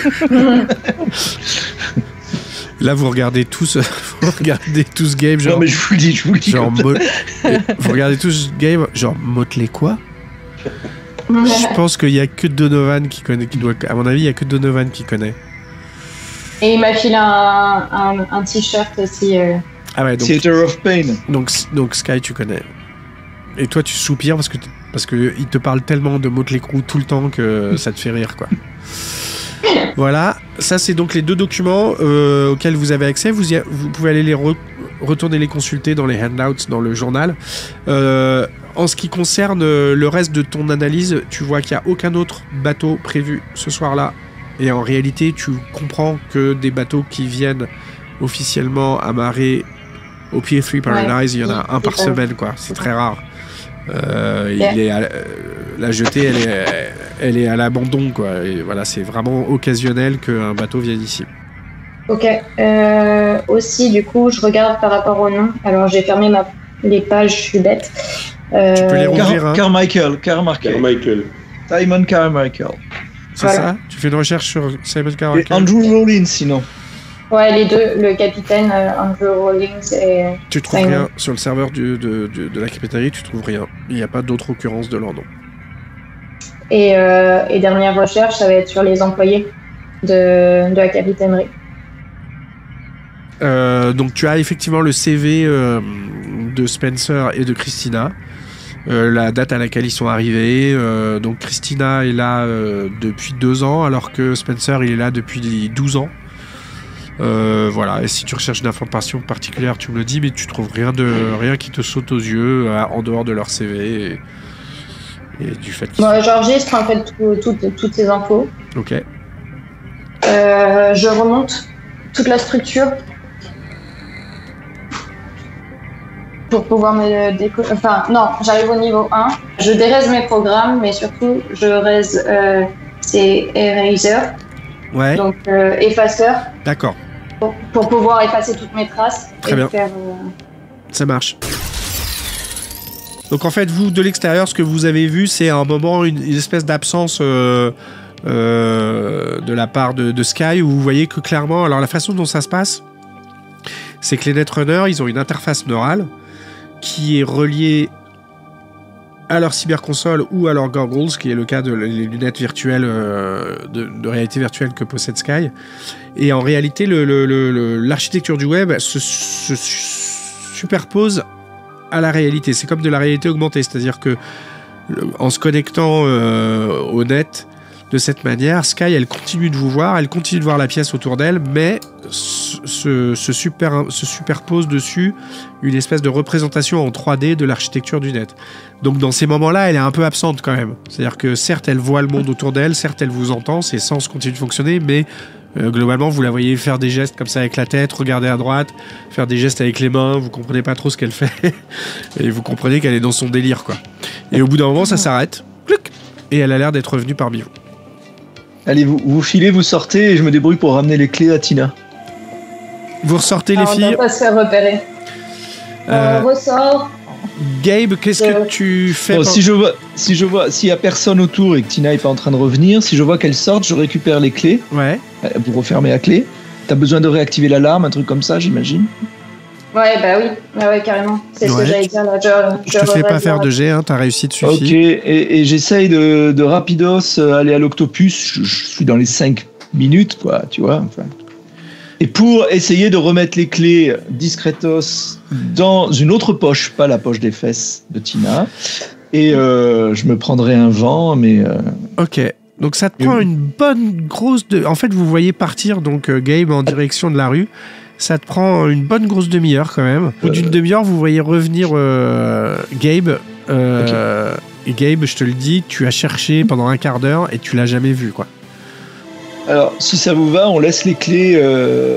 Là, vous regardez tous, vous regardez tous Game, genre. Non, mais je vous le dis, je vous le dis. Genre, mo- vous regardez tous Game, genre Motley quoi? Je pense qu'il y a que Donovan qui connaît, qui doit, à mon avis, il y a que Donovan qui connaît. Et il m'a filé un, un, un t-shirt aussi. Euh... Ah ouais, donc, Theater of Pain. Donc, donc Sky, tu connais. Et toi, tu soupires parce que parce que il te parle tellement de Motley Crue tout le temps que ça te fait rire, quoi. Voilà, ça c'est donc les deux documents euh, auxquels vous avez accès. Vous, y a, vous pouvez aller les re, retourner les consulter dans les handouts, dans le journal. Euh, en ce qui concerne le reste de ton analyse, tu vois qu'il n'y a aucun autre bateau prévu ce soir-là. Et en réalité, tu comprends que des bateaux qui viennent officiellement amarrer au Pier trois Paradise, ouais, il y en a un par pas. semaine, quoi. C'est très rare. Euh, yeah. il est à, euh, la jetée, elle est, elle est à l'abandon, quoi. Et voilà, c'est vraiment occasionnel qu'un bateau vienne ici. Ok. Euh, aussi, du coup, je regarde par rapport au nom. Alors, j'ai fermé ma... les pages, je suis bête. Euh... Tu peux les rouvrir, Car- hein. Carmichael, Carmichael. Carmichael. Simon Carmichael. C'est voilà. ça? Tu fais une recherche sur Simon Carmichael? Et Andrew Rollins, sinon. Ouais, les deux, le capitaine euh, Andrew Rollins et... Tu trouves Simon. rien sur le serveur du, de, de, de la capitainerie, tu trouves rien. Il n'y a pas d'autre occurrence de leur nom. Et, euh, et dernière recherche, ça va être sur les employés de, de la capitainerie. Euh, donc tu as effectivement le C V euh, de Spencer et de Christina, euh, la date à laquelle ils sont arrivés. Euh, donc Christina est là euh, depuis deux ans, alors que Spencer il est là depuis douze ans. Euh, voilà, et si tu recherches une information particulière, tu me le dis, mais tu trouves rien de rien qui te saute aux yeux euh, en dehors de leur C V et, et du fait qu'ils bon, j'enregistre en fait tout, tout, toutes ces infos. Ok. Euh, je remonte toute la structure pour pouvoir me déco- enfin non, j'arrive au niveau un, je déraise mes programmes, mais surtout je raise euh, ces eraser, Ouais. donc euh, effaceur, D'accord. pour, pour pouvoir effacer toutes mes traces. Très et bien. faire, euh... Ça marche. Donc en fait, vous, de l'extérieur, ce que vous avez vu, c'est à un moment une, une espèce d'absence euh, euh, de la part de, de Sky, où vous voyez que clairement, alors la façon dont ça se passe, c'est que les Netrunners, ils ont une interface neurale qui est reliée à leur cyberconsole ou à leur goggles, qui est le cas de les lunettes virtuelles euh, de, de réalité virtuelle que possède Sky. Et en réalité, le, le, le, l'architecture du web se, se superpose à la réalité. C'est comme de la réalité augmentée, c'est-à-dire que en se connectant euh, au net de cette manière, Sky, elle continue de vous voir, elle continue de voir la pièce autour d'elle, mais se, se, super, se superpose dessus une espèce de représentation en trois D de l'architecture du net. Donc dans ces moments-là, elle est un peu absente quand même. C'est-à-dire que certes, elle voit le monde autour d'elle, certes, elle vous entend, ses sens continuent de fonctionner, mais euh, globalement, vous la voyez faire des gestes comme ça avec la tête, regarder à droite, faire des gestes avec les mains, vous comprenez pas trop ce qu'elle fait, et vous comprenez qu'elle est dans son délire, quoi. Et au bout d'un moment, ça s'arrête, et elle a l'air d'être revenue parmi vous. Allez, vous, vous filez, vous sortez, et je me débrouille pour ramener les clés à Tina. Vous ressortez, Alors, les filles. on va pas se faire repérer. Euh, On ressort. Gabe, qu'est-ce Euh, que tu fais Bon, pendant- si je vois, si je vois, s'il y a personne autour et que Tina est pas en train de revenir, si je vois qu'elle sorte, je récupère les clés. Ouais. Euh, Vous refermez la clé. T'as besoin de réactiver l'alarme, un truc comme ça, j'imagine. Ouais, bah oui, ouais, ouais, carrément. C'est ce Ouais. que j'allais dire là. Je, Je te fais pas revrais faire dire- de jet, hein, t'as réussi de Ok, suffit. et, et j'essaye de, de rapidos euh, aller à l'octopus. Je, je suis dans les cinq minutes, quoi, tu vois. Enfin. Et pour essayer de remettre les clés discretos dans une autre poche, pas la poche des fesses de Tina. Et euh, je me prendrai un vent, mais euh, Ok. Donc ça te prend une bonne grosse... De... En fait, vous voyez partir donc euh, Gabe en direction de la rue. Ça te prend une bonne grosse demi-heure quand même. Au bout d'une demi-heure, vous voyez revenir euh, Gabe. Euh, Et Gabe, je te le dis, tu as cherché pendant un quart d'heure et tu l'as jamais vu, quoi. alors si ça vous va, on laisse les clés euh,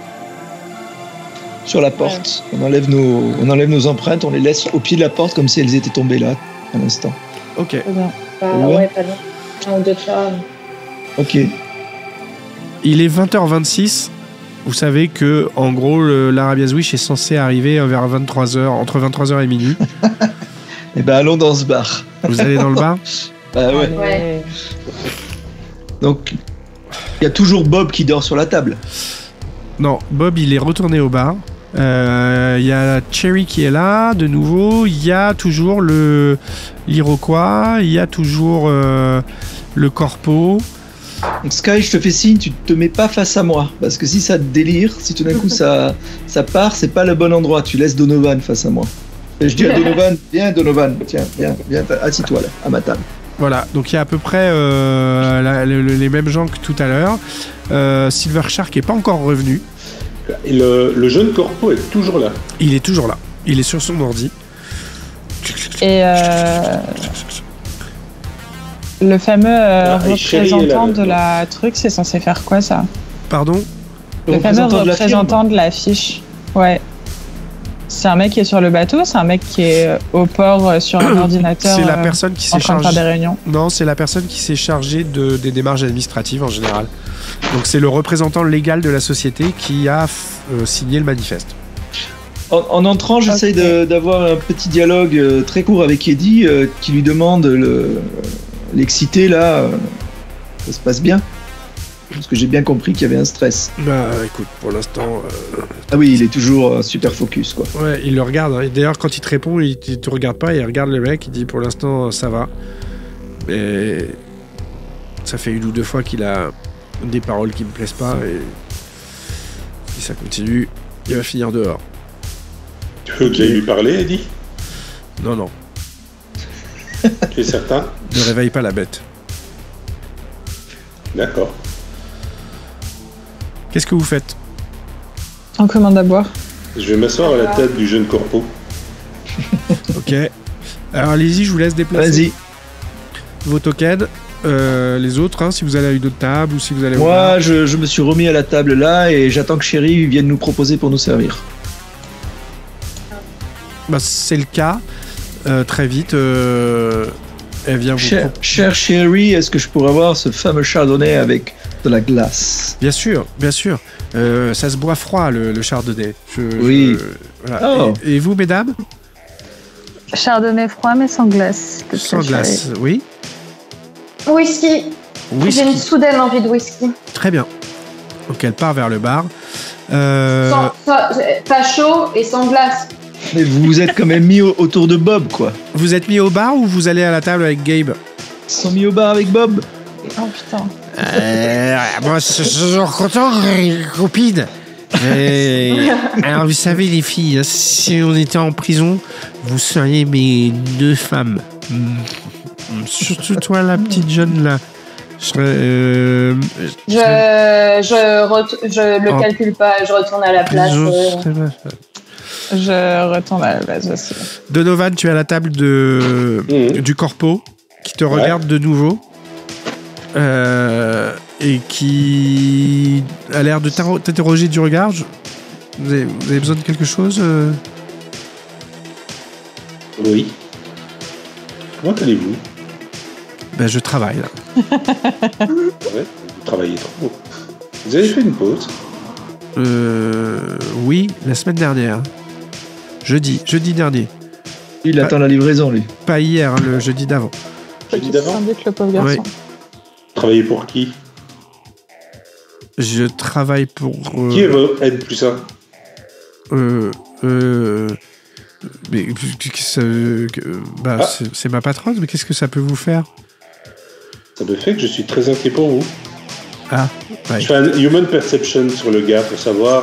sur la porte. On enlève nos, on enlève nos empreintes, on les laisse au pied de la porte comme si elles étaient tombées là à l'instant. Ok. Très bien. Bah, Ouais. ouais, pas bien. Un ou deux fois. Ok. Il est vingt heures vingt-six. Vous savez que, en gros, le- l'Arabia's Wish est censé arriver vers vingt-trois heures, entre vingt-trois heures et minuit. Eh ben allons dans ce bar. Vous allez dans le bar? Bah ouais. Ouais. Donc il y a toujours Bob qui dort sur la table. Non, Bob, il est retourné au bar. Euh, Il y a Cherry qui est là, de nouveau. Il y a toujours le l'Iroquois. Il y a toujours euh, le Corpo. Donc Sky, je te fais signe, tu te mets pas face à moi, parce que si ça te délire, si tout d'un coup ça, ça part, c'est pas le bon endroit, tu laisses Donovan face à moi. Et je dis à Donovan, viens Donovan, tiens, viens, viens, assis-toi là, à ma table. Voilà, donc il y a à peu près euh, la, le, les mêmes gens que tout à l'heure. Euh, Silver Shark est pas encore revenu. Et le, le jeune corpo est toujours là. Il est toujours là. Il est sur son ordi. Et euh, le fameux euh, Ah, et Chérie est là, représentant de maintenant. la truc, c'est censé faire quoi ça? Pardon? Le fameux représentant de la représentant de la fiche. Ouais. C'est un mec qui est sur le bateau, c'est un mec qui est au port euh, sur un ordinateur. C'est la euh, personne qui en s'est train de faire chargée. des réunions. Non, c'est la personne qui s'est chargée de, des démarches administratives en général. Donc c'est le représentant légal de la société qui a euh, signé le manifeste. En, en entrant, j'essaye Ok. de- d'avoir un petit dialogue euh, très court avec Eddie, euh, qui lui demande le- l'excité là. euh, ça se passe bien? Parce que j'ai bien compris qu'il y avait un stress. Bah écoute, pour l'instant, euh, Ah oui, il est toujours euh, super focus quoi. ouais, il le regarde. Hein. Et d'ailleurs, quand il te répond, il, il te regarde pas, il regarde le mec, il dit pour l'instant ça va. Mais ça fait une ou deux fois qu'il a des paroles qui me plaisent pas et si ça continue, il va finir dehors. Tu veux que j'aille lui parler, Eddie? Non, non, Tu es certain? ne réveille pas la bête. D'accord. Qu'est-ce que vous faites? On commande à boire. Je vais m'asseoir à la tête du jeune corpo. Ok. Alors allez-y, je vous laisse déplacer Vas-y. vos tokens. Euh, les autres, hein, si vous allez à une autre table ou si vous allez au bar. Moi, je, je me suis remis à la table là et j'attends que Chérie vienne nous proposer pour nous servir. Bah, c'est le cas. Euh, très vite, euh, elle vient vous Cher, pro- cher Chérie, est-ce que je pourrais avoir ce fameux chardonnay avec de la glace? Bien sûr, bien sûr. Euh, ça se boit froid, le, le chardonnay. Je- Oui. je- voilà. Oh. et, et vous, mesdames? Chardonnay froid mais sans glace. s'il te plaît, Sans chérie. glace, oui. Whisky. Whisky. J'ai une soudaine envie de whisky. Très bien. Donc elle part vers le bar. Euh, Sans- sans- pas chaud et sans glace. Mais vous vous êtes quand même mis au- autour de Bob, quoi. vous êtes mis au bar ou vous allez à la table avec Gabe? Ils sont mis au bar avec Bob. Oh putain. Euh, moi, je suis toujours content, les copines. Euh, alors, vous savez, les filles, hein, si on était en prison, vous seriez mes deux femmes. Mm. Surtout toi, la petite jeune là. Je serais. euh, Je, je, ret- je le Oh. calcule pas, je retourne à la place. je euh. serais ma femme. Je retourne à la base aussi. Donovan, tu es à la table de, Mhm. du corpo qui te regarde de nouveau euh, et qui a l'air de t'inro- t'interroger du regard. Je- Vous avez, vous avez besoin de quelque chose euh Oui. Comment allez-vous? Ben, je travaille là. Ouais, vous travaillez trop. Vous avez fait une pause? Euh, oui, la semaine dernière. Jeudi, jeudi dernier. Il attend la livraison, lui. Pas hier, hein, le jeudi d'avant. Jeudi d'avant? Syndic, le pauvre garçon. Oui. Travaillez pour qui? Je travaille pour. euh, Qui est votre N plus un? euh, euh, mais que- que ça- que- bah, Ah. c'est- c'est ma patronne, mais qu'est-ce que ça peut vous faire? Ça me fait que je suis très inquiet pour vous. Ah, ouais. Je fais un human perception sur le gars pour savoir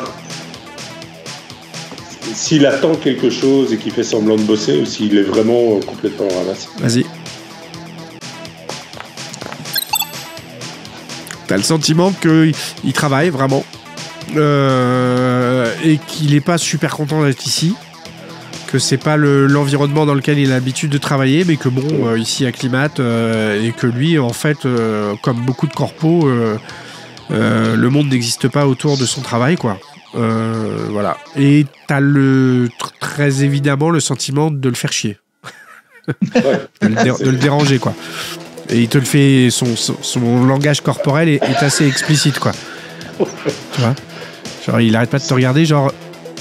s'il attend quelque chose et qu'il fait semblant de bosser ou s'il est vraiment complètement ramassé. Vas-y. T'as le sentiment qu'il il travaille vraiment euh, et qu'il n'est pas super content d'être ici, que c'est pas le- l'environnement dans lequel il a l'habitude de travailler, mais que bon, euh, ici acclimate euh, et que lui, en fait, euh, comme beaucoup de corpos, euh, euh, le monde n'existe pas autour de son travail, quoi. Euh, voilà. Et t'as le tr- très évidemment le sentiment de le faire chier. Ouais. de, le dé- de le déranger, quoi. Et il te le fait, son, son, son langage corporel est, est assez explicite, quoi. Tu vois, genre il arrête pas de te regarder, genre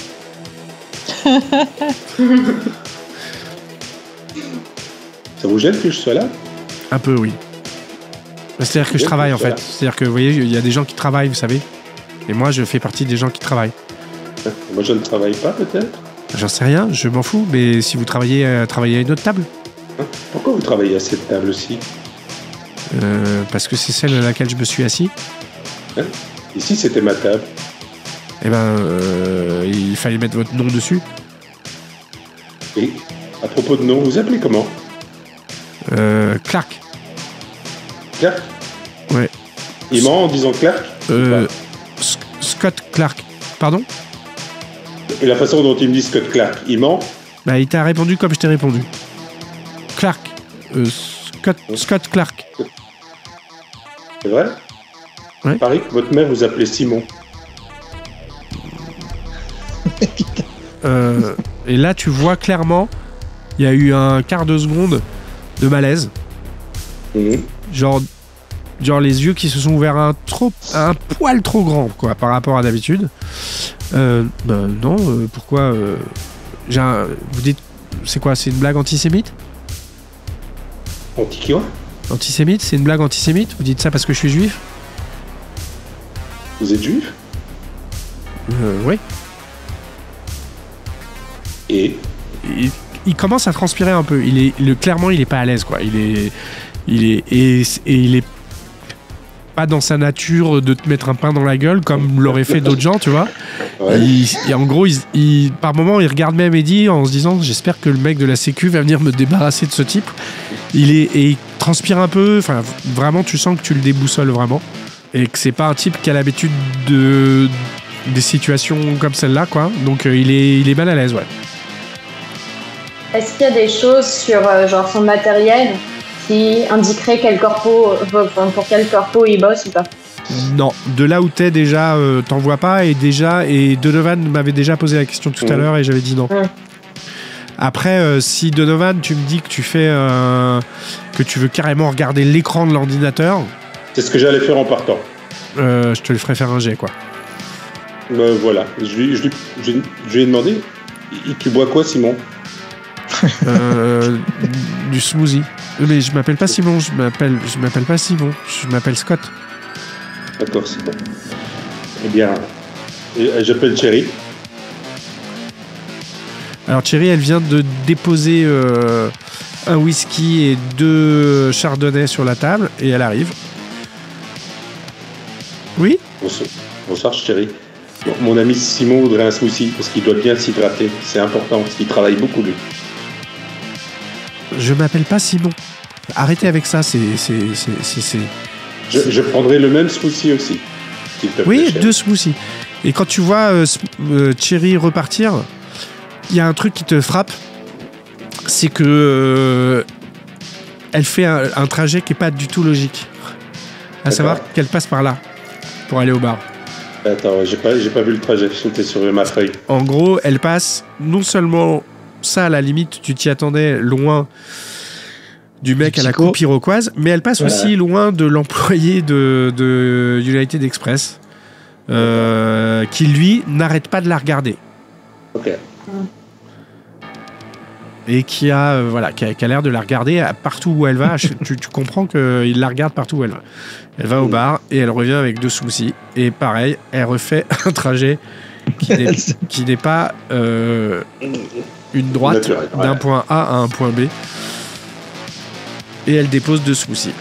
Ça vous gêne que je sois là? un peu, oui. C'est-à-dire que je travaille, en fait. C'est-à-dire que, vous voyez, il y a des gens qui travaillent, vous savez. Et moi, je fais partie des gens qui travaillent. Moi, je ne travaille pas, peut-être. J'en sais rien, je m'en fous, mais si vous travaillez, euh, travaillez à une autre table. Hein? Pourquoi vous travaillez à cette table aussi? euh, Parce que c'est celle à laquelle je me suis assis. Hein? Ici, c'était ma table. Eh ben, euh, il fallait mettre votre nom dessus. Et à propos de nom, vous appelez comment? Euh, Clark. Clark? Ouais. Il ment en disant Clark? Euh, S- Scott Clark. Pardon? Et la façon dont il me dit Scott Clark, il ment? Bah, il t'a répondu comme je t'ai répondu. Clark. Euh, Scott, Scott Clark. C'est vrai? Ouais. Pareil que votre mère vous appelait Simon. Euh, et là, tu vois clairement, il y a eu un quart de seconde de malaise. Mmh. Genre, genre les yeux qui se sont ouverts un, trop, un poil trop grand, quoi, par rapport à d'habitude. Euh, ben non, euh, pourquoi euh, j'ai un, vous dites, c'est quoi, c'est une blague antisémite? Anti quoi? Antisémite, c'est une blague antisémite? Vous dites ça parce que je suis juif? Vous êtes juif? Euh, oui. Et Il, il commence à transpirer un peu. Il est, le, clairement, il est pas à l'aise, quoi. Il est, il est, et, et il est pas dans sa nature de te mettre un pain dans la gueule comme l'auraient fait d'autres gens, tu vois. ouais. Il, et en gros, il, il, par moment, il regarde même Eddie en se disant, j'espère que le mec de la Sécu va venir me débarrasser de ce type. Il est, et il transpire un peu. Enfin, vraiment, tu sens que tu le déboussoles vraiment, et que c'est pas un type qui a l'habitude de des situations comme celle-là, quoi. Donc, euh, il est, il est mal à l'aise, ouais. Est-ce qu'il y a des choses sur euh, genre son matériel qui indiqueraient quel corpo, euh, pour quel corpo il bosse ou pas? Non, de là où t'es déjà, euh, t'en vois pas, et déjà, et Donovan m'avait déjà posé la question tout mmh. à l'heure et j'avais dit non. Mmh. Après, euh, si Donovan, tu me dis que tu fais, euh, que tu veux carrément regarder l'écran de l'ordinateur, c'est ce que j'allais faire en partant. euh, je te le ferai faire un jet, quoi. Ben, voilà, je lui, je, lui, je, je lui ai demandé, tu bois quoi, Simon? euh, du smoothie. Mais je m'appelle pas Simon, je m'appelle, je m'appelle pas Simon, je m'appelle Scott. D'accord, c'est bon. Eh bien, j'appelle Cherry. Alors Cherry, elle vient de déposer euh, un whisky et deux chardonnays sur la table et elle arrive. Oui? Bonsoir, Bonsoir Cherry. Bon, mon ami Simon voudrait un smoothie parce qu'il doit bien s'hydrater. C'est important parce qu'il travaille beaucoup, lui. Je m'appelle pas Simon. Arrêtez avec ça, c'est... c'est, c'est, c'est, c'est... Je, je prendrai le même smoothie aussi. S'il te plaît, oui, Cherry. deux smoothies. Et quand tu vois euh, euh, Cherry repartir, il y a un truc qui te frappe, c'est que euh, elle fait un, un trajet qui est pas du tout logique. À D'accord. savoir qu'elle passe par là pour aller au bar. Attends, j'ai pas, j'ai pas vu le trajet, j'étais sur ma feuille. En gros, elle passe non seulement ça, à la limite, tu t'y attendais loin du mec Du à la psycho. coupe iroquoise, mais elle passe Ouais. aussi loin de l'employé de, de United Express, euh, qui lui n'arrête pas de la regarder. Ok. Et qui a, euh, voilà, qui a, qui a l'air de la regarder à partout où elle va. tu, tu comprends qu'il la regarde partout où elle va. Elle va au bar et elle revient avec deux smoothies. Et pareil, elle refait un trajet qui n'est, qui n'est pas euh, une droite Naturel, ouais. d'un point A à un point B. Et elle dépose deux smoothies.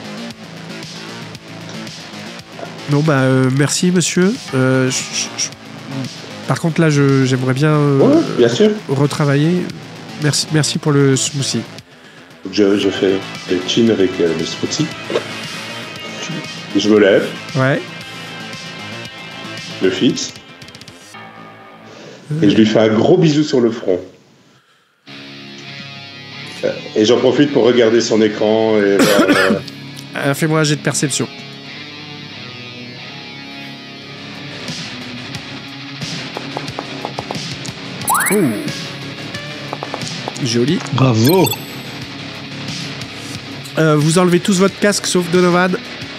Bon, bah, euh, merci, monsieur. Euh, je- je- je- Par contre, là, je, j'aimerais bien euh, Ouais, bien sûr. retravailler. Merci, merci pour le smoothie. Je, je fais le chin avec euh, le smoothie. Je me lève, Ouais. je le fixe. Et je lui fais un gros bisou sur le front. Euh, Et j'en profite pour regarder son écran et voir, euh, Euh, fais-moi un jet de perception. Oh. Joli. Bravo. Euh, vous enlevez tous votre casque sauf Donovan.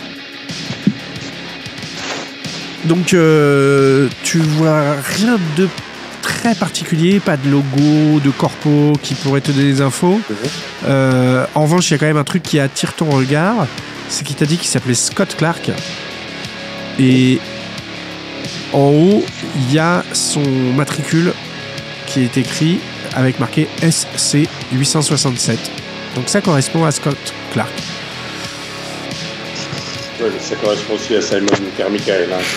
Donc euh, tu vois rien de très particulier, pas de logo, de corpo qui pourrait te donner des infos. Euh, en revanche, il y a quand même un truc qui attire ton regard, c'est qu'il t'a dit qu'il s'appelait Scott Clark. Et en haut, il y a son matricule qui est écrit avec marqué S C huit cent soixante-sept. Donc ça correspond à Scott Clark. Ouais, ça correspond aussi à Simon Carmichael. Hein,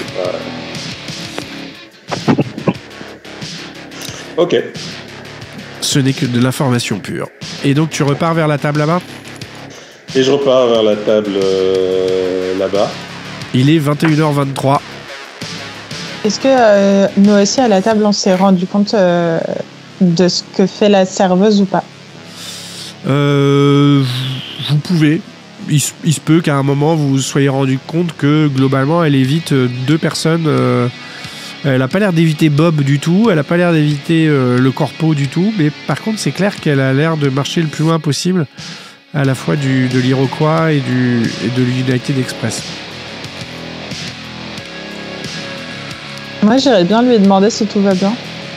c'est pas... Ok. Ce n'est que de l'information pure. Et donc tu repars vers la table là-bas ? Et je repars vers la table euh, là-bas. Il est vingt et une heures vingt-trois. Est-ce que euh, nous aussi à la table on s'est rendu compte euh, de ce que fait la serveuse ou pas ? Euh, vous pouvez. Il, il se peut qu'à un moment vous vous soyez rendu compte que globalement elle évite deux personnes. Euh, elle n'a pas l'air d'éviter Bob du tout, elle n'a pas l'air d'éviter euh, le corpo du tout, mais par contre c'est clair qu'elle a l'air de marcher le plus loin possible à la fois du, de l'Iroquois et, du, et de l'United Express. Moi j'irais bien lui demander si tout va bien.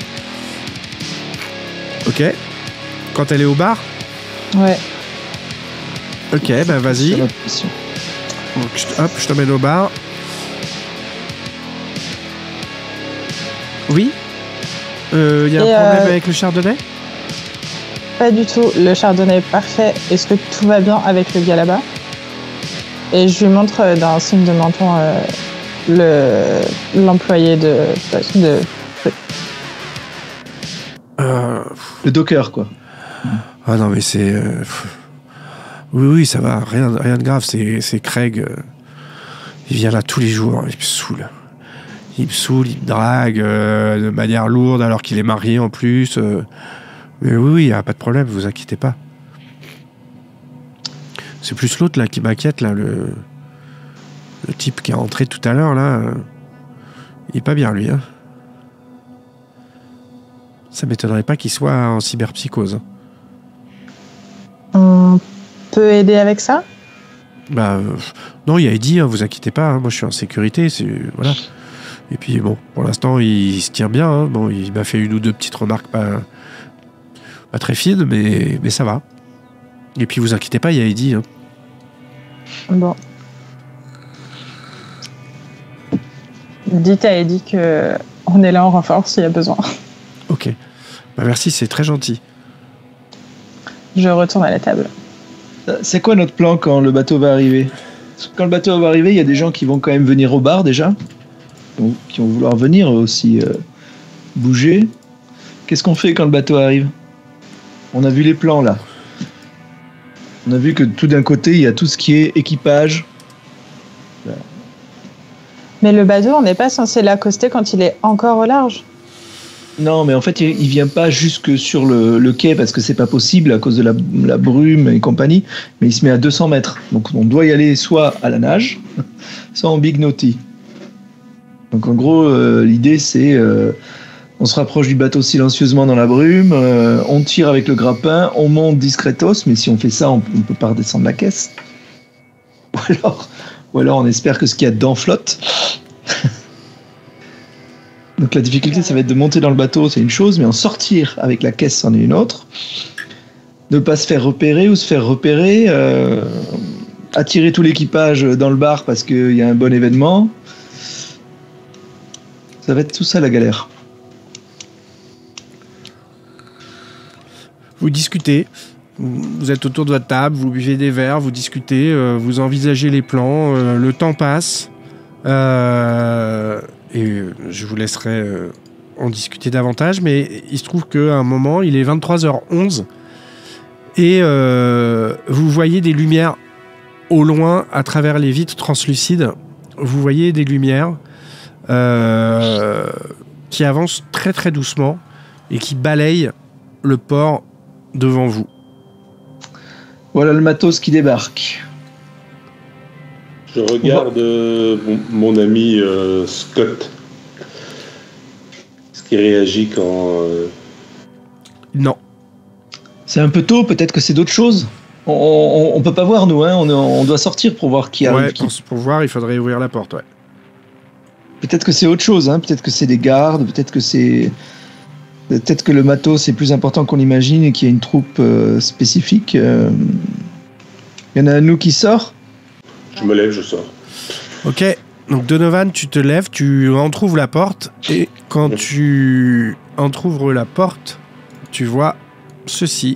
Ok. Quand elle est au bar ? Ouais. Ok, bah vas-y. Donc, hop, je t'emmène au bar. Oui. Il euh, y a et un problème euh... avec le chardonnay ? Pas du tout. Le chardonnay est parfait. Est-ce que tout va bien avec le gars là-bas ? Et je lui montre euh, d'un signe de menton euh, le l'employé de de. Euh... Le docker quoi. Ah non mais c'est. Euh... Oui, oui, ça va, rien, rien de grave. C'est, c'est Craig. Euh, il vient là tous les jours, il me saoule. Il me saoule, il me drague euh, de manière lourde alors qu'il est marié en plus. Euh, mais oui, oui, il n'y a pas de problème, vous inquiétez pas. C'est plus l'autre là qui m'inquiète, là, le, le type qui est rentré tout à l'heure, là. Euh, il est pas bien, lui. Hein. Ça m'étonnerait pas qu'il soit en cyberpsychose. On peut aider avec ça ? Bah euh, non, il y a Eddie, hein, vous inquiétez pas, hein, moi je suis en sécurité, c'est voilà. Et puis bon, pour l'instant il, il se tient bien, hein. Bon, il m'a fait une ou deux petites remarques pas, pas très fines, mais, mais ça va. Et puis vous inquiétez pas, il y a Eddie. Hein. Bon. Dites à Eddie que on est là en renfort s'il y a besoin. Ok. Bah merci, c'est très gentil. Je retourne à la table. C'est quoi notre plan quand le bateau va arriver ? Quand le bateau va arriver, il y a des gens qui vont quand même venir au bar déjà, donc, qui vont vouloir venir aussi euh, bouger. Qu'est-ce qu'on fait quand le bateau arrive ? On a vu les plans là. On a vu que tout d'un côté, il y a tout ce qui est équipage. Là. Mais le bateau, on n'est pas censé l'accoster quand il est encore au large ? Non, mais en fait, il vient pas jusque sur le, le quai parce que c'est pas possible à cause de la, la brume et compagnie, mais il se met à deux cents mètres. Donc on doit y aller soit à la nage, soit en big naughty. Donc en gros, euh, l'idée c'est euh, on se rapproche du bateau silencieusement dans la brume, euh, on tire avec le grappin, on monte discretos, mais si on fait ça, on, on peut pas redescendre la caisse. Ou alors, ou alors on espère que ce qu'il y a dedans flotte. Donc la difficulté, ça va être de monter dans le bateau, c'est une chose, mais en sortir avec la caisse, c'en est une autre. Ne pas se faire repérer ou se faire repérer, euh, attirer tout l'équipage dans le bar parce qu'il y a un bon événement. Ça va être tout ça la galère. Vous discutez, vous êtes autour de votre table, vous buvez des verres, vous discutez, euh, vous envisagez les plans, euh, le temps passe. Euh... Et je vous laisserai euh, en discuter davantage, mais il se trouve qu'à un moment, il est vingt-trois heures onze et euh, vous voyez des lumières au loin à travers les vitres translucides. Vous voyez des lumières euh, qui avancent très très doucement et qui balayent le port devant vous. Voilà le matos qui débarque. Je regarde euh, mon, mon ami euh, Scott. Est-ce qu'il réagit quand... Euh... Non. C'est un peu tôt, peut-être que c'est d'autres choses. On, on, on peut pas voir, nous, hein. on, on doit sortir pour voir qui arrive. Ouais, qui... pour, pour voir, il faudrait ouvrir la porte, ouais. Peut-être que c'est autre chose, hein. Peut-être que c'est des gardes, peut-être que c'est... Peut-être que le matos c'est plus important qu'on l'imagine et qu'il y a une troupe euh, spécifique. Euh... Il y en a un de nous qui sort. Je me lève, je sors. Ok, Donc Donovan, tu te lèves, tu entrouvres la porte, et quand tu entrouvres la porte, tu vois ceci.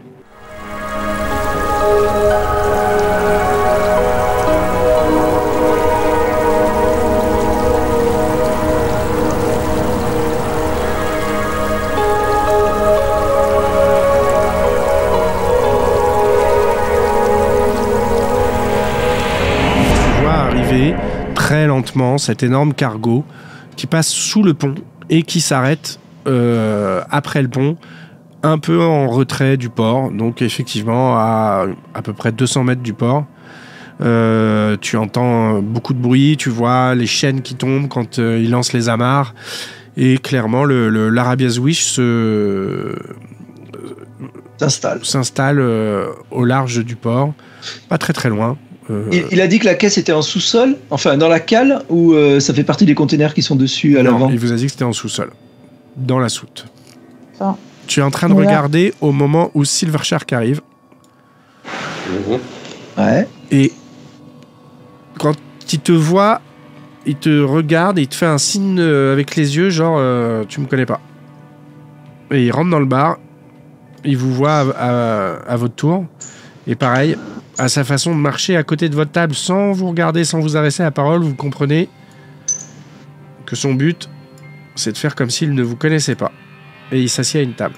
Très lentement, cet énorme cargo qui passe sous le pont et qui s'arrête euh, après le pont, un peu en retrait du port, donc effectivement à à peu près deux cents mètres du port. Euh, tu entends beaucoup de bruit, tu vois les chaînes qui tombent quand euh, il lance les amarres, et clairement le, le, l'Arabia's Wish se, s'installe, s'installe euh, au large du port, pas très très loin. Euh... Il, il a dit que la caisse était en sous-sol, enfin dans la cale, ou euh, ça fait partie des containers qui sont dessus à non, l'avant? Il vous a dit que c'était en sous-sol, dans la soute. Ça. Tu es en train de voilà. regarder au moment où Silver Shark arrive. Mmh. Ouais. Et quand il te voit, il te regarde et il te fait un signe avec les yeux, genre euh, tu me connais pas. Et il rentre dans le bar, il vous voit à, à, à votre tour, et pareil, à sa façon de marcher à côté de votre table sans vous regarder, sans vous adresser la parole, vous comprenez que son but, c'est de faire comme s'il ne vous connaissait pas. Et il s'assied à une table.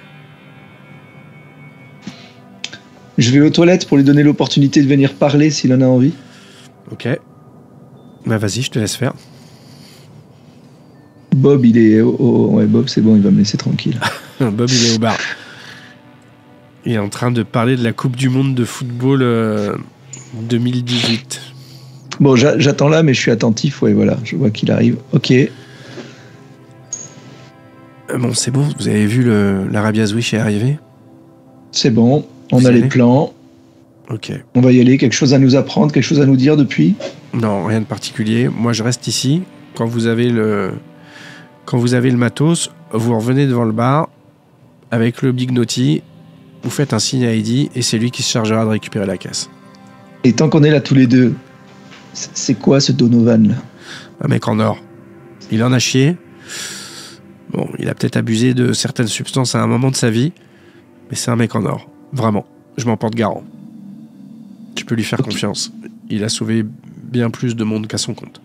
Je vais aux toilettes pour lui donner l'opportunité de venir parler s'il en a envie. Ok. Bah vas-y, je te laisse faire. Bob, il est au... au... Ouais, Bob, c'est bon, il va me laisser tranquille. Bob, il est au bar. Il est en train de parler de la Coupe du Monde de football euh, deux mille dix-huit. Bon, j'a- j'attends là, mais je suis attentif. Ouais, voilà, je vois qu'il arrive. Ok. Euh, bon, c'est bon. Vous avez vu le, l'Arabia's Wish est arrivé? C'est bon. On vous a allez? les plans. Ok. On va y aller. Quelque chose à nous apprendre, quelque chose à nous dire depuis? Non, rien de particulier. Moi, je reste ici. Quand vous avez le, quand vous avez le matos, vous revenez devant le bar avec le Big Naughty. Vous faites un signe à Eddie et c'est lui qui se chargera de récupérer la caisse. Et tant qu'on est là tous les deux, c'est quoi ce Donovan là? Un mec en or. Il en a chié. Bon, il a peut-être abusé de certaines substances à un moment de sa vie, mais c'est un mec en or. Vraiment. Je m'en porte garant. Tu peux lui faire okay. confiance. Il a sauvé bien plus de monde qu'à son compte.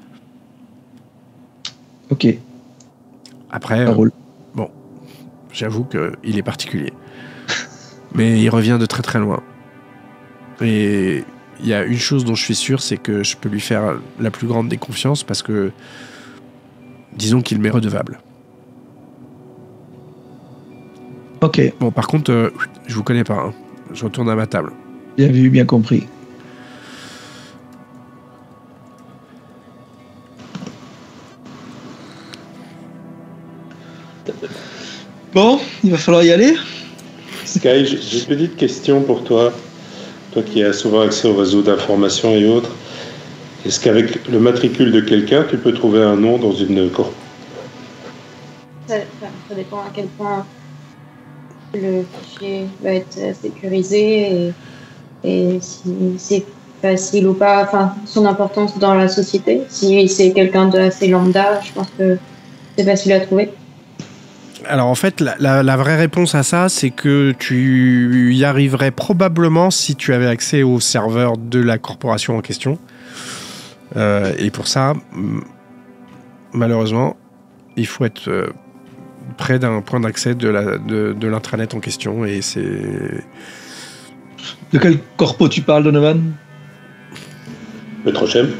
Ok. Après, euh, bon, j'avoue qu'il est particulier. Mais il revient de très très loin. Et il y a une chose dont je suis sûr, c'est que je peux lui faire la plus grande des confiances parce que, disons qu'il m'est redevable. Ok. Bon, par contre, euh, je vous connais pas. Hein. Je retourne à ma table. Bien vu, bien compris. Bon, il va falloir y aller. Sky, j'ai une petite question pour toi. Toi qui as souvent accès au réseau d'information et autres. Est-ce qu'avec le matricule de quelqu'un, tu peux trouver un nom dans une corp? Ça, ça dépend à quel point le fichier va être sécurisé et, et si c'est facile ou pas, enfin son importance dans la société. Si c'est quelqu'un de assez lambda, je pense que c'est facile à trouver. Alors en fait, la, la, la vraie réponse à ça, c'est que tu y arriverais probablement si tu avais accès au serveur de la corporation en question. Euh, et pour ça, malheureusement, il faut être euh, près d'un point d'accès de, la, de, de l'intranet en question. Et c'est... De quel corpo tu parles, Donovan? Petrochem.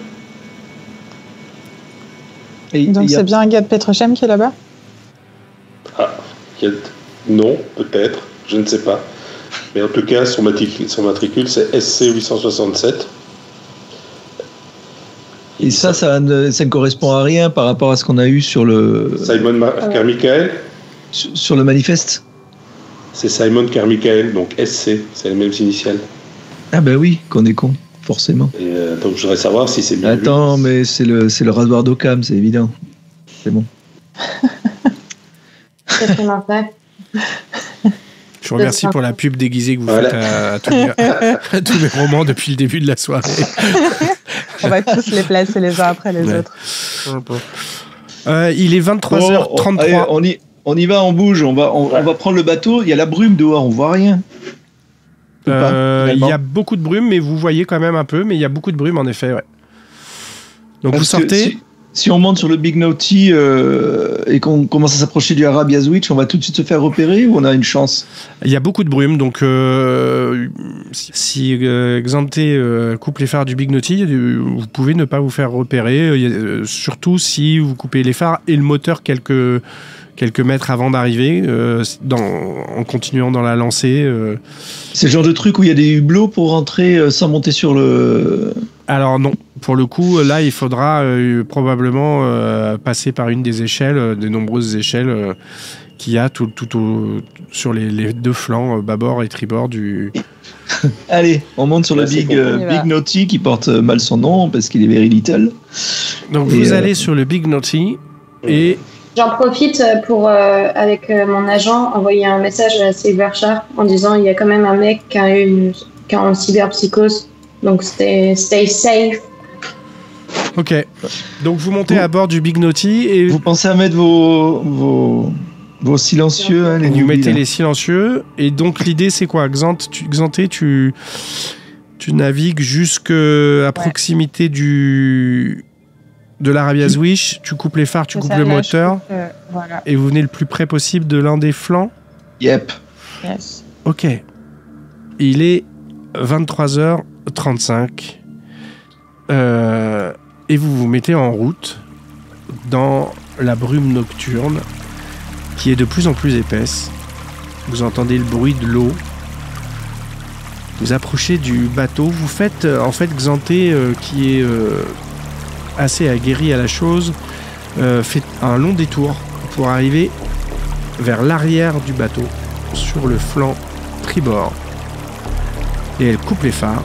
Et donc c'est a... bien un gars de Petrochem qui est là-bas? Ah, non, peut-être, je ne sais pas. Mais en tout cas, son matricule, son matricule c'est S C huit cent soixante-sept. Et ça, ça ne, ça ne correspond à rien par rapport à ce qu'on a eu sur le... Simon Mar- ah ouais. Carmichael sur, sur le manifeste. C'est Simon Carmichael, donc S C, c'est les mêmes initiales. Ah ben oui, qu'on est con, forcément. Et euh, donc je voudrais savoir si c'est bien. Attends, lui. mais c'est le, c'est le rasoir d'Occam, c'est évident. C'est bon. C'est ce qu'on fait. Je vous remercie pour la pub déguisée que vous voilà. faites à, à, tous mes, à tous mes romans depuis le début de la soirée. On va tous les placer les uns après les Ouais. autres. Euh, il est vingt-trois heures trente-trois. Bon, on, allez, on, y, on y va, on bouge, on va, on, on va prendre le bateau. Il y a la brume dehors, on voit rien. Ou pas, Euh, il finalement y a beaucoup de brume, mais vous voyez quand même un peu, mais il y a beaucoup de brume en effet. Ouais. Donc Parce vous sortez. que Si, si on monte sur le Big Naughty euh, et qu'on commence à s'approcher du Arabia's Witch, on va tout de suite se faire repérer ou on a une chance? Il y a beaucoup de brume, donc euh, si, si euh, Xanté euh, coupe les phares du Big Naughty, euh, vous pouvez ne pas vous faire repérer, euh, y a- euh, surtout si vous coupez les phares et le moteur quelques, quelques mètres avant d'arriver, euh, dans, en continuant dans la lancée. euh. C'est le genre de truc où il y a des hublots pour rentrer euh, sans monter sur le... Alors non, pour le coup, là, il faudra euh, probablement euh, passer par une des échelles, euh, des nombreuses échelles euh, qu'il y a tout, tout au, sur les, les deux flancs, euh, bâbord et tribord du... Allez, on monte sur Ouais, le c'est Big, bon. euh, On y va. Big Naughty qui porte euh, mal son nom parce qu'il est very little. Donc Et, vous euh, allez sur le Big Naughty et... J'en profite pour, euh, avec euh, mon agent, envoyer un message à Silver Shark en disant il y a quand même un mec qui a une, qui a une cyberpsychose, donc stay, stay safe. Ok. Donc vous montez Vous- à bord du Big Naughty et Vous vous, pensez à mettre vos, vos, vos silencieux, hein, les newbies, mettez là. les silencieux. Et donc l'idée c'est quoi, Xant, tu, Xanté, tu, tu navigues jusqu'à proximité du de l'Arabia's Wish, tu coupes les phares, tu C'est coupes ça, le là, je moteur coupe, euh, voilà. et vous venez le plus près possible de l'un des flancs. Yep. Yes. Ok. Il est vingt-trois heures trente-cinq. Euh, et vous vous mettez en route dans la brume nocturne qui est de plus en plus épaisse. Vous entendez le bruit de l'eau. Vous approchez du bateau. Vous faites, euh, en fait, Xanté, euh, qui est euh, assez aguerri à la chose, euh, fait un long détour pour arriver vers l'arrière du bateau, sur le flanc tribord. Et elle coupe les phares.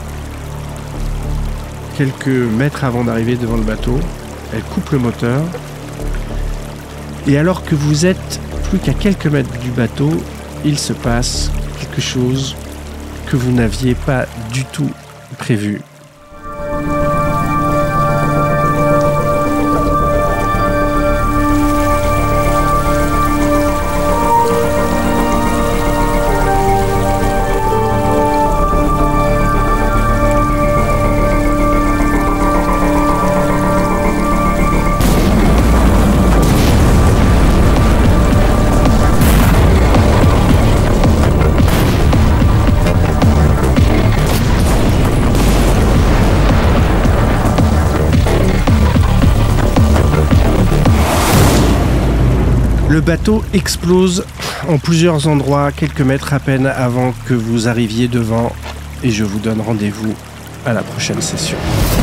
Quelques mètres avant d'arriver devant le bateau, elle coupe le moteur. Et alors que vous êtes plus qu'à quelques mètres du bateau, il se passe quelque chose que vous n'aviez pas du tout prévu. Le bateau explose en plusieurs endroits, quelques mètres à peine avant que vous arriviez devant, et je vous donne rendez-vous à la prochaine session.